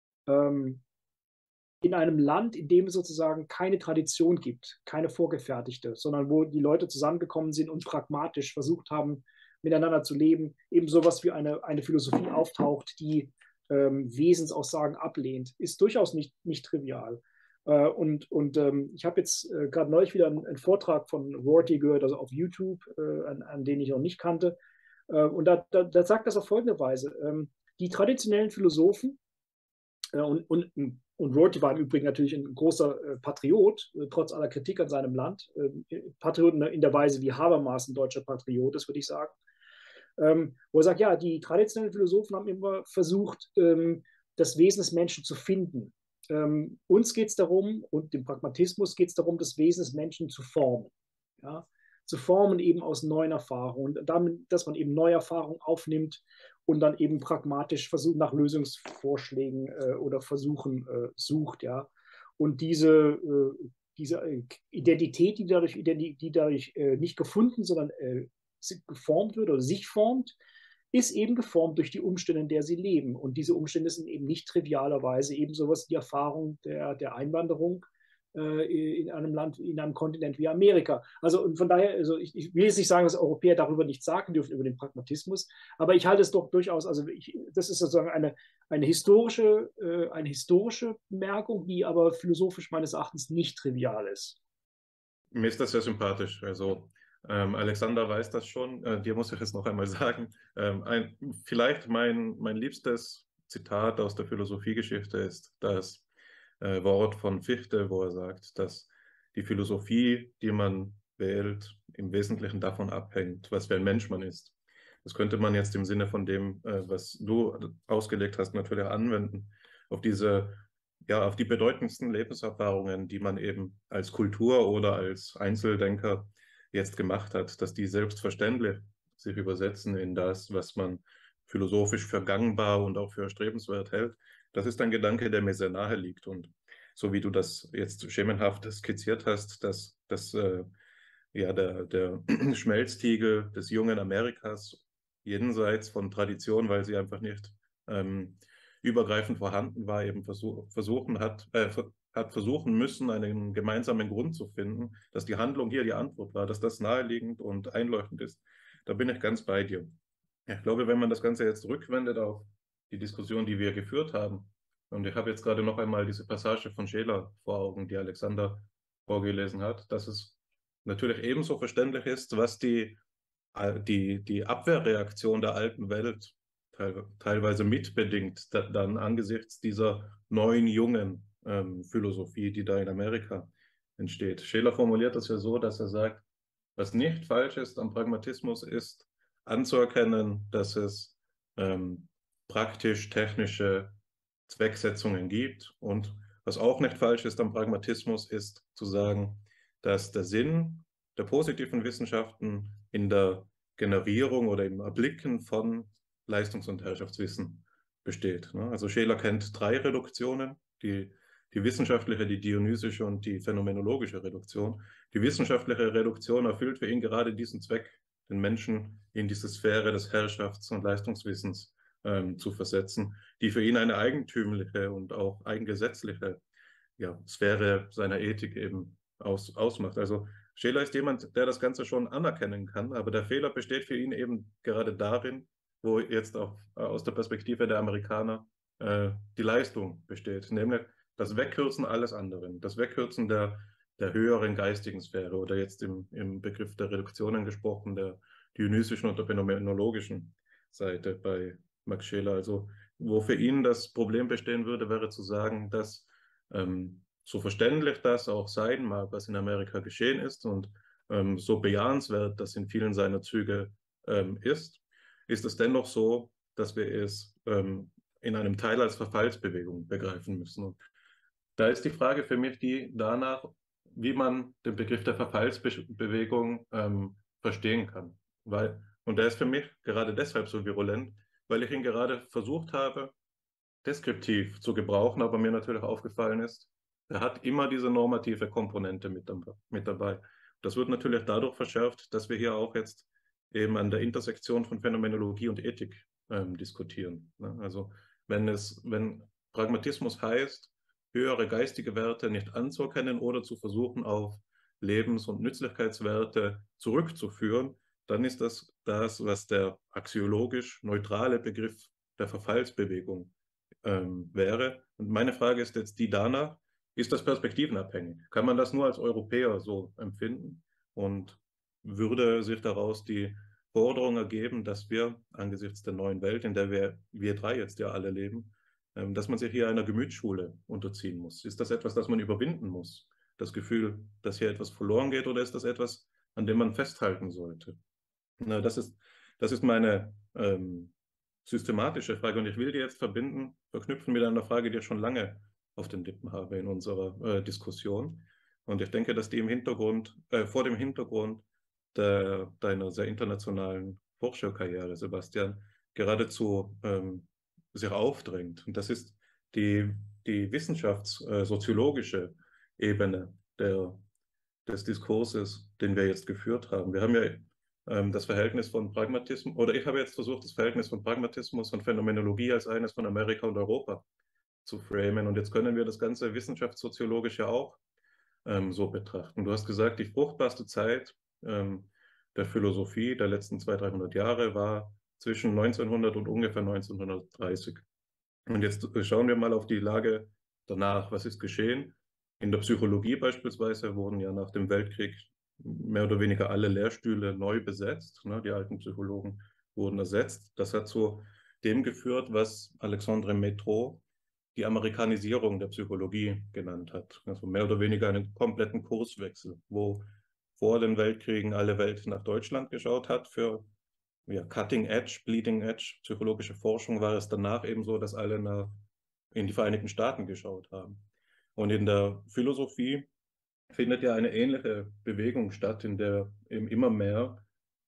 in einem Land, in dem es sozusagen keine Tradition gibt, keine vorgefertigte, sondern wo die Leute zusammengekommen sind und pragmatisch versucht haben, miteinander zu leben, eben sowas wie eine Philosophie auftaucht, die Wesensaussagen ablehnt, ist durchaus nicht trivial. Ich habe jetzt gerade neulich wieder einen Vortrag von Rorty gehört, also auf YouTube, an den ich noch nicht kannte. Und da sagt das auf folgende Weise. Die traditionellen Philosophen, und Rorty war im Übrigen natürlich ein großer Patriot, trotz aller Kritik an seinem Land. Patriot in der Weise, wie Habermas ein deutscher Patriot ist, würde ich sagen. Wo er sagt, ja, die traditionellen Philosophen haben immer versucht, das Wesen des Menschen zu finden. Uns geht es darum, und dem Pragmatismus geht es darum, das Wesen des Menschen zu formen. Ja? Zu formen eben aus neuen Erfahrungen. Und damit, dass man eben neue Erfahrungen aufnimmt und dann eben pragmatisch versucht, nach Lösungsvorschlägen oder Versuchen sucht. Ja? Und diese Identität, die dadurch nicht gefunden, sondern geformt wird oder sich formt, ist eben geformt durch die Umstände, in der sie leben. Und diese Umstände sind eben nicht trivialerweise eben sowas wie die Erfahrung der Einwanderung in einem Land, in einem Kontinent wie Amerika. Also und von daher, also ich will jetzt nicht sagen, dass Europäer darüber nichts sagen dürfen über den Pragmatismus, aber ich halte es doch durchaus, also das ist sozusagen eine historische Bemerkung, die aber philosophisch meines Erachtens nicht trivial ist. Mir ist das sehr sympathisch. Also Alexander weiß das schon. Dir muss ich es noch einmal sagen. Vielleicht mein liebstes Zitat aus der Philosophiegeschichte ist das Wort von Fichte, wo er sagt, dass die Philosophie, die man wählt, im Wesentlichen davon abhängt, was für ein Mensch man ist. Das könnte man jetzt im Sinne von dem, was du ausgelegt hast, natürlich anwenden, auf die bedeutendsten Lebenserfahrungen, die man eben als Kultur oder als Einzeldenker jetzt gemacht hat, dass die selbstverständlich sich übersetzen in das, was man philosophisch für gangbar und auch für erstrebenswert hält. Das ist ein Gedanke, der mir sehr nahe liegt. Und so wie du das jetzt schemenhaft skizziert hast, dass der Schmelztiegel des jungen Amerikas jenseits von Tradition, weil sie einfach nicht übergreifend vorhanden war, eben versuchen müssen, einen gemeinsamen Grund zu finden, dass die Handlung hier die Antwort war, dass das naheliegend und einleuchtend ist. Da bin ich ganz bei dir. Ich glaube, wenn man das Ganze jetzt rückwendet auf die Diskussion, die wir geführt haben, und ich habe jetzt gerade noch einmal diese Passage von Scheler vor Augen, die Alexander vorgelesen hat, dass es natürlich ebenso verständlich ist, was die Abwehrreaktion der alten Welt teilweise mitbedingt, dann angesichts dieser neuen, jungen Philosophie, die da in Amerika entsteht. Scheler formuliert das ja so, dass er sagt, was nicht falsch ist am Pragmatismus ist, anzuerkennen, dass es praktisch-technische Zwecksetzungen gibt. Und was auch nicht falsch ist am Pragmatismus, ist zu sagen, dass der Sinn der positiven Wissenschaften in der Generierung oder im Erblicken von Leistungs- und Herrschaftswissen besteht. Also Scheler kennt 3 Reduktionen, die wissenschaftliche, die dionysische und die phänomenologische Reduktion. Die wissenschaftliche Reduktion erfüllt für ihn gerade diesen Zweck, den Menschen in diese Sphäre des Herrschafts- und Leistungswissens zu versetzen, die für ihn eine eigentümliche und auch eigengesetzliche Sphäre seiner Ethik eben ausmacht. Also Scheler ist jemand, der das Ganze schon anerkennen kann, aber der Fehler besteht für ihn eben gerade darin, wo jetzt auch aus der Perspektive der Amerikaner die Leistung besteht, nämlich das Wegkürzen alles anderen, das Wegkürzen der höheren geistigen Sphäre oder jetzt im Begriff der Reduktionen gesprochen, der dionysischen und der phänomenologischen Seite bei Max Scheler. Also wo für ihn das Problem bestehen würde, wäre zu sagen, dass so verständlich das auch sein mag, was in Amerika geschehen ist und so bejahenswert das in vielen seiner Züge ist es dennoch so, dass wir es in einem Teil als Verfallsbewegung begreifen müssen. Und da ist die Frage für mich die danach, wie man den Begriff der Verfallsbewegung verstehen kann. Und der ist für mich gerade deshalb so virulent, weil ich ihn gerade versucht habe, deskriptiv zu gebrauchen, aber mir natürlich aufgefallen ist, er hat immer diese normative Komponente mit dabei. Das wird natürlich dadurch verschärft, dass wir hier auch jetzt eben an der Intersektion von Phänomenologie und Ethik diskutieren. Also wenn Pragmatismus heißt, höhere geistige Werte nicht anzuerkennen oder zu versuchen, auf Lebens- und Nützlichkeitswerte zurückzuführen, dann ist das, was der axiologisch neutrale Begriff der Verfallsbewegung wäre. Und meine Frage ist jetzt die danach, ist das perspektivenabhängig? Kann man das nur als Europäer so empfinden? Und würde sich daraus die Forderung ergeben, dass wir angesichts der neuen Welt, in der wir 3 jetzt ja alle leben, dass man sich hier einer Gemütsschule unterziehen muss? Ist das etwas, das man überwinden muss? Das Gefühl, dass hier etwas verloren geht, oder ist das etwas, an dem man festhalten sollte? Na, das ist meine systematische Frage, und ich will die jetzt verknüpfen mit einer Frage, die ich schon lange auf den Lippen habe in unserer Diskussion. Und ich denke, dass die vor dem Hintergrund deiner sehr internationalen Forscherkarriere, Sebastian, geradezu sich aufdrängt. Und das ist die wissenschaftssoziologische Ebene des Diskurses, den wir jetzt geführt haben. Wir haben ja das Verhältnis von Pragmatismus, oder ich habe jetzt versucht, das Verhältnis von Pragmatismus und Phänomenologie als eines von Amerika und Europa zu framen. Und jetzt können wir das ganze wissenschaftssoziologisch ja auch so betrachten. Du hast gesagt, die fruchtbarste Zeit der Philosophie der letzten 200, 300 Jahre war zwischen 1900 und ungefähr 1930. Und jetzt schauen wir mal auf die Lage danach. Was ist geschehen? In der Psychologie beispielsweise wurden ja nach dem Weltkrieg mehr oder weniger alle Lehrstühle neu besetzt. Die alten Psychologen wurden ersetzt. Das hat zu dem geführt, was Alexandre Métaux die Amerikanisierung der Psychologie genannt hat. Also mehr oder weniger einen kompletten Kurswechsel, wo vor den Weltkriegen alle Welt nach Deutschland geschaut hat für Cutting Edge, Bleeding Edge, psychologische Forschung, war es danach eben so, dass alle in die Vereinigten Staaten geschaut haben. Und in der Philosophie findet ja eine ähnliche Bewegung statt, in der eben immer mehr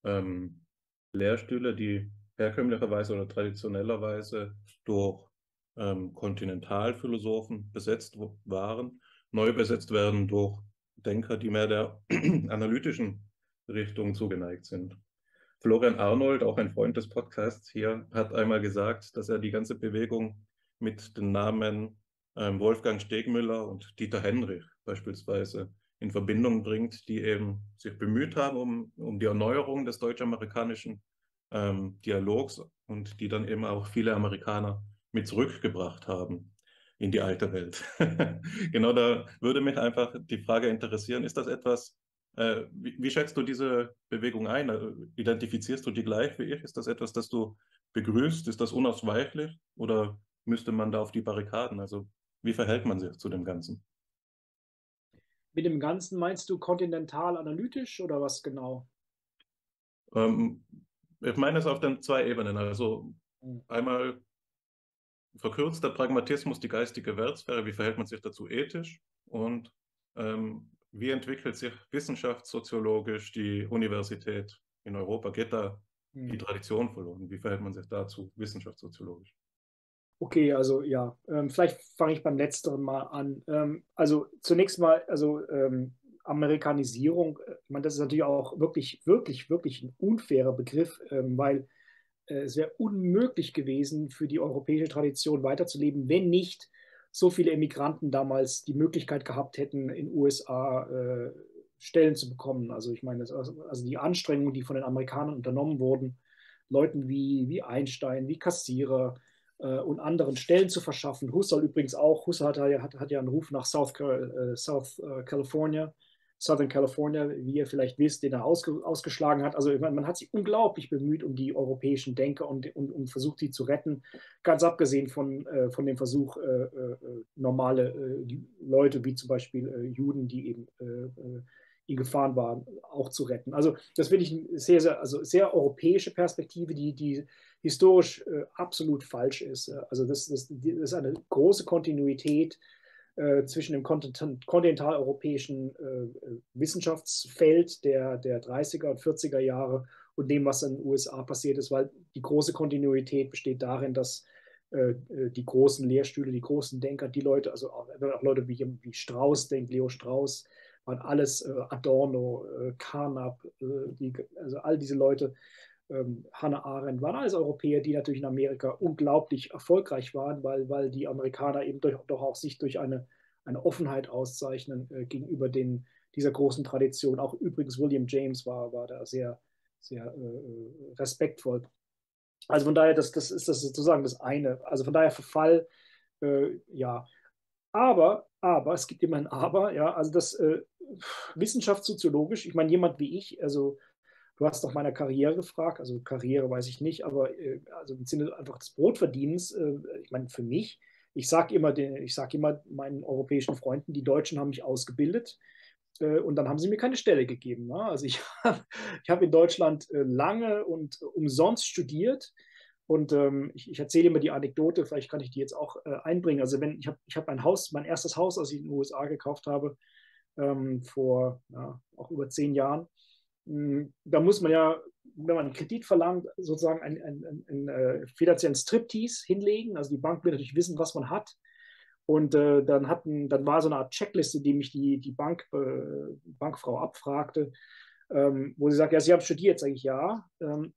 Lehrstühle, die herkömmlicherweise oder traditionellerweise durch Kontinentalphilosophen besetzt waren, neu besetzt werden durch Denker, die mehr der analytischen Richtung zugeneigt sind. Florian Arnold, auch ein Freund des Podcasts hier, hat einmal gesagt, dass er die ganze Bewegung mit den Namen Wolfgang Stegmüller und Dieter Henrich beispielsweise in Verbindung bringt, die eben sich bemüht haben um die Erneuerung des deutsch-amerikanischen Dialogs und die dann eben auch viele Amerikaner mit zurückgebracht haben in die alte Welt. Genau, da würde mich einfach die Frage interessieren, ist das etwas, wie schätzt du diese Bewegung ein? Identifizierst du die gleich wie ich? Ist das etwas, das du begrüßt? Ist das unausweichlich? Oder müsste man da auf die Barrikaden? Also wie verhält man sich zu dem Ganzen? Mit dem Ganzen meinst du kontinental analytisch oder was genau? Ich meine es auf den 2 Ebenen. Also einmal verkürzter Pragmatismus, die geistige Wertsphäre, wie verhält man sich dazu ethisch? Und wie entwickelt sich wissenschaftssoziologisch die Universität in Europa? Geht da die Tradition verloren? Wie verhält man sich dazu wissenschaftssoziologisch? Okay, also ja, vielleicht fange ich beim Letzteren mal an. Also zunächst mal, Amerikanisierung, ich meine, das ist natürlich auch wirklich, wirklich, wirklich ein unfairer Begriff, weil es wäre unmöglich gewesen, für die europäische Tradition weiterzuleben, wenn nicht so viele Emigranten damals die Möglichkeit gehabt hätten, in den USA Stellen zu bekommen. Also ich meine, also die Anstrengungen, die von den Amerikanern unternommen wurden, Leuten wie Einstein, wie Kassierer und anderen Stellen zu verschaffen. Husserl übrigens auch. Husserl hat ja einen Ruf nach Southern California, wie ihr vielleicht wisst, den er ausgeschlagen hat. Also man hat sich unglaublich bemüht um die europäischen Denker und versucht, sie zu retten. Ganz abgesehen von dem Versuch, normale Leute wie zum Beispiel Juden, die eben in Gefahren waren, auch zu retten. Also das finde ich eine sehr europäische Perspektive, die historisch absolut falsch ist. Also das ist eine große Kontinuität zwischen dem kontinentaleuropäischen Wissenschaftsfeld der 30er und 40er Jahre und dem, was in den USA passiert ist, weil die große Kontinuität besteht darin, dass die großen Lehrstühle, die großen Denker, die Leute, also auch Leute wie Strauss denkt, Leo Strauss, waren alles Adorno, Carnap, also all diese Leute, Hannah Arendt, waren alles Europäer, die natürlich in Amerika unglaublich erfolgreich waren, weil die Amerikaner eben doch auch sich durch eine Offenheit auszeichnen gegenüber dieser großen Tradition. Auch übrigens William James war da sehr, sehr respektvoll. Also von daher, das ist das sozusagen das eine. Also von daher Verfall, ja. Aber, es gibt immer ein Aber, ja, also das wissenschaftssoziologisch, ich meine, jemand wie ich, also du hast nach meiner Karriere gefragt, also Karriere weiß ich nicht, aber also im Sinne einfach des Brotverdienens, ich meine, für mich, ich sage immer meinen europäischen Freunden, die Deutschen haben mich ausgebildet und dann haben sie mir keine Stelle gegeben. Ne? Also ich hab in Deutschland lange und umsonst studiert. Und ich erzähle immer die Anekdote, vielleicht kann ich die jetzt auch einbringen. Also ich habe mein erstes Haus, als ich in den USA gekauft habe, vor auch über 10 Jahren. Da muss man ja, wenn man einen Kredit verlangt, sozusagen einen finanziellen Striptease hinlegen. Also die Bank will natürlich wissen, was man hat. Und dann war so eine Art Checkliste, die mich die Bankfrau abfragte, wo sie sagt, ja, Sie haben studiert, sage ich ja.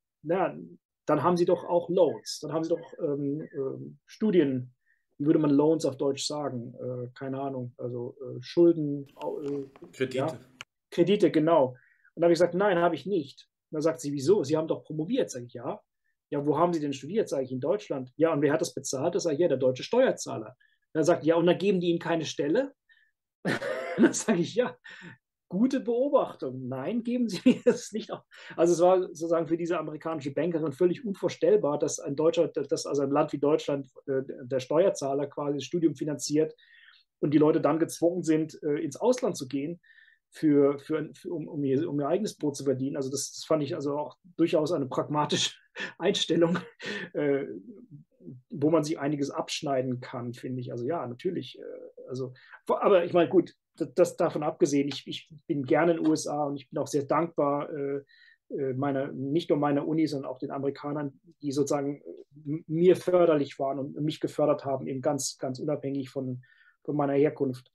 Dann haben Sie doch auch Loans, dann haben Sie doch Studien, wie würde man Loans auf Deutsch sagen? Keine Ahnung, also Schulden, Kredite. Ja, Kredite, genau. Und da habe ich gesagt, nein, habe ich nicht. Und dann sagt sie, wieso? Sie haben doch promoviert, sage ich, ja. Ja, wo haben Sie denn studiert? Sage ich, in Deutschland. Ja, und wer hat das bezahlt? Das sage ich, ja, der deutsche Steuerzahler. Dann sagt, ja, und dann geben die Ihnen keine Stelle? Dann sage ich, ja, gute Beobachtung. Nein, geben Sie mir das nicht auf. Also es war sozusagen für diese amerikanische Bankerin völlig unvorstellbar, dass also ein Land wie Deutschland, der Steuerzahler quasi das Studium finanziert und die Leute dann gezwungen sind, ins Ausland zu gehen, um ihr eigenes Brot zu verdienen. Also das fand ich also auch durchaus eine pragmatische Einstellung, wo man sich einiges abschneiden kann, finde ich. Also ja, natürlich. Aber ich meine, gut, das davon abgesehen, ich bin gerne in den USA und ich bin auch sehr dankbar nicht nur meiner Uni, sondern auch den Amerikanern, die sozusagen mir förderlich waren und mich gefördert haben, eben ganz, ganz unabhängig von meiner Herkunft.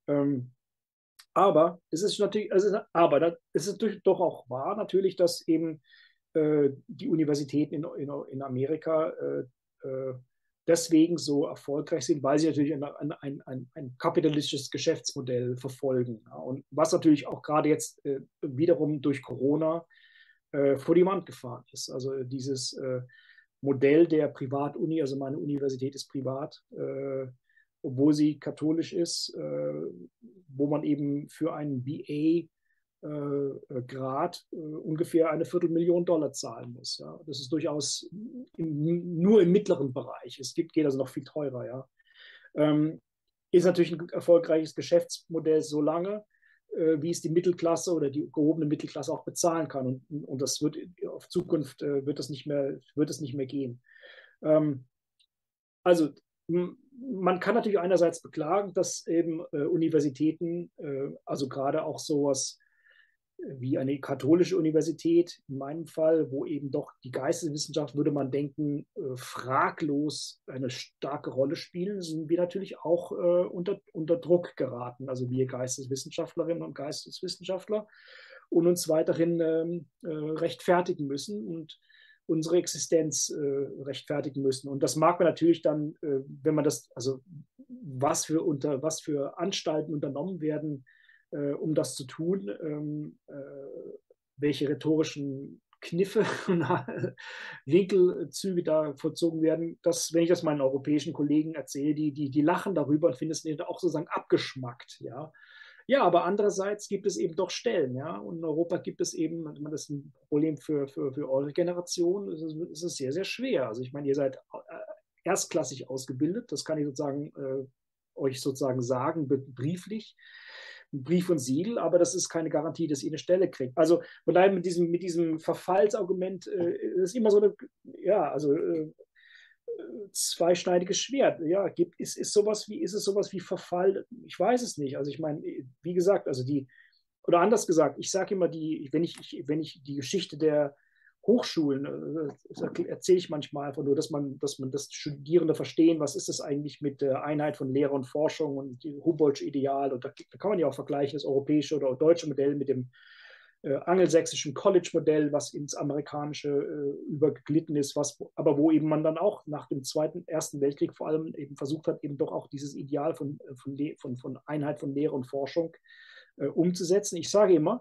Aber es ist natürlich, es ist doch auch wahr natürlich, dass eben die Universitäten in Amerika deswegen so erfolgreich sind, weil sie natürlich ein kapitalistisches Geschäftsmodell verfolgen. Ja, und was natürlich auch gerade jetzt wiederum durch Corona vor die Wand gefahren ist. Also dieses Modell der Privatuni, also meine Universität ist privat, obwohl sie katholisch ist, wo man eben für einen BA Grad ungefähr $250.000 zahlen muss. Ja. Das ist durchaus nur im mittleren Bereich. Geht also noch viel teurer. Ja. Ist natürlich ein erfolgreiches Geschäftsmodell so lange, wie es die Mittelklasse oder die gehobene Mittelklasse auch bezahlen kann. Und das wird auf Zukunft wird es nicht mehr gehen. Also Man kann natürlich einerseits beklagen, dass eben Universitäten, also gerade auch sowas wie eine katholische Universität, in meinem Fall, wo eben doch die Geisteswissenschaft, würde man denken, fraglos eine starke Rolle spielen, sind wir natürlich auch unter Druck geraten, also wir Geisteswissenschaftlerinnen und Geisteswissenschaftler, und uns weiterhin rechtfertigen müssen und unsere Existenz rechtfertigen müssen. Und das mag man natürlich dann, wenn man das, also was für Anstalten unternommen werden, um das zu tun, welche rhetorischen Kniffe und Winkelzüge da vollzogen werden. Das, wenn ich das meinen europäischen Kollegen erzähle, die lachen darüber und finden es auch sozusagen abgeschmackt. Ja. Ja, aber andererseits gibt es eben doch Stellen, ja. Und in Europa gibt es eben, das ist ein Problem für eure Generation, es ist sehr, sehr schwer. Also ich meine, ihr seid erstklassig ausgebildet, das kann ich sozusagen euch sozusagen sagen, brieflich, Brief und Siegel, aber das ist keine Garantie, dass ihr eine Stelle kriegt. Also von daher mit diesem Verfallsargument ist immer so eine, ja, also zweischneidiges Schwert. Ja, ist es sowas wie Verfall? Ich weiß es nicht. Also ich meine, wie gesagt, oder anders gesagt, ich sage immer, wenn ich die Geschichte der Hochschulen, erzähle ich manchmal einfach nur, dass man das Studierende verstehen, was ist das eigentlich mit der Einheit von Lehre und Forschung und dem Humboldt'sche Ideal. Und da kann man ja auch vergleichen, das europäische oder deutsche Modell mit dem angelsächsischen College-Modell, was ins amerikanische übergeglitten ist, aber wo eben man dann auch nach dem Ersten Weltkrieg vor allem eben versucht hat, eben doch auch dieses Ideal von Einheit von Lehre und Forschung umzusetzen. Ich sage immer,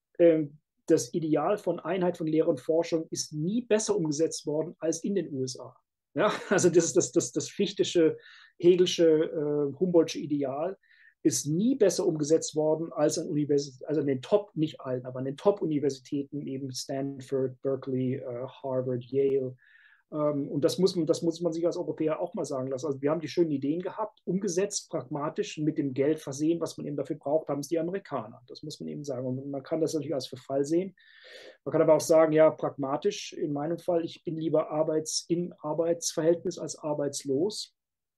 das Ideal von Einheit von Lehre und Forschung ist nie besser umgesetzt worden als in den USA. Ja, also das ist das Fichtische, Hegelsche, Humboldtsche Ideal ist nie besser umgesetzt worden als an Universitäten, also an den Top, nicht allen, aber an den Top-Universitäten, eben Stanford, Berkeley, Harvard, Yale. Und das muss man sich als Europäer auch mal sagen lassen. Also wir haben die schönen Ideen gehabt, umgesetzt, pragmatisch, mit dem Geld versehen, was man eben dafür braucht, haben es die Amerikaner. Das muss man eben sagen. Und man kann das natürlich als Verfall sehen. Man kann aber auch sagen, ja, pragmatisch, in meinem Fall, ich bin lieber im Arbeitsverhältnis als arbeitslos.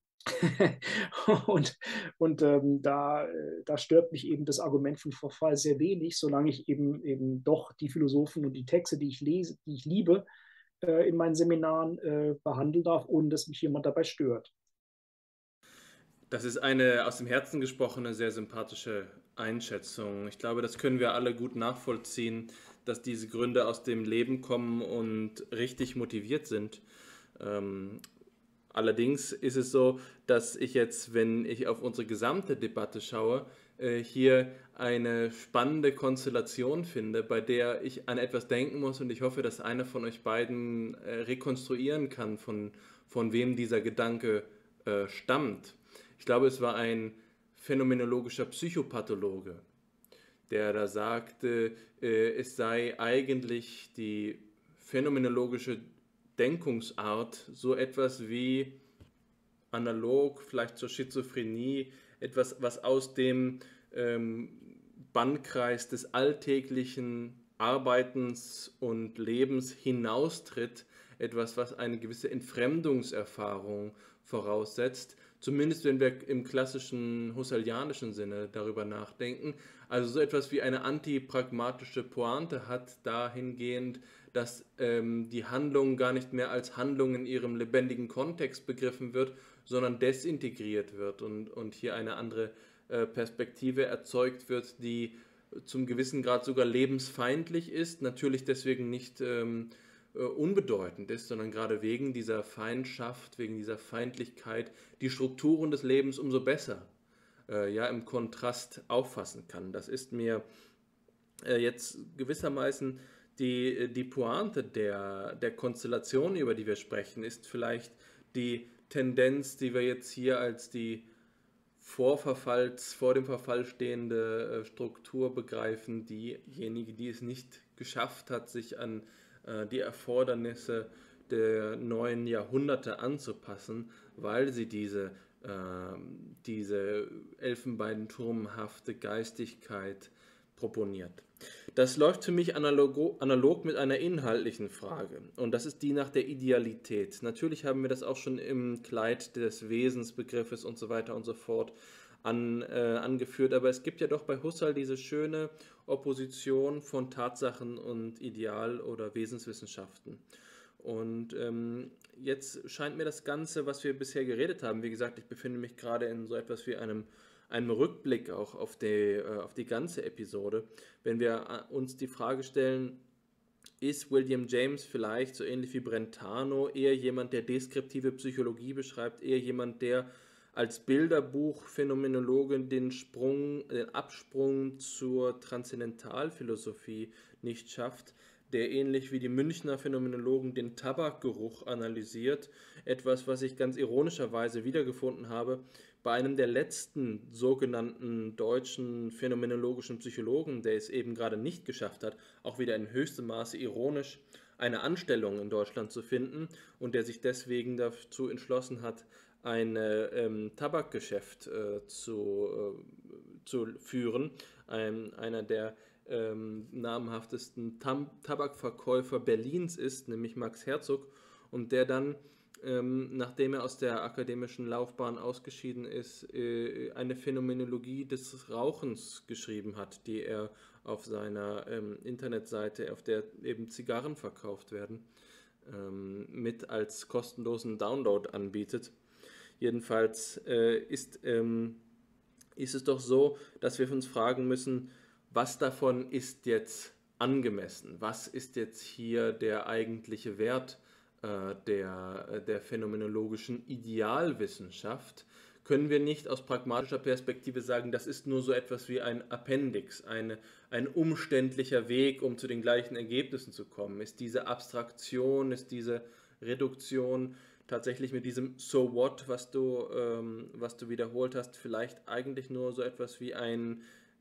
Da stört mich eben das Argument von Verfall sehr wenig, solange ich eben doch die Philosophen und die Texte, die ich lese, die ich liebe, in meinen Seminaren behandeln darf, ohne dass mich jemand dabei stört. Das ist eine aus dem Herzen gesprochene, sehr sympathische Einschätzung. Ich glaube, das können wir alle gut nachvollziehen, dass diese Gründe aus dem Leben kommen und richtig motiviert sind. Allerdings ist es so, dass ich jetzt, wenn ich auf unsere gesamte Debatte schaue, hier eine spannende Konstellation finde, bei der ich an etwas denken muss und ich hoffe, dass einer von euch beiden rekonstruieren kann, von wem dieser Gedanke stammt. Ich glaube, es war ein phänomenologischer Psychopathologe, der da sagte, es sei eigentlich die phänomenologische Denkungsart so etwas wie analog, vielleicht zur Schizophrenie, etwas, was aus dem Bannkreis des alltäglichen Arbeitens und Lebens hinaustritt, etwas, was eine gewisse Entfremdungserfahrung voraussetzt, zumindest wenn wir im klassischen husserlianischen Sinne darüber nachdenken, also so etwas wie eine antipragmatische Pointe hat, dahingehend, dass die Handlung gar nicht mehr als Handlung in ihrem lebendigen Kontext begriffen wird, sondern desintegriert wird und hier eine andere Perspektive erzeugt wird, die zum gewissen Grad sogar lebensfeindlich ist, natürlich deswegen nicht unbedeutend ist, sondern gerade wegen dieser Feindschaft, wegen dieser Feindlichkeit die Strukturen des Lebens umso besser im Kontrast auffassen kann. Das ist mir jetzt gewissermaßen die Pointe der Konstellation, über die wir sprechen, ist vielleicht die Tendenz, die wir jetzt hier als die vor dem Verfall stehende Struktur begreifen, diejenige, die es nicht geschafft hat, sich an die Erfordernisse der neuen Jahrhunderte anzupassen, weil sie diese elfenbeinturmhafte Geistigkeit proponiert. Das läuft für mich analog mit einer inhaltlichen Frage und das ist die nach der Idealität. Natürlich haben wir das auch schon im Kleid des Wesensbegriffes und so weiter und so fort angeführt, aber es gibt ja doch bei Husserl diese schöne Opposition von Tatsachen und Ideal- oder Wesenswissenschaften. Und jetzt scheint mir das Ganze, was wir bisher geredet haben, wie gesagt, ich befinde mich gerade in so etwas wie einem Rückblick auch auf die ganze Episode, wenn wir uns die Frage stellen, ist William James vielleicht so ähnlich wie Brentano eher jemand, der deskriptive Psychologie beschreibt, eher jemand, der als Bilderbuchphänomenologe den Absprung zur Transzendentalphilosophie nicht schafft, der ähnlich wie die Münchner Phänomenologen den Tabakgeruch analysiert, etwas, was ich ganz ironischerweise wiedergefunden habe bei einem der letzten sogenannten deutschen phänomenologischen Psychologen, der es eben gerade nicht geschafft hat, auch wieder in höchstem Maße ironisch eine Anstellung in Deutschland zu finden und der sich deswegen dazu entschlossen hat, ein Tabakgeschäft zu führen, einer der namhaftesten Tabakverkäufer Berlins ist, nämlich Max Herzog, und der dann, nachdem er aus der akademischen Laufbahn ausgeschieden ist, eine Phänomenologie des Rauchens geschrieben hat, die er auf seiner Internetseite, auf der eben Zigarren verkauft werden, mit als kostenlosen Download anbietet. Jedenfalls ist es doch so, dass wir uns fragen müssen, was davon ist jetzt angemessen? Was ist jetzt hier der eigentliche Wert der phänomenologischen Idealwissenschaft? Können wir nicht aus pragmatischer Perspektive sagen, das ist nur so etwas wie ein Appendix, ein umständlicher Weg, um zu den gleichen Ergebnissen zu kommen? Ist diese Abstraktion, ist diese Reduktion tatsächlich mit diesem So what, was du wiederholt hast, vielleicht eigentlich nur so etwas wie ein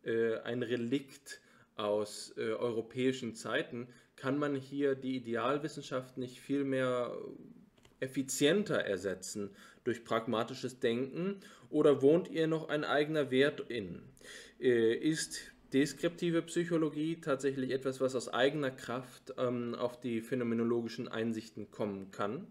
Relikt aus europäischen Zeiten? Kann man hier die Idealwissenschaft nicht viel mehr effizienter ersetzen durch pragmatisches Denken, oder wohnt ihr noch ein eigener Wert in? Ist deskriptive Psychologie tatsächlich etwas, was aus eigener Kraft auf die phänomenologischen Einsichten kommen kann?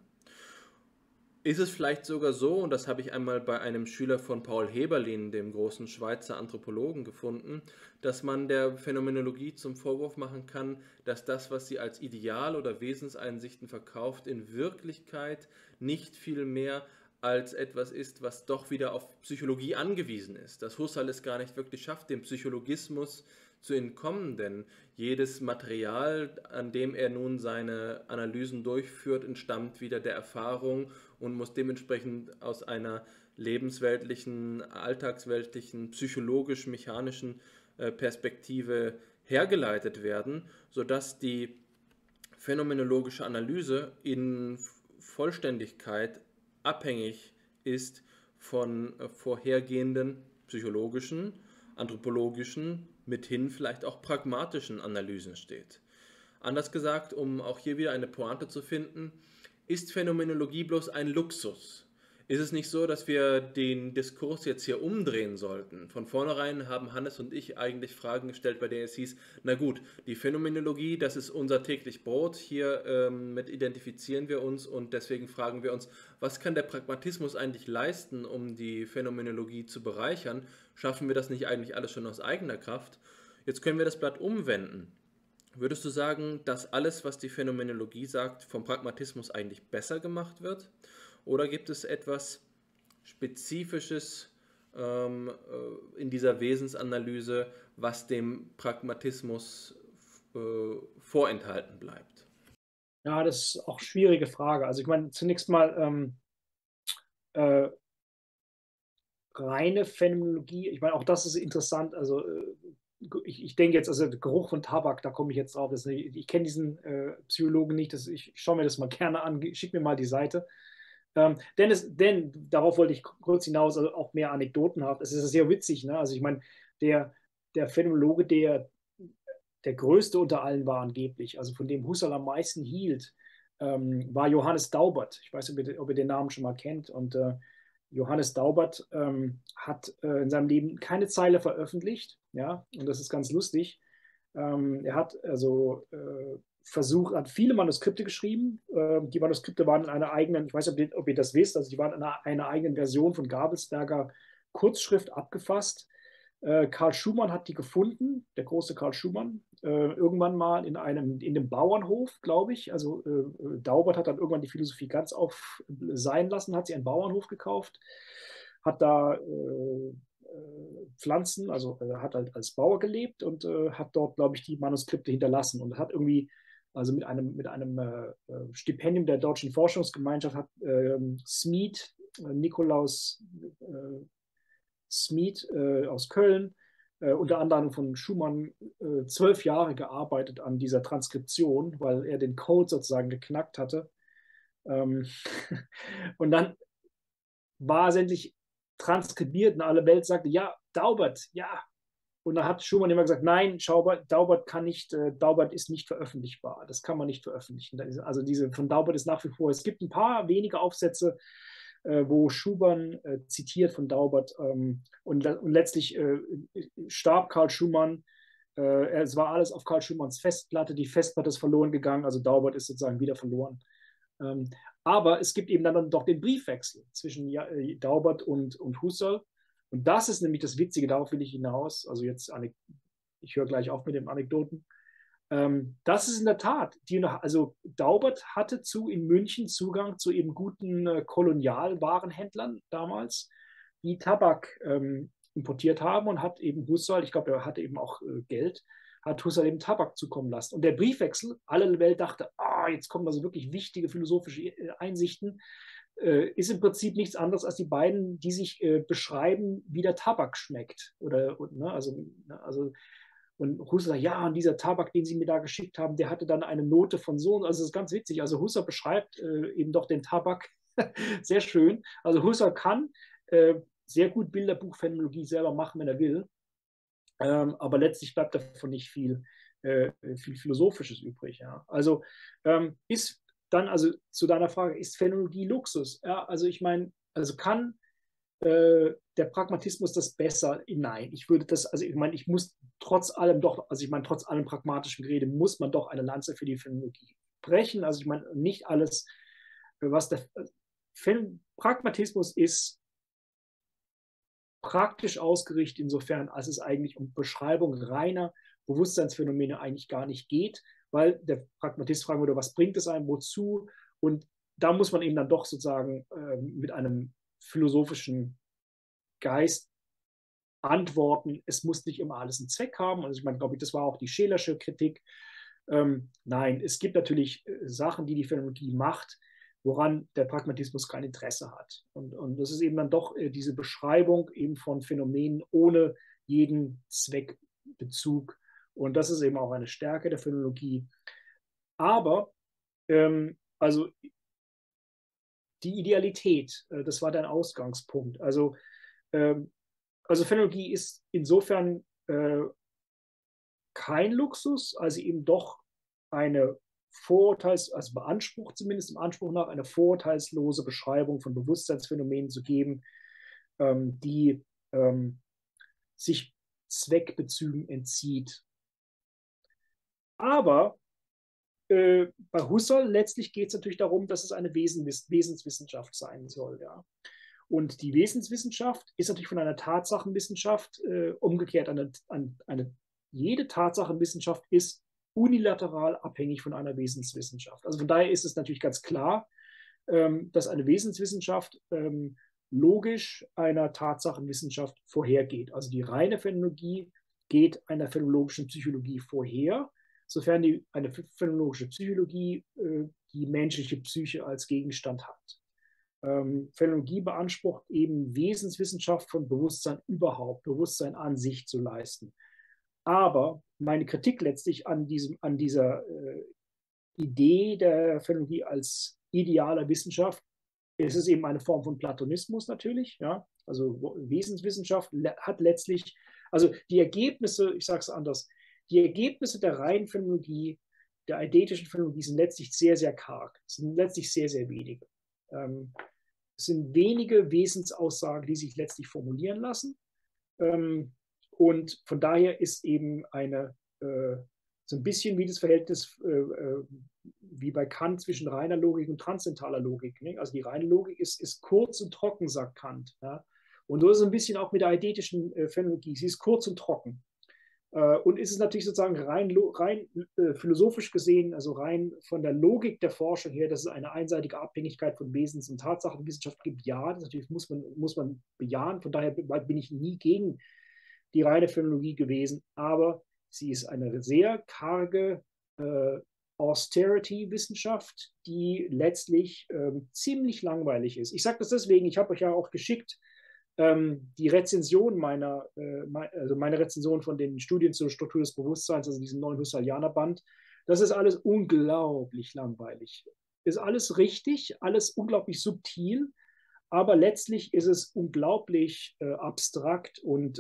Ist es vielleicht sogar so, und das habe ich einmal bei einem Schüler von Paul Heberlin, dem großen Schweizer Anthropologen, gefunden, dass man der Phänomenologie zum Vorwurf machen kann, dass das, was sie als Ideal- oder Wesenseinsichten verkauft, in Wirklichkeit nicht viel mehr als etwas ist, was doch wieder auf Psychologie angewiesen ist. Dass Husserl es gar nicht wirklich schafft, dem Psychologismus zu entkommen, denn jedes Material, an dem er nun seine Analysen durchführt, entstammt wieder der Erfahrung und muss dementsprechend aus einer lebensweltlichen, alltagsweltlichen, psychologisch-mechanischen Perspektive hergeleitet werden, sodass die phänomenologische Analyse in Vollständigkeit abhängig ist von vorhergehenden psychologischen, anthropologischen, mithin vielleicht auch pragmatischen Analysen steht. Anders gesagt, um auch hier wieder eine Pointe zu finden, ist Phänomenologie bloß ein Luxus? Ist es nicht so, dass wir den Diskurs jetzt hier umdrehen sollten? Von vornherein haben Hannes und ich eigentlich Fragen gestellt, bei denen es hieß, na gut, die Phänomenologie, das ist unser täglich Brot, hier mit identifizieren wir uns und deswegen fragen wir uns, was kann der Pragmatismus eigentlich leisten, um die Phänomenologie zu bereichern? Schaffen wir das nicht eigentlich alles schon aus eigener Kraft? Jetzt können wir das Blatt umwenden. Würdest du sagen, dass alles, was die Phänomenologie sagt, vom Pragmatismus eigentlich besser gemacht wird? Oder gibt es etwas Spezifisches in dieser Wesensanalyse, was dem Pragmatismus vorenthalten bleibt? Ja, das ist auch eine schwierige Frage. Also ich meine, zunächst mal reine Phänomenologie, ich meine, auch das ist interessant. Also ich denke jetzt, also der Geruch von Tabak, da komme ich jetzt drauf. Ich kenne diesen Psychologen nicht, ich schaue mir das mal gerne an, schick mir mal die Seite. Denn darauf wollte ich kurz hinaus, also auch mehr anekdotenhaft. Es ist sehr witzig, ne? Also ich meine, der Phänomenologe, der größte unter allen war angeblich, also von dem Husserl am meisten hielt, war Johannes Daubert. Ich weiß nicht, ob ihr den Namen schon mal kennt. Und Johannes Daubert hat in seinem Leben keine Zeile veröffentlicht, ja, und das ist ganz lustig. Er hat also hat viele Manuskripte geschrieben. Die Manuskripte waren in einer eigenen, ich weiß nicht, ob ihr das wisst, also die waren in einer eigenen Version von Gabelsberger Kurzschrift abgefasst. Karl Schumann hat die gefunden, der große Karl Schumann, irgendwann mal in dem Bauernhof, glaube ich. Also Daubert hat dann irgendwann die Philosophie ganz sein lassen, hat sich einen Bauernhof gekauft, hat da Pflanzen, also hat halt als Bauer gelebt und hat dort, glaube ich, die Manuskripte hinterlassen und hat irgendwie, also mit einem Stipendium der Deutschen Forschungsgemeinschaft hat Smeed, Nikolaus Smeed aus Köln, unter anderem von Schumann 12 Jahre gearbeitet an dieser Transkription, weil er den Code sozusagen geknackt hatte. Und dann war es endlich transkribiert und alle Welt sagte, ja, Daubert, ja. Und dann hat Schumann immer gesagt, nein, Daubert ist nicht veröffentlichbar. Das kann man nicht veröffentlichen. Also von Daubert ist nach wie vor, es gibt ein paar wenige Aufsätze, wo Schumann zitiert von Daubert. Und letztlich starb Karl Schumann. Es war alles auf Karl Schumanns Festplatte. Die Festplatte ist verloren gegangen. Also Daubert ist sozusagen wieder verloren. Aber es gibt eben dann doch den Briefwechsel zwischen Daubert und Husserl. Und das ist nämlich das Witzige, darauf will ich hinaus. Also jetzt, ich höre gleich auf mit den Anekdoten. Das ist in der Tat, also Daubert hatte in München Zugang zu eben guten Kolonialwarenhändlern damals, die Tabak importiert haben und hat eben Husserl, ich glaube, er hatte eben auch Geld, hat Husserl eben Tabak zukommen lassen. Und der Briefwechsel, alle Welt dachte, jetzt kommen also wirklich wichtige philosophische Einsichten, ist im Prinzip nichts anderes als die beiden, die sich beschreiben, wie der Tabak schmeckt. Und Husserl sagt, ja, und dieser Tabak, den Sie mir da geschickt haben, der hatte dann eine Note von so. Also das ist ganz witzig. Also Husserl beschreibt eben doch den Tabak sehr schön. Also Husserl kann sehr gut Bilderbuchphänomenologie selber machen, wenn er will. Aber letztlich bleibt davon nicht viel Philosophisches übrig. Ja. Also ist dann, also zu deiner Frage, ist Phänomenologie Luxus? Ja, also ich meine, also kann der Pragmatismus das besser? Nein, ich würde das, also ich meine, ich muss trotz allem doch, also ich meine, trotz allem pragmatischen Gerede muss man doch eine Lanze für die Phänomenologie brechen. Also ich meine, nicht alles, was der Pragmatismus ist, praktisch ausgerichtet insofern, als es eigentlich um Beschreibung reiner Bewusstseinsphänomene eigentlich gar nicht geht, weil der Pragmatist fragen würde, was bringt es einem, wozu? Und da muss man eben dann doch sozusagen mit einem philosophischen Geist antworten, es muss nicht immer alles einen Zweck haben. Also ich meine, glaube ich, das war auch die Schelersche Kritik. Nein, es gibt natürlich Sachen, die Phänomenologie macht, woran der Pragmatismus kein Interesse hat. Und das ist eben dann doch diese Beschreibung eben von Phänomenen ohne jeden Zweckbezug. Und das ist eben auch eine Stärke der Phänomenologie. Aber also die Idealität, das war dein Ausgangspunkt. Also Phänomenologie ist insofern kein Luxus, also eben doch eine also beansprucht zumindest im Anspruch nach, eine vorurteilslose Beschreibung von Bewusstseinsphänomenen zu geben, die sich Zweckbezügen entzieht. Aber bei Husserl letztlich geht es natürlich darum, dass es eine Wesenswissenschaft sein soll. Ja. Und die Wesenswissenschaft ist natürlich von einer Tatsachenwissenschaft umgekehrt. Jede Tatsachenwissenschaft ist unilateral abhängig von einer Wesenswissenschaft. Also von daher ist es natürlich ganz klar, dass eine Wesenswissenschaft logisch einer Tatsachenwissenschaft vorhergeht. Also die reine Phänomenologie geht einer phänomenologischen Psychologie vorher, sofern eine phänomenologische Psychologie die menschliche Psyche als Gegenstand hat. Phänomenologie beansprucht eben Wesenswissenschaft von Bewusstsein überhaupt, Bewusstsein an sich zu leisten. Aber meine Kritik letztlich an dieser Idee der Phänomenologie als idealer Wissenschaft, es ist eben eine Form von Platonismus natürlich. Ja? Also Wesenswissenschaft hat letztlich, also die Ergebnisse, ich sage es anders, die Ergebnisse der reinen Phänomenologie, der eidetischen Phänomenologie sind letztlich sehr, sehr karg, sind letztlich sehr, sehr wenige. Es sind wenige Wesensaussagen, die sich letztlich formulieren lassen. Und von daher ist eben so ein bisschen wie das Verhältnis wie bei Kant zwischen reiner Logik und transzendentaler Logik. Ne? Also die reine Logik ist kurz und trocken, sagt Kant. Ja? Und so ist es ein bisschen auch mit der eidetischen Phänomenologie. Sie ist kurz und trocken. Und ist es natürlich sozusagen rein philosophisch gesehen, also rein von der Logik der Forschung her, dass es eine einseitige Abhängigkeit von Wesens- und Tatsachenwissenschaft gibt. Ja, das natürlich muss man bejahen. Von daher bin ich nie gegen die reine Phänomenologie gewesen. Aber sie ist eine sehr karge Austerity-Wissenschaft, die letztlich ziemlich langweilig ist. Ich sage das deswegen, ich habe euch ja auch geschickt, die Rezension meine Rezension von den Studien zur Struktur des Bewusstseins, also diesem neuen Husserlianer-Band, das ist alles unglaublich langweilig. Ist alles richtig, alles unglaublich subtil, aber letztlich ist es unglaublich abstrakt und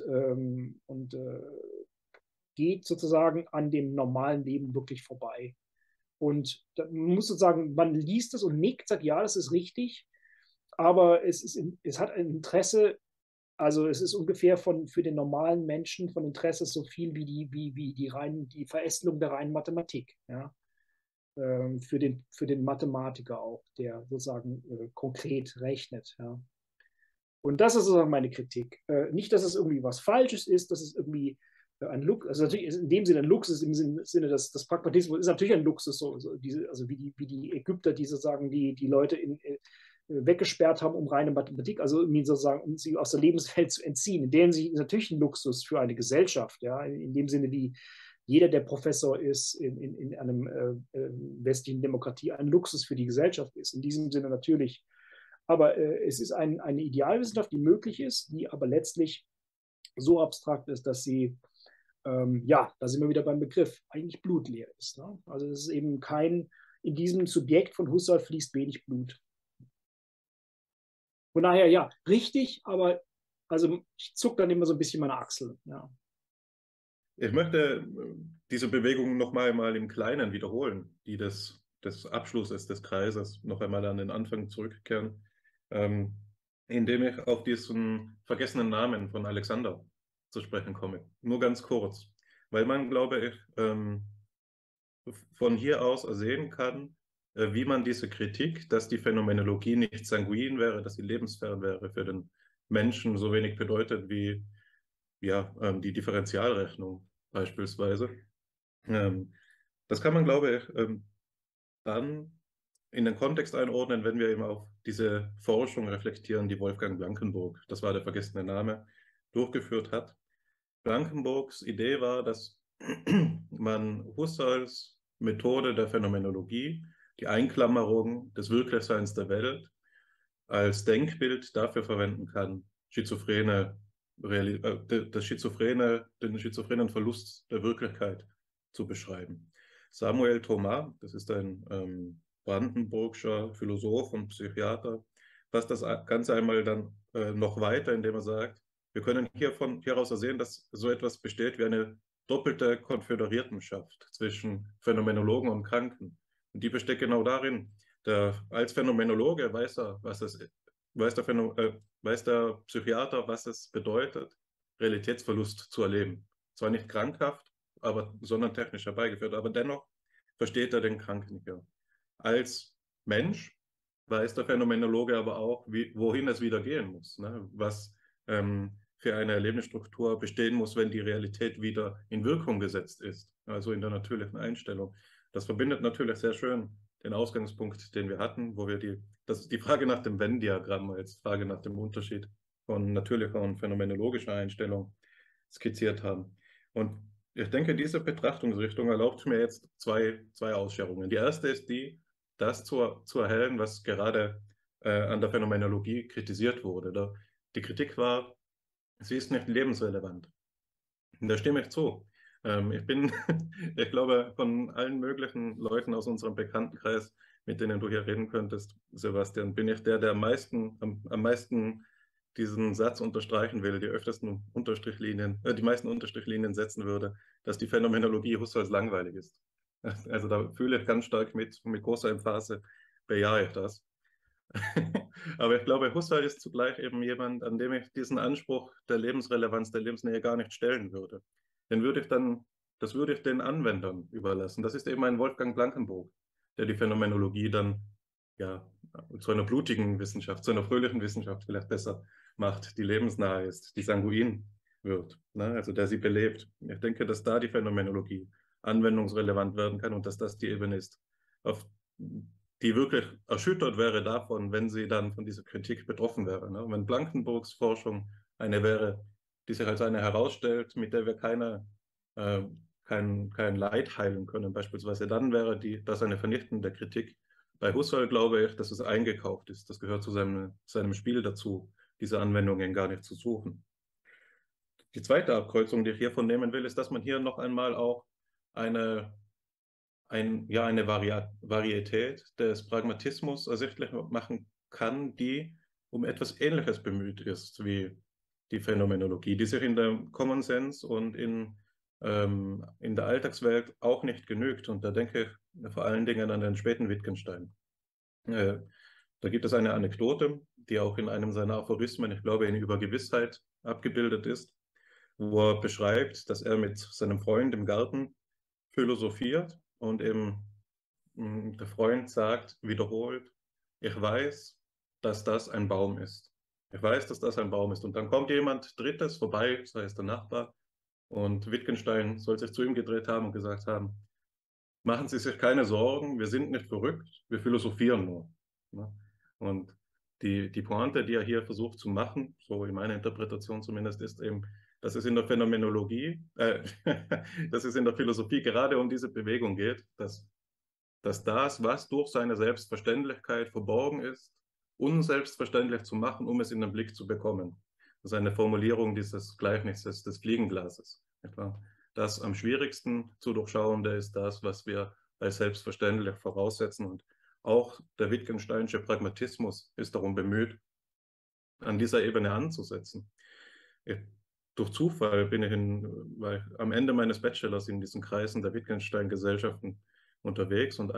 geht sozusagen an dem normalen Leben wirklich vorbei. Und man muss sozusagen, man liest es und nickt, sagt, ja, das ist richtig, aber es hat ein Interesse, also es ist ungefähr für den normalen Menschen von Interesse so viel wie die Verästelung der reinen Mathematik. Ja? Für den Mathematiker auch, der sozusagen konkret rechnet. Ja? Und das ist sozusagen meine Kritik. Nicht, dass es irgendwie was Falsches ist, dass es irgendwie ein Luxus, also natürlich ist in dem Sinne ein Luxus, im Sinne des Pragmatismus ist natürlich ein Luxus, also wie die Ägypter, die sozusagen die Leute weggesperrt haben, um reine Mathematik, also sozusagen, um sie aus der Lebenswelt zu entziehen. In dem Sinne ist natürlich ein Luxus für eine Gesellschaft, ja, in dem Sinne, wie jeder, der Professor ist in einem westlichen Demokratie, ein Luxus für die Gesellschaft ist. In diesem Sinne natürlich. Aber es ist eine Idealwissenschaft, die möglich ist, die aber letztlich so abstrakt ist, dass sie, ja, da sind wir wieder beim Begriff, eigentlich blutleer ist. Ne? Also es ist eben in diesem Subjekt von Husserl fließt wenig Blut. Von daher, ja, richtig, aber also ich zucke dann immer so ein bisschen meine Achsel. Ja. Ich möchte diese Bewegung noch mal im Kleinen wiederholen, die des Abschlusses des Kreises, noch einmal an den Anfang zurückkehren, indem ich auf diesen vergessenen Namen von Alexander zu sprechen komme. Nur ganz kurz, weil man, glaube ich, von hier aus ersehen kann, wie man diese Kritik, dass die Phänomenologie nicht sanguin wäre, dass sie lebensfern wäre für den Menschen, so wenig bedeutet wie ja, die Differentialrechnung beispielsweise. Das kann man, glaube ich, dann in den Kontext einordnen, wenn wir eben auf diese Forschung reflektieren, die Wolfgang Blankenburg, das war der vergessene Name, durchgeführt hat. Blankenburgs Idee war, dass man Husserls Methode der Phänomenologie, die Einklammerung des Wirklichseins der Welt, als Denkbild dafür verwenden kann, den schizophrenen Verlust der Wirklichkeit zu beschreiben. Samuel Thomas, das ist ein brandenburgischer Philosoph und Psychiater, fasst das Ganze einmal dann noch weiter, indem er sagt, wir können hieraus ersehen, dass so etwas besteht wie eine doppelte Konföderiertenschaft zwischen Phänomenologen und Kranken. Und die besteht genau darin, als Phänomenologe weiß der Psychiater, was es bedeutet, Realitätsverlust zu erleben. Zwar nicht krankhaft, sondern technisch herbeigeführt, aber dennoch versteht er den Kranken hier. Als Mensch weiß der Phänomenologe aber auch, wohin es wieder gehen muss, ne? Was für eine Erlebnisstruktur bestehen muss, wenn die Realität wieder in Wirkung gesetzt ist, also in der natürlichen Einstellung. Das verbindet natürlich sehr schön den Ausgangspunkt, den wir hatten, wo wir die Frage nach dem Venn-Diagramm als Frage nach dem Unterschied von natürlicher und phänomenologischer Einstellung skizziert haben. Und ich denke, diese Betrachtungsrichtung erlaubt mir jetzt zwei Ausscherungen. Die erste ist das zu erhellen, was gerade an der Phänomenologie kritisiert wurde. Die Kritik war, sie ist nicht lebensrelevant. Und da stimme ich zu. Ich glaube, von allen möglichen Leuten aus unserem Bekanntenkreis, mit denen du hier reden könntest, Sebastian, bin ich der am meisten diesen Satz unterstreichen will, die meisten Unterstrichlinien setzen würde, dass die Phänomenologie Husserls langweilig ist. Also da fühle ich ganz stark mit großer Emphase, bejahe ich das. Aber ich glaube, Husserl ist zugleich eben jemand, an dem ich diesen Anspruch der Lebensrelevanz, der Lebensnähe gar nicht stellen würde. Das würde ich den Anwendern überlassen. Das ist eben ein Wolfgang Blankenburg, der die Phänomenologie dann ja zu einer blutigen Wissenschaft, zu einer fröhlichen Wissenschaft vielleicht besser macht, die lebensnahe ist, die sanguin wird, ne? Also der sie belebt. Ich denke, dass da die Phänomenologie anwendungsrelevant werden kann und dass das die Ebene ist, auf die wirklich erschüttert wäre davon, wenn sie dann von dieser Kritik betroffen wäre. Ne? Wenn Blankenburgs Forschung eine wäre, die sich als eine herausstellt, mit der wir kein Leid heilen können, beispielsweise, dann wäre das eine vernichtende Kritik. Bei Husserl glaube ich, dass es eingekauft ist. Das gehört zu seinem Spiel dazu, diese Anwendungen gar nicht zu suchen. Die zweite Abkreuzung, die ich hiervon nehmen will, ist, dass man hier noch einmal auch eine Varietät des Pragmatismus ersichtlich machen kann, die um etwas Ähnliches bemüht ist wie die Phänomenologie, die sich in der Common Sense und in der Alltagswelt auch nicht genügt. Und da denke ich vor allen Dingen an den späten Wittgenstein. Da gibt es eine Anekdote, die auch in einem seiner Aphorismen, ich glaube in Über Gewissheit, abgebildet ist, wo er beschreibt, dass er mit seinem Freund im Garten philosophiert und eben der Freund sagt wiederholt, ich weiß, dass das ein Baum ist. Ich weiß, dass das ein Baum ist. Und dann kommt jemand Drittes vorbei, das heißt der Nachbar, und Wittgenstein soll sich zu ihm gedreht haben und gesagt haben, machen Sie sich keine Sorgen, wir sind nicht verrückt, wir philosophieren nur. Ne? Und die Pointe, die er hier versucht zu machen, so in meiner Interpretation zumindest, ist eben, dass es in der Phänomenologie, dass es in der Philosophie gerade um diese Bewegung geht, dass das, was durch seine Selbstverständlichkeit verborgen ist, unselbstverständlich zu machen, um es in den Blick zu bekommen. Das ist eine Formulierung dieses Gleichnisses des Fliegenglases. Etwa. Das am schwierigsten zu durchschauende ist das, was wir als selbstverständlich voraussetzen. Und auch der Wittgensteinische Pragmatismus ist darum bemüht, an dieser Ebene anzusetzen. Durch Zufall war ich am Ende meines Bachelors in diesen Kreisen der Wittgenstein-Gesellschaften unterwegs und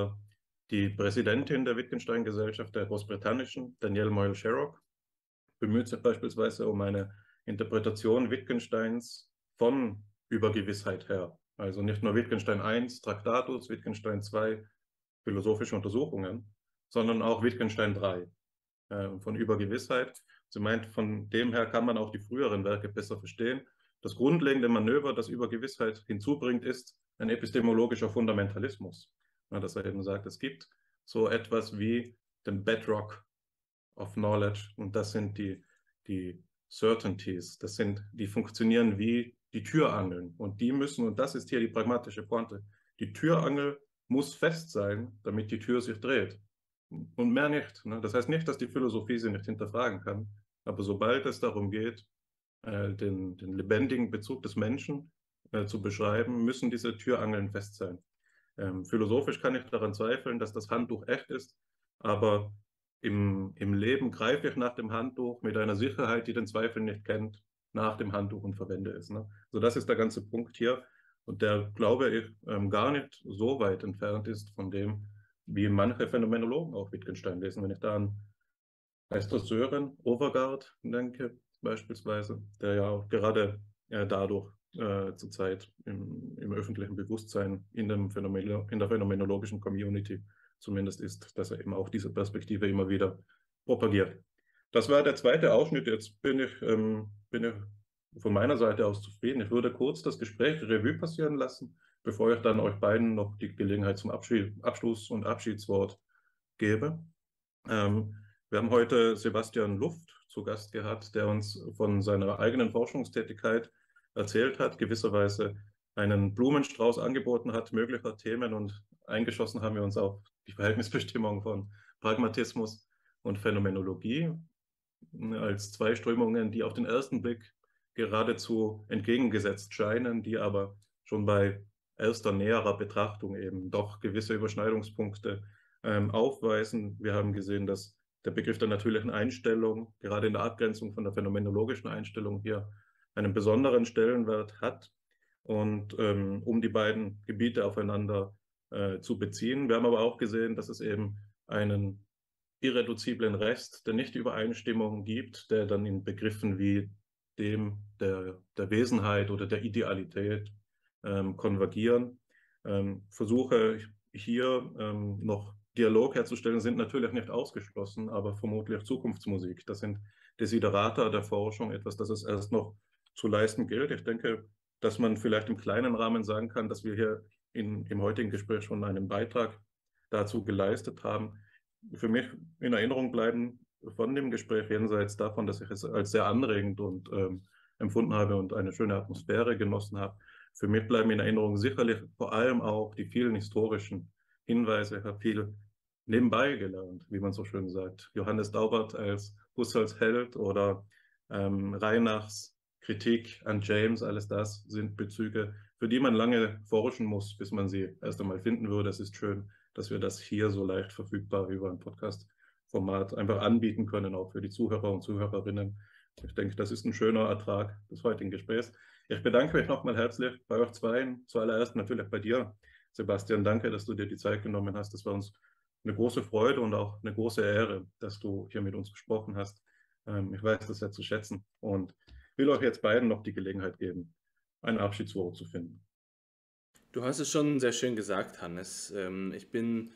die Präsidentin der Wittgenstein-Gesellschaft, der großbritannischen, Danielle Moyle Sherrock, bemüht sich beispielsweise um eine Interpretation Wittgensteins von Übergewissheit her. Also nicht nur Wittgenstein I, Traktatus, Wittgenstein II, philosophische Untersuchungen, sondern auch Wittgenstein III, von Übergewissheit. Sie meint, von dem her kann man auch die früheren Werke besser verstehen. Das grundlegende Manöver, das Übergewissheit hinzubringt, ist ein epistemologischer Fundamentalismus. Dass er eben sagt, es gibt so etwas wie den Bedrock of Knowledge und das sind die Certainties, die funktionieren wie die Türangeln und und das ist hier die pragmatische Pointe, die Türangel muss fest sein, damit die Tür sich dreht und mehr nicht. Ne? Das heißt nicht, dass die Philosophie sie nicht hinterfragen kann, aber sobald es darum geht, den lebendigen Bezug des Menschen zu beschreiben, müssen diese Türangeln fest sein. Philosophisch kann ich daran zweifeln, dass das Handtuch echt ist, aber im Leben greife ich nach dem Handtuch mit einer Sicherheit, die den Zweifel nicht kennt, nach dem Handtuch und verwende es. Ne? So, das ist der ganze Punkt hier und der, glaube ich, gar nicht so weit entfernt ist von dem, wie manche Phänomenologen auch Wittgenstein lesen. Wenn ich da an Meister Sören Overgaard denke, beispielsweise, der ja auch gerade dadurch zurzeit im öffentlichen Bewusstsein in der phänomenologischen Community zumindest ist, dass er eben auch diese Perspektive immer wieder propagiert. Das war der zweite Ausschnitt. Jetzt bin ich von meiner Seite aus zufrieden. Ich würde kurz das Gespräch Revue passieren lassen, bevor ich dann euch beiden noch die Gelegenheit zum Abschluss und Abschiedswort gebe. Wir haben heute Sebastian Luft zu Gast gehabt, der uns von seiner eigenen Forschungstätigkeit erzählt hat, gewisserweise einen Blumenstrauß angeboten hat, möglicher Themen und eingeschossen haben wir uns auf die Verhältnisbestimmung von Pragmatismus und Phänomenologie als zwei Strömungen, die auf den ersten Blick geradezu entgegengesetzt scheinen, die aber schon bei erster näherer Betrachtung eben doch gewisse Überschneidungspunkte aufweisen. Wir haben gesehen, dass der Begriff der natürlichen Einstellung, gerade in der Abgrenzung von der phänomenologischen Einstellung hier einen besonderen Stellenwert hat und um die beiden Gebiete aufeinander zu beziehen. Wir haben aber auch gesehen, dass es eben einen irreduziblen Rest der Nicht-Übereinstimmung gibt, der dann in Begriffen wie dem der Wesenheit oder der Idealität konvergieren. Versuche hier noch Dialog herzustellen, sind natürlich nicht ausgeschlossen, aber vermutlich Zukunftsmusik. Das sind Desiderata der Forschung, etwas, das es erst noch zu leisten gilt. Ich denke, dass man vielleicht im kleinen Rahmen sagen kann, dass wir hier im heutigen Gespräch schon einen Beitrag dazu geleistet haben. Für mich in Erinnerung bleiben von dem Gespräch, jenseits davon, dass ich es als sehr anregend und empfunden habe und eine schöne Atmosphäre genossen habe. Für mich bleiben in Erinnerung sicherlich vor allem auch die vielen historischen Hinweise. Ich habe viel nebenbei gelernt, wie man so schön sagt. Johannes Daubert als Husserls Held oder Reinachs Kritik an James, alles das sind Bezüge, für die man lange forschen muss, bis man sie erst einmal finden würde. Es ist schön, dass wir das hier so leicht verfügbar über ein Podcast-Format einfach anbieten können, auch für die Zuhörer und Zuhörerinnen. Ich denke, das ist ein schöner Ertrag des heutigen Gesprächs. Ich bedanke mich nochmal herzlich bei euch zweien, zuallererst natürlich bei dir, Sebastian. Danke, dass du dir die Zeit genommen hast. Das war uns eine große Freude und auch eine große Ehre, dass du hier mit uns gesprochen hast. Ich weiß das sehr zu schätzen und will euch jetzt beiden noch die Gelegenheit geben, ein Abschiedswort zu finden. Du hast es schon sehr schön gesagt, Hannes. Ich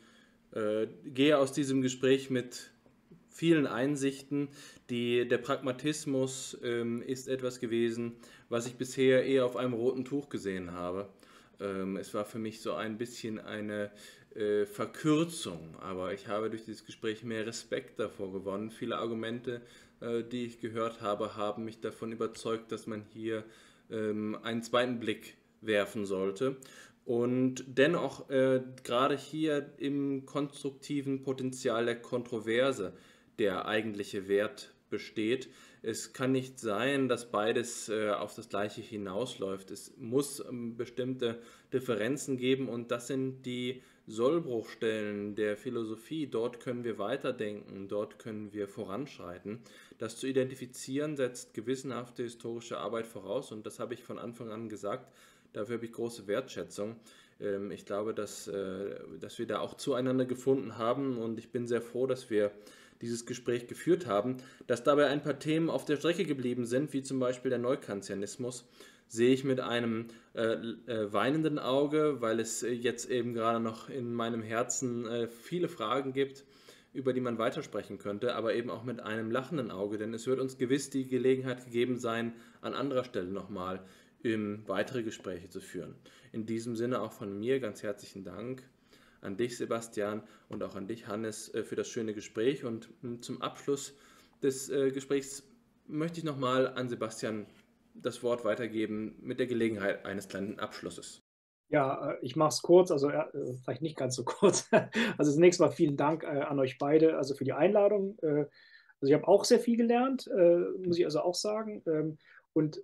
gehe aus diesem Gespräch mit vielen Einsichten. Der Pragmatismus ist etwas gewesen, was ich bisher eher auf einem roten Tuch gesehen habe. Es war für mich so ein bisschen eine Verkürzung, aber ich habe durch dieses Gespräch mehr Respekt davor gewonnen. Viele Argumente, die ich gehört habe, haben mich davon überzeugt, dass man hier einen zweiten Blick werfen sollte. Und dennoch gerade hier im konstruktiven Potenzial der Kontroverse der eigentliche Wert besteht. Es kann nicht sein, dass beides auf das Gleiche hinausläuft. Es muss bestimmte Differenzen geben und das sind die Sollbruchstellen der Philosophie. Dort können wir weiterdenken, dort können wir voranschreiten. Das zu identifizieren setzt gewissenhafte historische Arbeit voraus und das habe ich von Anfang an gesagt. Dafür habe ich große Wertschätzung. Ich glaube, dass wir da auch zueinander gefunden haben und ich bin sehr froh, dass wir dieses Gespräch geführt haben. Dass dabei ein paar Themen auf der Strecke geblieben sind, wie zum Beispiel der Neukantianismus, sehe ich mit einem weinenden Auge, weil es jetzt eben gerade noch in meinem Herzen viele Fragen gibt, über die man weitersprechen könnte, aber eben auch mit einem lachenden Auge, denn es wird uns gewiss die Gelegenheit gegeben sein, an anderer Stelle nochmal weitere Gespräche zu führen. In diesem Sinne auch von mir ganz herzlichen Dank an dich, Sebastian, und auch an dich, Hannes, für das schöne Gespräch. Und zum Abschluss des Gesprächs möchte ich nochmal an Sebastian das Wort weitergeben mit der Gelegenheit eines kleinen Abschlusses. Ja, ich mache es kurz, also vielleicht nicht ganz so kurz. Also zunächst mal vielen Dank an euch beide, also für die Einladung. Also ich habe auch sehr viel gelernt, muss ich also auch sagen. Und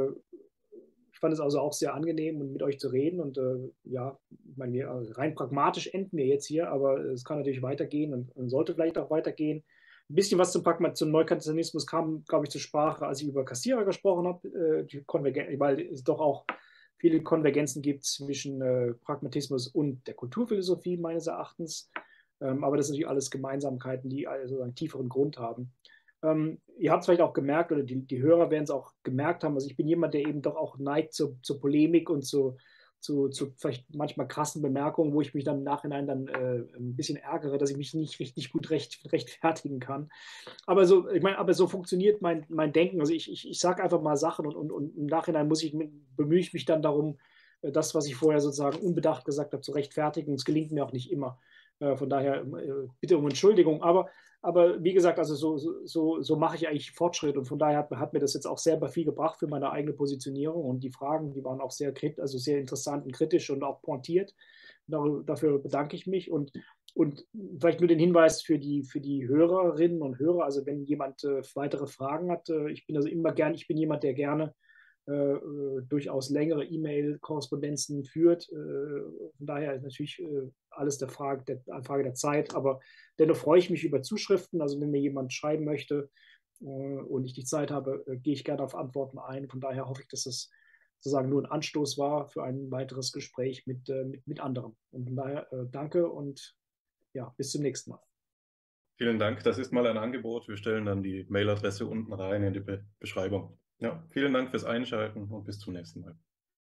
ich fand es also auch sehr angenehm, mit euch zu reden. Und ja, ich meine, rein pragmatisch enden wir jetzt hier, aber es kann natürlich weitergehen und sollte vielleicht auch weitergehen. Ein bisschen was zum Neukantianismus kam, glaube ich, zur Sprache, als ich über Kassierer gesprochen habe, weil es doch auch viele Konvergenzen gibt zwischen Pragmatismus und der Kulturphilosophie meines Erachtens. Aber das sind natürlich alles Gemeinsamkeiten, die also einen tieferen Grund haben. Ihr habt es vielleicht auch gemerkt, oder die Hörer werden es auch gemerkt haben, also ich bin jemand, der eben doch auch neigt zur Polemik und zu vielleicht manchmal krassen Bemerkungen, wo ich mich dann im Nachhinein dann ein bisschen ärgere, dass ich mich nicht richtig gut rechtfertigen kann. Aber so, ich meine, aber so funktioniert mein Denken. Also ich sage einfach mal Sachen und im Nachhinein bemühe ich mich dann darum, das, was ich vorher sozusagen unbedacht gesagt habe, zu rechtfertigen. Es gelingt mir auch nicht immer. Von daher bitte um Entschuldigung. Aber wie gesagt, also so mache ich eigentlich Fortschritt und von daher hat mir das jetzt auch sehr viel gebracht für meine eigene Positionierung und die Fragen, die waren auch sehr interessant und kritisch und auch pointiert. Dafür bedanke ich mich und vielleicht nur den Hinweis für die Hörerinnen und Hörer, also wenn jemand weitere Fragen hat, ich bin jemand, der gerne durchaus längere E-Mail-Korrespondenzen führt. Von daher ist natürlich alles eine Frage der Zeit, aber dennoch freue ich mich über Zuschriften. Also wenn mir jemand schreiben möchte und ich die Zeit habe, gehe ich gerne auf Antworten ein. Von daher hoffe ich, dass es sozusagen nur ein Anstoß war für ein weiteres Gespräch mit anderen. Und von daher danke und ja, bis zum nächsten Mal. Vielen Dank. Das ist mal ein Angebot. Wir stellen dann die Mailadresse unten rein in die Beschreibung. Ja, vielen Dank fürs Einschalten und bis zum nächsten Mal.